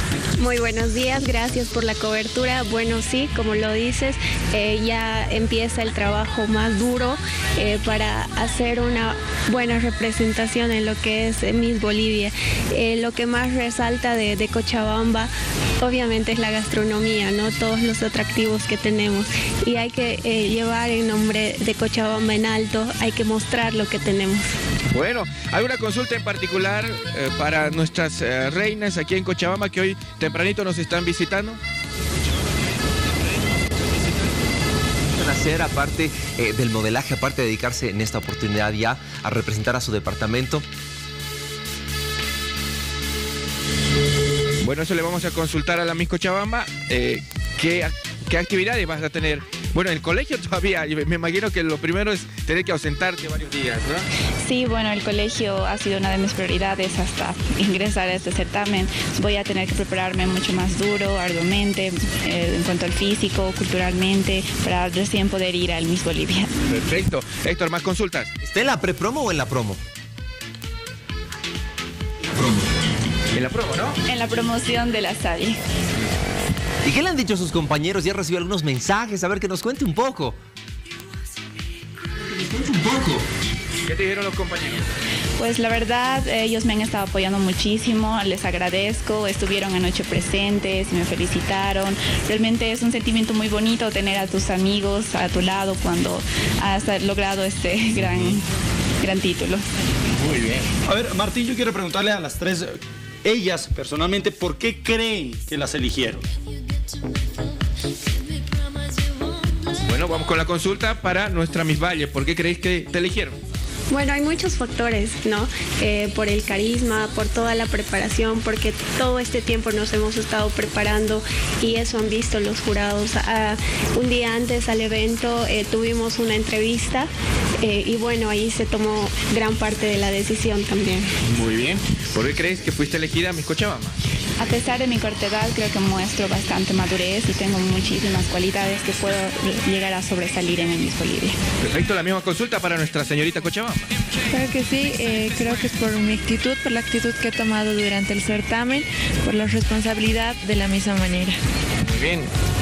Muy buenos días, gracias por la cobertura. Bueno, sí, como lo dices, eh, ya empieza el trabajo más duro eh, para hacer una buena representación en lo que es eh, Miss Bolivia. Eh, lo que más resalta de, de Cochabamba, obviamente, es la gastronomía, ¿no? Todos los atractivos que tenemos. Y hay que eh, llevar el nombre de Cochabamba en alto, hay que mostrar lo que tenemos. Bueno, ¿alguna consulta en particular eh, para nuestras eh, reinas aquí en Cochabamba que hoy tempranito nos están visitando? Hacer aparte eh, del modelaje, aparte de dedicarse en esta oportunidad ya a representar a su departamento? Bueno, eso le vamos a consultar a la Miss Cochabamba. Eh, ¿qué, ¿Qué actividades vas a tener? Bueno, en el colegio todavía, me imagino que lo primero es tener que ausentarte varios días, ¿verdad? Sí, bueno, el colegio ha sido una de mis prioridades hasta ingresar a este certamen. Voy a tener que prepararme mucho más duro, arduamente, eh, en cuanto al físico, culturalmente, para recién poder ir al Miss Bolivia. Perfecto. Héctor, ¿más consultas? ¿Está en la prepromo o en la promo? Promo. En la promo, ¿no? En la promoción de la S A D I. ¿Y qué le han dicho sus compañeros? Ya recibió algunos mensajes, a ver, que nos cuente un poco. Que nos cuente un poco. ¿Qué te dijeron los compañeros? Pues la verdad, ellos me han estado apoyando muchísimo, les agradezco, estuvieron anoche presentes, me felicitaron. Realmente es un sentimiento muy bonito tener a tus amigos a tu lado cuando has logrado este gran, gran título. Muy bien. A ver, Martín, yo quiero preguntarle a las tres, ellas personalmente, ¿por qué creen que las eligieron? Bueno, vamos con la consulta para nuestra Miss Valle. ¿Por qué creéis que te eligieron? Bueno, hay muchos factores, ¿no? Eh, por el carisma, por toda la preparación, porque todo este tiempo nos hemos estado preparando y eso han visto los jurados. Ah, un día antes al evento eh, tuvimos una entrevista eh, y bueno, ahí se tomó gran parte de la decisión también. Muy bien. ¿Por qué crees que fuiste elegida Miss Cochabamba? A pesar de mi corta edad, creo que muestro bastante madurez y tengo muchísimas cualidades que puedo llegar a sobresalir en el Miss Bolivia. Perfecto, la misma consulta para nuestra señorita Cochabamba. Creo que sí, eh, creo que es por mi actitud, por la actitud que he tomado durante el certamen, por la responsabilidad de la misma manera. Muy bien.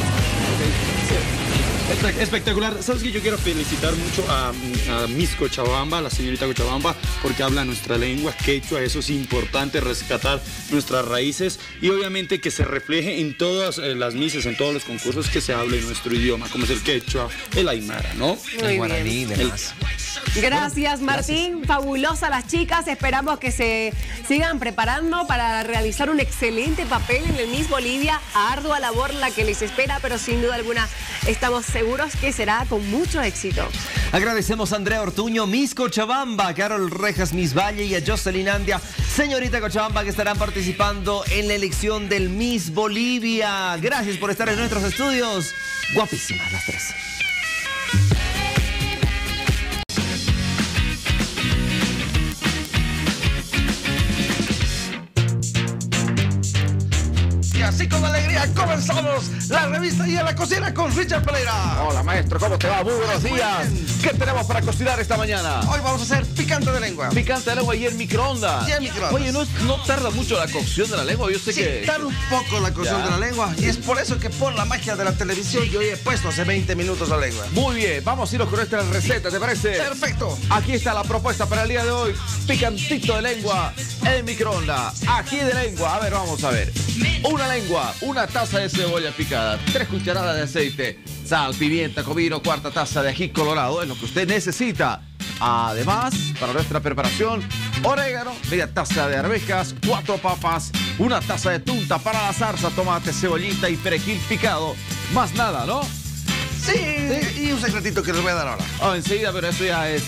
Espectacular. ¿Sabes qué? Yo quiero felicitar mucho a, a Miss Cochabamba, a la señorita Cochabamba, porque habla nuestra lengua quechua. Eso es importante, rescatar nuestras raíces y obviamente que se refleje en todas eh, las misses, en todos los concursos que se hable nuestro idioma, como es el quechua, el aymara, ¿no? Muy el guaraní y demás. Gracias, Martín. Gracias. Fabulosa las chicas. Esperamos que se sigan preparando para realizar un excelente papel en el Miss Bolivia. Ardua labor la que les espera, pero sin duda alguna estamos seguros que será con mucho éxito. Agradecemos a Andrea Ortuño, Miss Cochabamba, a Carol Rejas, Miss Valle, y a Jocelyn Andia, señorita Cochabamba, que estarán participando en la elección del Miss Bolivia. Gracias por estar en nuestros estudios. Guapísimas las tres. Así con alegría comenzamos la revista Y en la Cocina con Richard Pereira. Hola maestro, ¿cómo te va? Muy buenos días. ¿Qué tenemos para cocinar esta mañana? Hoy vamos a hacer picante de lengua. Picante de lengua y en microondas. Y en microondas. Oye, ¿no, no tarda mucho la cocción de la lengua? Yo sé sí, que... tarda un poco la cocción ya. de la lengua. Y es por eso que por la magia de la televisión yo he puesto hace veinte minutos la lengua. Muy bien, vamos a irnos con esta receta, ¿te parece? Perfecto. Aquí está la propuesta para el día de hoy. Picantito de lengua en microondas. Ají de lengua. A ver, vamos a ver. Una lengua, una taza de cebolla picada, tres cucharadas de aceite, sal, pimienta, comino, cuarta taza de ají colorado, es lo que usted necesita. Además, para nuestra preparación, orégano, media taza de arvejas, cuatro papas, una taza de tunta para la salsa, tomate, cebollita y perejil picado. Más nada, ¿no? Sí, sí. Y un secretito que les voy a dar ahora. Oh, enseguida, pero eso ya es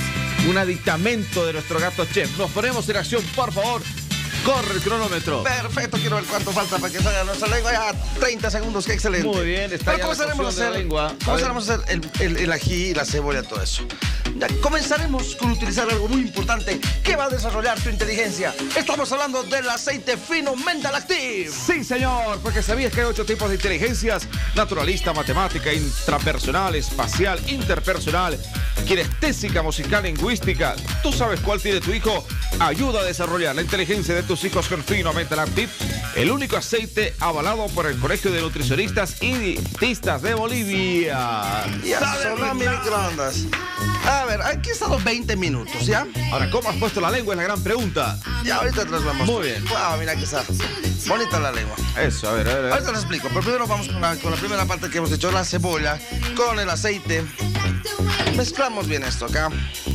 un aditamento de nuestro gato chef. Nos ponemos en acción, por favor. Corre el cronómetro. Perfecto, quiero ver cuánto falta para que salga nuestra lengua. Ya treinta segundos, qué excelente. Muy bien, está Pero ya comenzaremos a hacer, la lengua. comenzaremos a hacer el, el, el ají, la cebolla, todo eso. Ya comenzaremos con utilizar algo muy importante que va a desarrollar tu inteligencia. Estamos hablando del aceite fino Mental Active. Sí, señor, porque sabías que hay ocho tipos de inteligencias: naturalista, matemática, intrapersonal, espacial, interpersonal, kinestésica, musical, lingüística. ¿Tú sabes cuál tiene tu hijo? Ayuda a desarrollar la inteligencia de tus hijos con Fino Mental Active, el único aceite avalado por el Colegio de Nutricionistas y Dietistas de Bolivia. Ya sonó mi microondas. A ver, aquí están los veinte minutos, ¿ya? Ahora, ¿cómo has puesto la lengua? Es la gran pregunta. Ya, ahorita te las vamos. Muy bien. Wow, mira que está bonita la lengua. Eso, a ver, a ver. A ver. Ahorita les explico, pero primero vamos con la, con la primera parte que hemos hecho, la cebolla, con el aceite. Mezclamos bien esto acá.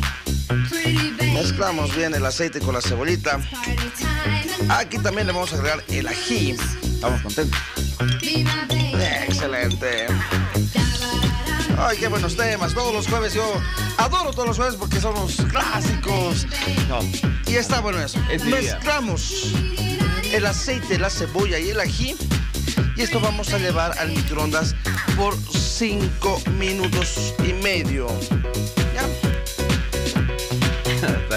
Mezclamos bien el aceite con la cebollita. Aquí también le vamos a agregar el ají. Estamos contentos. Excelente. Ay, qué buenos temas. Todos los jueves yo adoro todos los jueves porque son los clásicos. No. Y está bueno eso. Mezclamos el aceite, la cebolla y el ají. Y esto vamos a llevar al microondas por cinco minutos y medio. ¿Ya?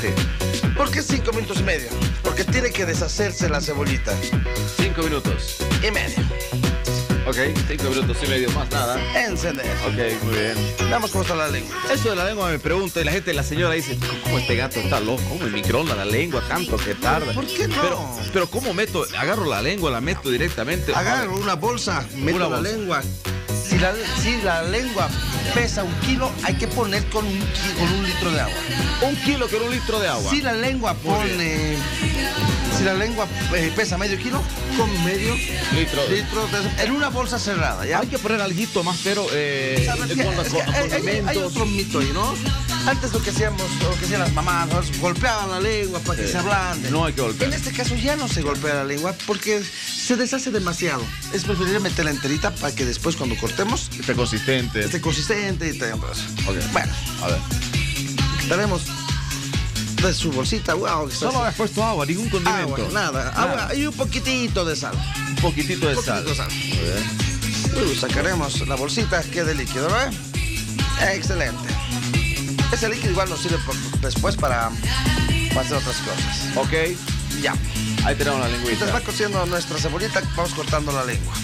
Sí. ¿Por qué cinco minutos y medio? Porque tiene que deshacerse la cebolita. Cinco minutos. Y medio. Ok, cinco minutos y medio, más nada. Encender. Ok, muy bien. Veamos cómo está la lengua. Eso de la lengua me pregunta y la gente, la señora dice, ¿cómo este gato está loco? ¿Cómo en microondas la lengua tanto que tarda? ¿Por qué no? Pero, pero ¿cómo meto? Agarro la lengua, la meto directamente. Agarro una bolsa, meto Una la bolsa. lengua. Si la, si la lengua pesa un kilo, hay que poner con un, ki- con un litro de agua. Un kilo con un litro de agua. Si la lengua pone... Si la lengua eh, pesa medio kilo, con medio Litro. litro de- en una bolsa cerrada, ¿ya? Hay que poner alguito más, pero eh, ¿Sabes qué? con los Es que hay, hay- condimentos. hay otro mito ahí, ¿no? Antes lo que hacíamos, lo que hacían las mamás, ¿no? Golpeaban la lengua para que Sí. se ablande. No hay que golpear. En este caso ya no se golpea la lengua porque se deshace demasiado. Es preferible meterla enterita para que después cuando cortemos Esté consistente. esté consistente y tenga todo eso. Ok. Bueno, A ver. quitaremos de su bolsita, wow. que Solo está- habías puesto agua, ningún condimento. Agua, nada, agua y un poquitito de sal. Un poquitito de Un sal. poquitito de sal. Muy bien. Uy, sacaremos la bolsita, quede líquido, ¿verdad? Excelente. Ese líquido igual nos sirve por- después para, para hacer otras cosas. Ok. Ya. Ahí tenemos la Mientras lengüita. va cociendo nuestra cebollita, vamos cortando la lengua.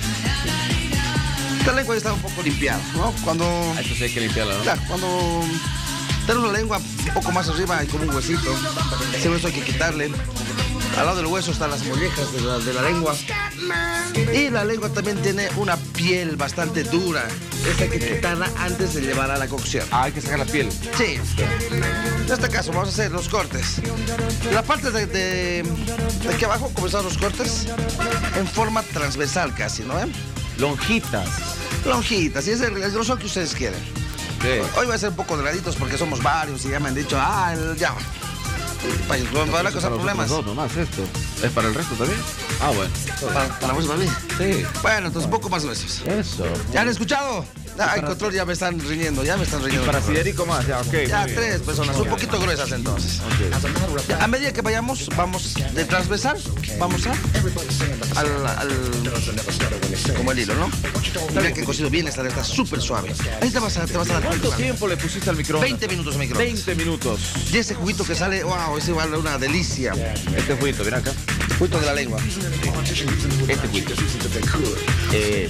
Esta lengua ya está un poco limpiada, ¿no? Cuando... A esto sí hay que limpiarla, ¿no? Claro, cuando tenemos la lengua un poco más arriba hay como un huesito. Ese hueso hay que quitarle. Al lado del hueso están las mollejas de la, de la lengua. Y la lengua también tiene una piel bastante dura. Esta hay que quitarla antes de llevar a la cocción. Ah, hay que sacar la piel. Sí. En este caso vamos a hacer los cortes. La parte de, de, de aquí abajo comenzamos los cortes en forma transversal casi, ¿no ven? Lonjitas. Lonjitas, y es el, el grosor que ustedes quieren. Sí. Hoy va a ser un poco delgaditos porque somos varios y ya me han dicho, ah, el, ya. Para, para la cosa, problemas. No, nomás esto. ¿Es para el resto también? Ah, bueno. Para, para vos y para mí. Sí. Bueno, entonces un poco más gruesos. Eso. ¿Ya han escuchado? Ah, el control ya me están riñendo, ya me están riñendo. Para Federico más, ya, ok. Ya, muy bien. tres personas, un poquito gruesas entonces. Ok. Ya, a medida que vayamos, vamos de transversal, vamos a al, al como el hilo, ¿no? Mira que cocido bien esta, está súper suave. Ahí te vas a, te vas a dar ¿Cuánto cuenta. tiempo le pusiste al microondas? veinte minutos en microondas. veinte minutos. Y ese juguito que sale, wow, ese vale una delicia. Este juguito, mira acá. Juguito de la lengua. Este juguito. Es.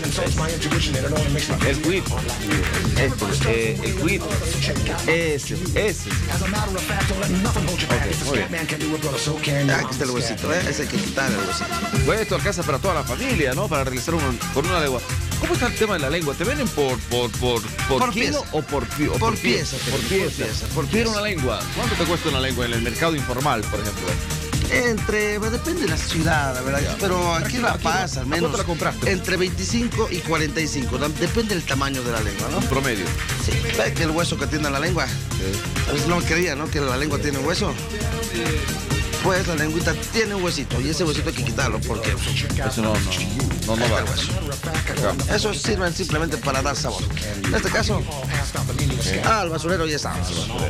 El juguito. Este, eh, el juguito. Ese, ese. Ok, muy bien. Ah, aquí está el huesito, ¿eh? Ese hay que quitar el huesito. Bueno, esto alcanza para toda la familia, ¿no? Para realizar un, con una lengua. ¿Cómo está el tema de la lengua? ¿Te venden por por por por, Por kilo pieza. o por pi- o Por pieza, te Por venden, por pieza. pieza, por Quiero pieza. una lengua. ¿Cuánto te cuesta una lengua en el mercado informal, por ejemplo? Entre, bueno, depende de la ciudad, la verdad. Pero aquí en La Paz, al menos. ¿Cuánto la compraste? Entre veinticinco y cuarenta y cinco. da- Depende del tamaño de la lengua, ¿no? Promedio. Sí. ¿Sabes que el hueso que tiene la lengua? A veces no me creía, ¿no? Que la lengua tiene un hueso. Pues la lengüita tiene un huesito y ese huesito hay que quitarlo porque Eso no, no, no, no ahí va. está el hueso. Eso sirve simplemente para dar sabor. En este caso, al basurero ya está.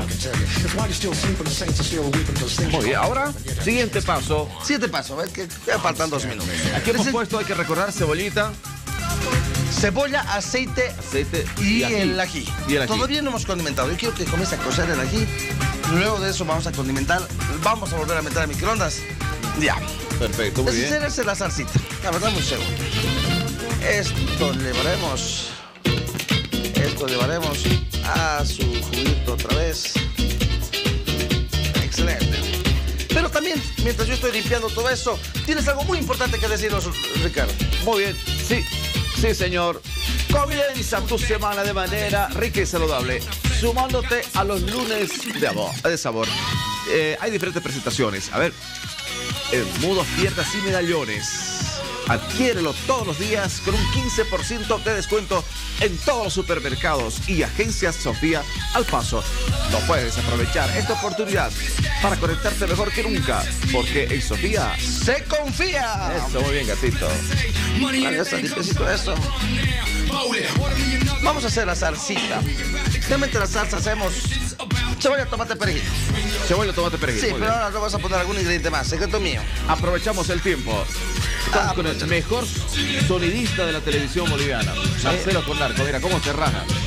Muy bien, ahora, siguiente paso. Siguiente paso, ¿ves? Que ya faltan dos minutos. Aquí hemos puesto, hay que recordar, cebollita, Cebolla, aceite aceite y, ají. el ají. Y el ají. Todavía no hemos condimentado. Yo quiero que comience a cocer el ají. Luego de eso vamos a condimentar. Vamos a volver a meter al microondas. Ya. Perfecto, muy bien. Deshacerse la salsita. La verdad, un segundo. Esto llevaremos. Esto llevaremos a su juguito otra vez. Excelente. Pero también, mientras yo estoy limpiando todo eso, tienes algo muy importante que decirnos, Ricardo. Muy bien, sí, sí, señor. Comienza tu semana de manera rica y saludable, sumándote a los lunes de, amor, de sabor. Eh, hay diferentes presentaciones. A ver, eh, mudos, piernas y medallones. Adquiérelo todos los días con un quince por ciento de descuento en todos los supermercados y agencias Sofía al paso. No puedes aprovechar esta oportunidad para conectarte mejor que nunca, porque en Sofía ¡se confía! Eso, muy bien, gatito. Ahí está limpiecito eso. Vamos a hacer la salsita. Realmente la salsa hacemos cebolla, tomate, perejil. Cebolla, tomate, perejil. Sí, muy pero bien. ahora le vamos a poner algún ingrediente más, secreto mío. Aprovechamos el tiempo. Estamos Ah, con el mejor sonidista de la televisión boliviana, Marcelo Condarco. Mira cómo se raja.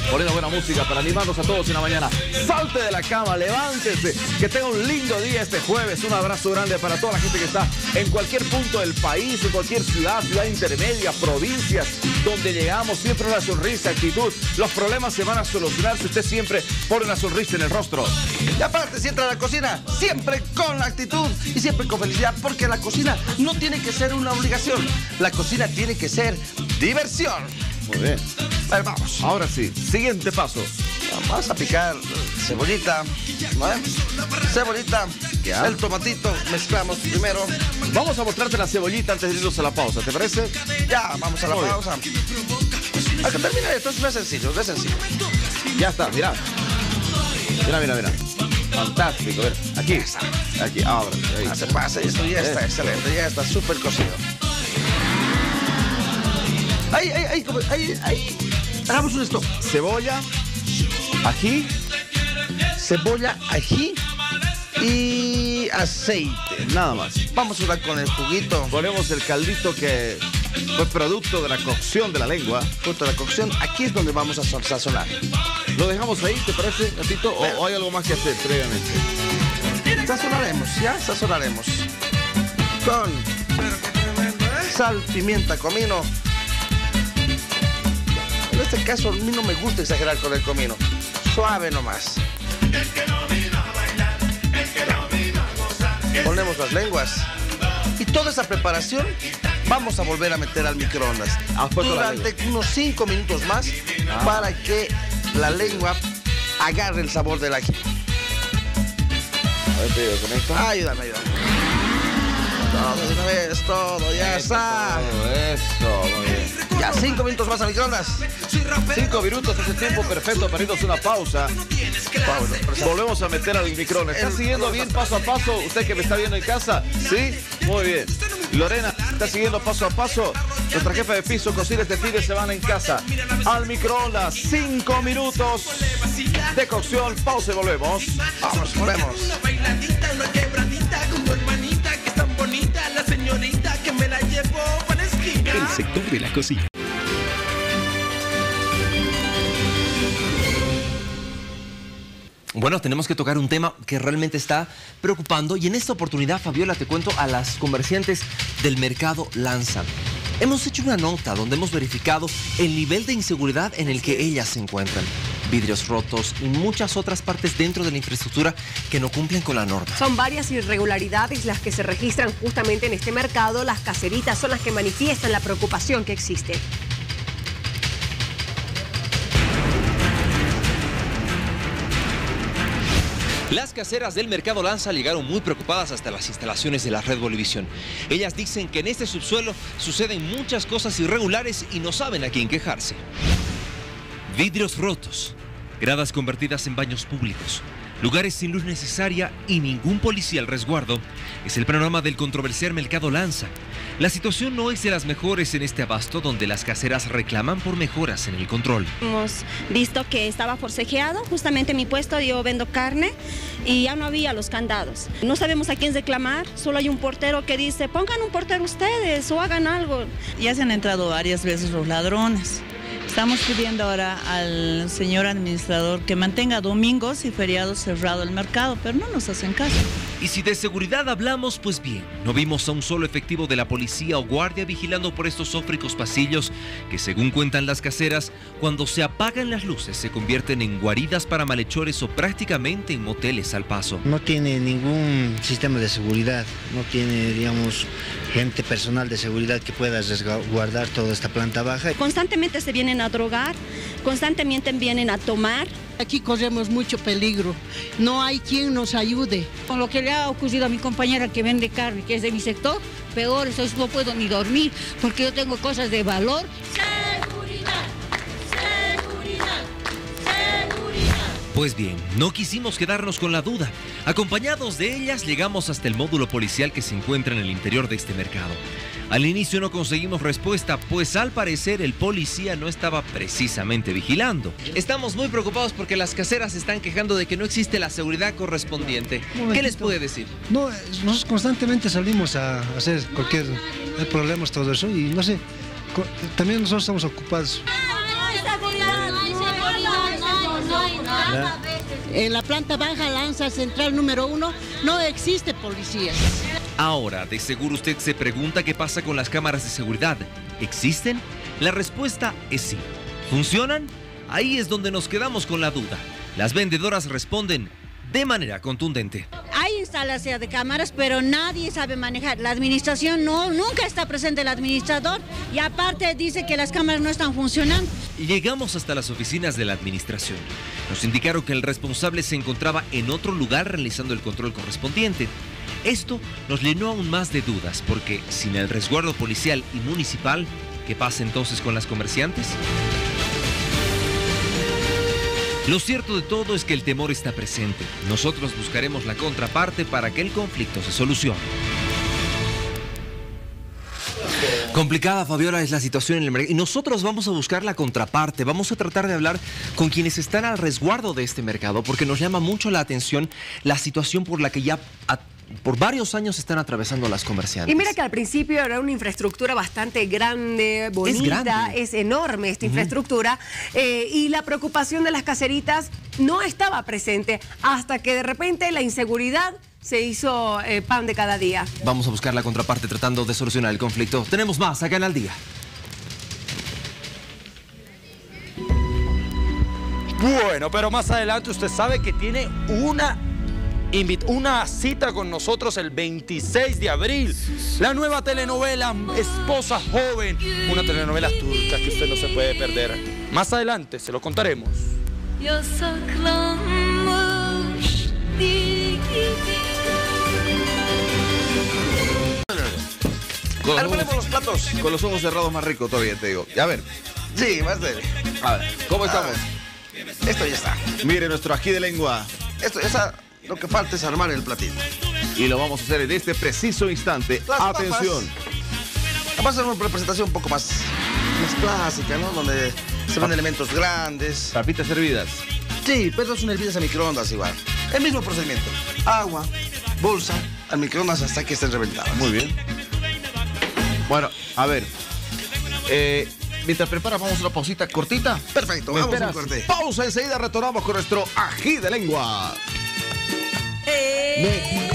poniendo buena música para animarnos a todos en la mañana. Salte de la cama, levántese, que tenga un lindo día este jueves. Un abrazo grande para toda la gente que está en cualquier punto del país, en cualquier ciudad, ciudad intermedia, provincias, donde llegamos, siempre una sonrisa, actitud. Los problemas se van a solucionar si usted siempre pone una sonrisa en el rostro. Y aparte, si entra a la cocina, siempre con la actitud y siempre con felicidad, porque la cocina no tiene que ser una obligación. La cocina tiene que ser diversión. Muy bien. A ver, vamos. Ahora sí, siguiente paso. Vamos a picar cebollita, ¿no? Cebollita, ya. El tomatito, mezclamos primero. Vamos a mostrarte la cebollita antes de irnos a la pausa, ¿te parece? Ya, vamos a la Muy pausa. A que termine esto, es sencillo, es sencillo. Ya está, mira. Mira, mira, mira. Fantástico, a ver, aquí, aquí, ahora. Ahí. Pase, pase, esto ya está Eh. excelente, ya está súper cocido. Ahí, ahí, ahí, ahí, ahí. Hagamos un stop. Cebolla, ají, cebolla, ají y aceite. Nada más. Vamos a jugar con el juguito. Ponemos el caldito que fue producto de la cocción de la lengua. Producto de la cocción. Aquí es donde vamos a sazonar. ¿Lo dejamos ahí, te parece, Gatito? ¿O, o hay algo más que hacer previamente? Sazonaremos, ya sazonaremos. Con sal, pimienta, comino. En este caso, a mí no me gusta exagerar con el comino. Suave nomás. Ponemos las lenguas. Y toda esa preparación vamos a volver a meter al microondas. Durante unos cinco minutos más Ah. para que la lengua agarre el sabor del ají. A ver, te conecto. Ayúdame, ayúdame. Todo de una vez, todo, ya está. Todo eso, muy bien. Ya, cinco minutos más a microondas. Cinco minutos es el tiempo perfecto para irnos a una pausa. Volvemos a meter al microondas. ¿Está siguiendo bien paso a paso? Usted que me está viendo en casa, ¿sí? Muy bien. Lorena, ¿está siguiendo paso a paso? Nuestra jefa de piso cocina este fin de semana en casa. Al microondas, cinco minutos de cocción. Pausa y volvemos. Vamos, volvemos. El sector de la cocina. Bueno, tenemos que tocar un tema que realmente está preocupando y en esta oportunidad, Fabiola, te cuento a las comerciantes del mercado Lanza. Hemos hecho una nota donde hemos verificado el nivel de inseguridad en el que ellas se encuentran. Vidrios rotos y muchas otras partes dentro de la infraestructura que no cumplen con la norma. Son varias irregularidades las que se registran justamente en este mercado. Las caseritas son las que manifiestan la preocupación que existe. Las caseras del mercado Lanza llegaron muy preocupadas hasta las instalaciones de la red Bolivisión. Ellas dicen que en este subsuelo suceden muchas cosas irregulares y no saben a quién quejarse. Vidrios rotos, gradas convertidas en baños públicos, lugares sin luz necesaria y ningún policía al resguardo es el panorama del controversial mercado Lanza. La situación no es de las mejores en este abasto, donde las caseras reclaman por mejoras en el control. Hemos visto que estaba forcejeado, justamente mi puesto, yo vendo carne y ya no había los candados. No sabemos a quién reclamar, solo hay un portero que dice, pongan un portero ustedes o hagan algo. Ya se han entrado varias veces los ladrones. Estamos pidiendo ahora al señor administrador que mantenga domingos y feriados cerrado el mercado, pero no nos hacen caso. Y si de seguridad hablamos, pues bien, no vimos a un solo efectivo de la policía o guardia vigilando por estos sófricos pasillos que, según cuentan las caseras, cuando se apagan las luces se convierten en guaridas para malhechores o prácticamente en moteles al paso. No tiene ningún sistema de seguridad, no tiene, digamos, gente personal de seguridad que pueda resguardar toda esta planta baja. Constantemente se vienen a drogar, constantemente vienen a tomar. Aquí corremos mucho peligro, no hay quien nos ayude. Con lo que le ha ocurrido a mi compañera que vende carne, que es de mi sector, peor, eso no puedo ni dormir, porque yo tengo cosas de valor. Seguridad, seguridad, seguridad. Pues bien, no quisimos quedarnos con la duda. Acompañados de ellas, llegamos hasta el módulo policial que se encuentra en el interior de este mercado. Al inicio no conseguimos respuesta, pues al parecer el policía no estaba precisamente vigilando. Estamos muy preocupados porque las caseras se están quejando de que no existe la seguridad correspondiente. ¿Qué les puede decir? No, nosotros constantemente salimos a hacer cualquier problema, todo eso, y no sé, también nosotros estamos ocupados. No hay seguridad, no hay seguridad. En la planta baja, lanza central número uno, no existe policías. Ahora, de seguro usted se pregunta qué pasa con las cámaras de seguridad. ¿Existen? La respuesta es sí. ¿Funcionan? Ahí es donde nos quedamos con la duda. Las vendedoras responden de manera contundente. Hay instalación de cámaras, pero nadie sabe manejar. La administración no, nunca está presente el administrador y aparte dice que las cámaras no están funcionando. Llegamos hasta las oficinas de la administración. Nos indicaron que el responsable se encontraba en otro lugar realizando el control correspondiente. Esto nos llenó aún más de dudas, porque sin el resguardo policial y municipal, ¿qué pasa entonces con las comerciantes? Lo cierto de todo es que el temor está presente. Nosotros buscaremos la contraparte para que el conflicto se solucione. Complicada, Fabiola, es la situación en el mercado. Y nosotros vamos a buscar la contraparte. Vamos a tratar de hablar con quienes están al resguardo de este mercado, porque nos llama mucho la atención la situación por la que ya a, por varios años están atravesando las comerciantes. Y mira que al principio era una infraestructura bastante grande, bonita, es, grande. es enorme esta uh-huh. infraestructura. Eh, y la preocupación de las caseritas no estaba presente hasta que de repente la inseguridad se hizo eh, pan de cada día. Vamos a buscar la contraparte tratando de solucionar el conflicto. Tenemos más acá en Al Día. Bueno, pero más adelante usted sabe que tiene una, una cita con nosotros el veintiséis de abril. La nueva telenovela Esposa Joven. Una telenovela turca que usted no se puede perder. Más adelante se lo contaremos. Con los, ojos, los platos. Con los ojos cerrados más rico todavía, te digo. A ver. Sí, más de... A ver, ¿cómo estamos? Ver. Esto ya está. Mire nuestro ají de lengua. Esto, esa, lo que falta es armar el platito. Y lo vamos a hacer en este preciso instante. Las Atención. Papas. Vamos a hacer una presentación un poco más, más clásica, ¿no? Donde se ven elementos grandes. Papitas hervidas. Sí, pero son hervidas a microondas igual. El mismo procedimiento. Agua, bolsa, al microondas hasta que estén reventadas. Muy bien. Bueno, a ver. Eh, mientras preparas, vamos a una pausita cortita. Perfecto, vamos a un corte. Pausa, enseguida retornamos con nuestro ají de lengua. Eh.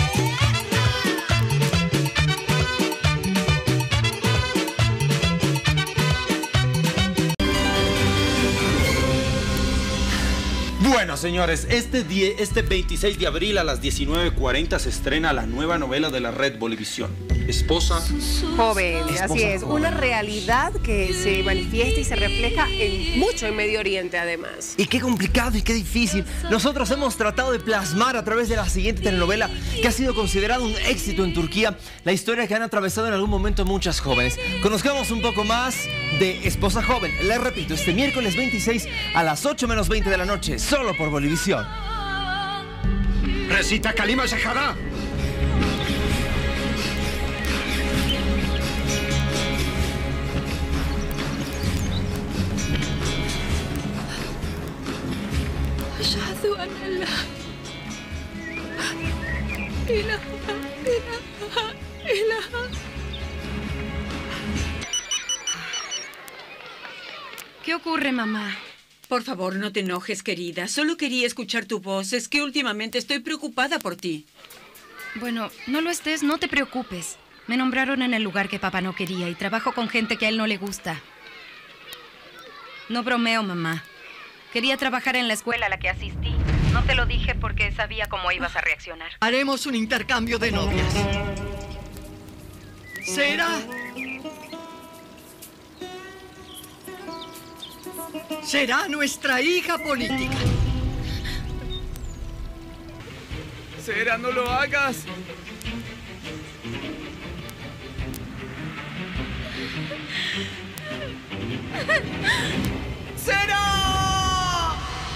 Bueno, señores, este, die, este veintiséis de abril a las diecinueve cuarenta se estrena la nueva novela de la red Bolivisión, Esposa Joven. Esposa así es, joven. Una realidad que se manifiesta y se refleja en mucho en Medio Oriente, además. Y qué complicado y qué difícil. Nosotros hemos tratado de plasmar a través de la siguiente telenovela, que ha sido considerada un éxito en Turquía, la historia que han atravesado en algún momento muchas jóvenes. Conozcamos un poco más de Esposa Joven. Les repito, este miércoles veintiséis a las ocho menos veinte de la noche, solo por Bolivisión. Recita Kalima Shahara. Ashhadu an la ilaha illallah. ¿Qué ocurre, mamá? Por favor, no te enojes, querida. Solo quería escuchar tu voz. Es que últimamente estoy preocupada por ti. Bueno, no lo estés, no te preocupes. Me nombraron en el lugar que papá no quería y trabajo con gente que a él no le gusta. No bromeo, mamá. Quería trabajar en la escuela a la que asistí. No te lo dije porque sabía cómo ibas a reaccionar. Haremos un intercambio de novias. ¿Será? Será nuestra hija política. Sera, no lo hagas. ¡Sera!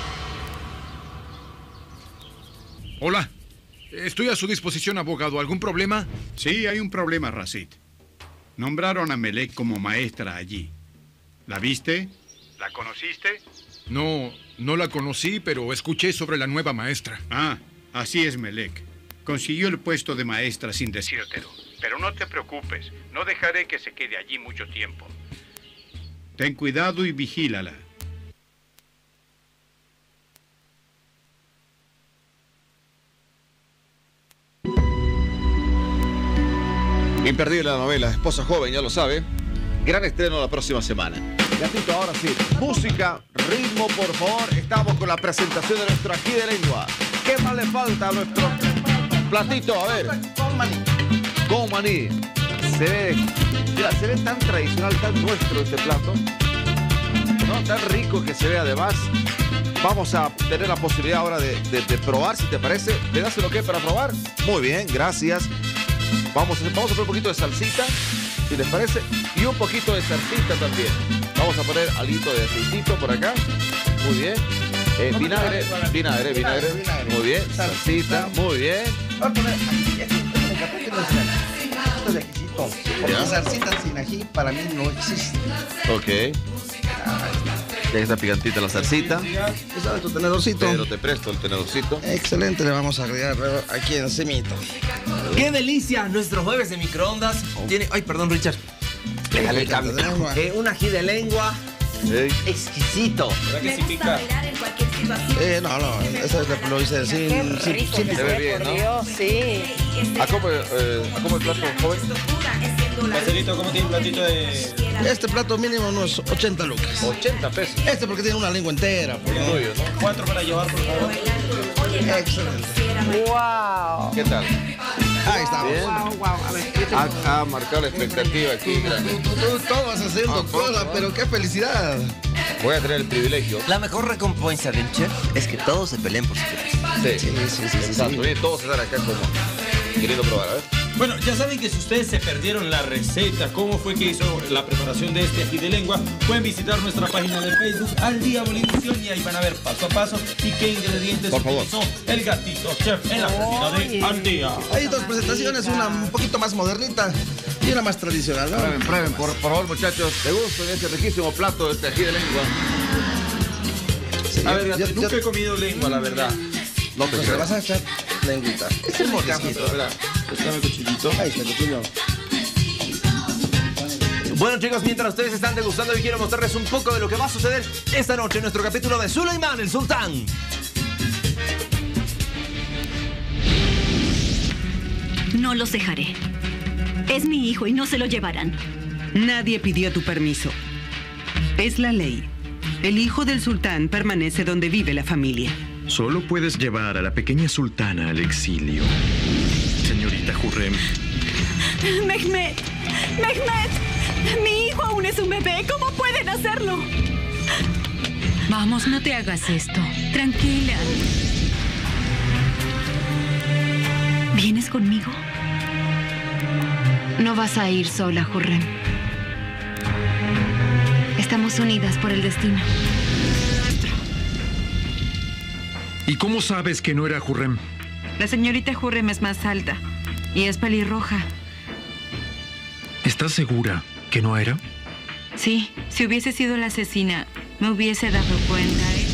Hola. Estoy a su disposición, abogado. ¿Algún problema? Sí, hay un problema, Racid. Nombraron a Melek como maestra allí. ¿La viste? ¿La conociste? No, no la conocí, pero escuché sobre la nueva maestra. Ah, así es Melek. Consiguió el puesto de maestra sin decírtelo. Pero no te preocupes, no dejaré que se quede allí mucho tiempo. Ten cuidado y vigílala. Imperdible la novela Esposa Joven, ya lo sabe. Gran estreno la próxima semana. Gatito, ahora sí. Música, ritmo, por favor. Estamos con la presentación de nuestro ají de lengua. ¿Qué más le falta a nuestro platito? A ver. Con maní. Con maní. Se ve, mira, se ve tan tradicional, tan nuestro este plato. ¿No? Tan rico que se ve además. Vamos a tener la posibilidad ahora de, de, de probar, si te parece. ¿Le das el ok para probar? Muy bien, gracias. Vamos a, vamos a poner un poquito de salsita, si les parece, y un poquito de salsita también. Vamos a poner alito de aceitito por acá. Muy bien. Eh, vinagre, vinagre, vinagre. Muy bien. Salsita, muy bien. Vamos a poner esto de ajicito. Porque salsita sin ají para mí no existe. Ok. Ya está picantita la salsita. ¿Sabes tu tenedorcito? Pero te presto el tenedorcito. Excelente, le vamos a agregar aquí encimita. ¡Qué delicia! Nuestro jueves de microondas tiene... Ay, perdón, Richard. Déjale el cambio. Eh, un ají de lengua. Sí. Exquisito. ¿Verdad que sí pica? Eh, no, no, eso es lo hice sin... sin, sin se ve bien, ¿no? Dios, sí. ¿A cómo, eh, ¿A cómo el plato, joven? Marcelito, ¿cómo tiene un platito de...? Este plato mínimo unos ochenta lucas. ochenta pesos. Este porque tiene una lengua entera. El tuyo, ¿no? Cuatro para llevar, por favor. Excelente. Wow. ¿Qué tal? Ahí estamos. Bien. Wow, wow. A ver, yo te- Ha, ha marcado la expectativa aquí, grande. Tú todo vas haciendo Ah, cola, ¿no? pero qué felicidad. Voy a tener el privilegio. La mejor recompensa del chef es que todos se peleen por su plato. Sí, sí, sí, sí. Exacto. Y todos están acá como queriendo probar, a ver. Bueno, ya saben que si ustedes se perdieron la receta, cómo fue que hizo la preparación de este ají de lengua, pueden visitar nuestra página de Facebook Al Día Bolivisión y ahí van a ver paso a paso y qué ingredientes Por favor. utilizó el gatito chef en la cocina de Al Día. Hay dos presentaciones, una un poquito más modernita y una más tradicional, ¿no? Prueben, prueben, por, por favor, muchachos. ¿Te gusta este riquísimo plato de este ají de lengua? Sí, A ver, ya- Gato, ya- nunca he comido lengua, la verdad. No te Entonces le creo. vas a echar lengüita. Es el mordisquito, ¿verdad? Préstame el cuchillito. Ahí está el cuchillo. Bueno, chicos, mientras ustedes están degustando, yo quiero mostrarles un poco de lo que va a suceder esta noche en nuestro capítulo de Sulaimán, el Sultán. No los dejaré. Es mi hijo y no se lo llevarán. Nadie pidió tu permiso. Es la ley. El hijo del sultán permanece donde vive la familia. Solo puedes llevar a la pequeña sultana al exilio. Señorita Hurrem. Mehmet, Mehmet, mi hijo aún es un bebé. ¿Cómo pueden hacerlo? Vamos, no te hagas esto. Tranquila. ¿Vienes conmigo? No vas a ir sola, Hurrem. Estamos unidas por el destino. ¿Y cómo sabes que no era Hurrem? La señorita Hurrem es más alta y es pelirroja. ¿Estás segura que no era? Sí, si hubiese sido la asesina, me hubiese dado cuenta, ¿eh?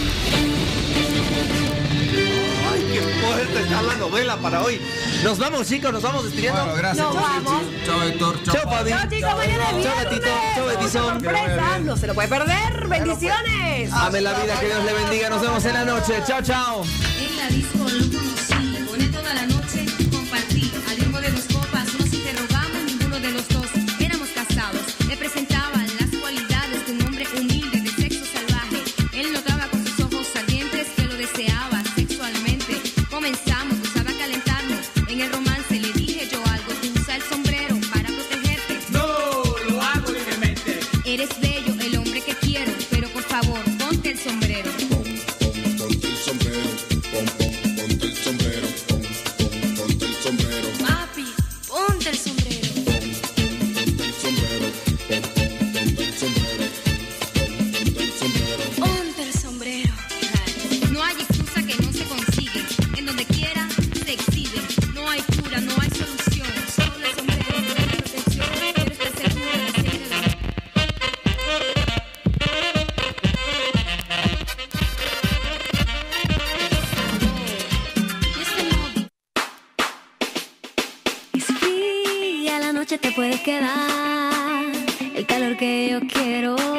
¡Ay, qué fuerte está la novela para hoy! Nos vamos, chicos, nos vamos despidiendo. Bueno, gracias. Nos vamos. Chao, Héctor. Chao, Fabi. Chao, chicos, mañana es Chao, viernes. Gatito. Chao, Edison. Sorpresa, no se lo puede perder. Bendiciones. Ame la vida, que Dios le bendiga. Nos vemos en la noche. Chao, chao. En la disco lo conocí, con él toda la noche compartí. Al ritmo de dos copas nos interrogamos, ninguno de los dos éramos casados. Le presentaban las cualidades de un hombre humilde de sexo salvaje. Él notaba con sus ojos ardientes que lo deseaba sexualmente. Comenzamos, gustaba calentarnos. En el romance le dije yo algo, tú usa el sombrero para protegerte. No, lo hago libremente. Eres bello, el hombre que quiero, pero por favor, ponte el sombrero. Ponte el sombrero, pon, pon, ponte el sombrero, pon, pon, ponte el sombrero. Papi, ponte el sombrero. Ponte el sombrero, pon, ponte el sombrero, ponte el sombrero. Ponte el sombrero. No hay excusa que no se consigue. En donde quiera se exhibe. No hay cura, no hay solución. Solo el sombrero te da protección. Pero estés seguro de ser el amor. Y este modo. Es fría la noche, te puedes quedar. El calor que yo quiero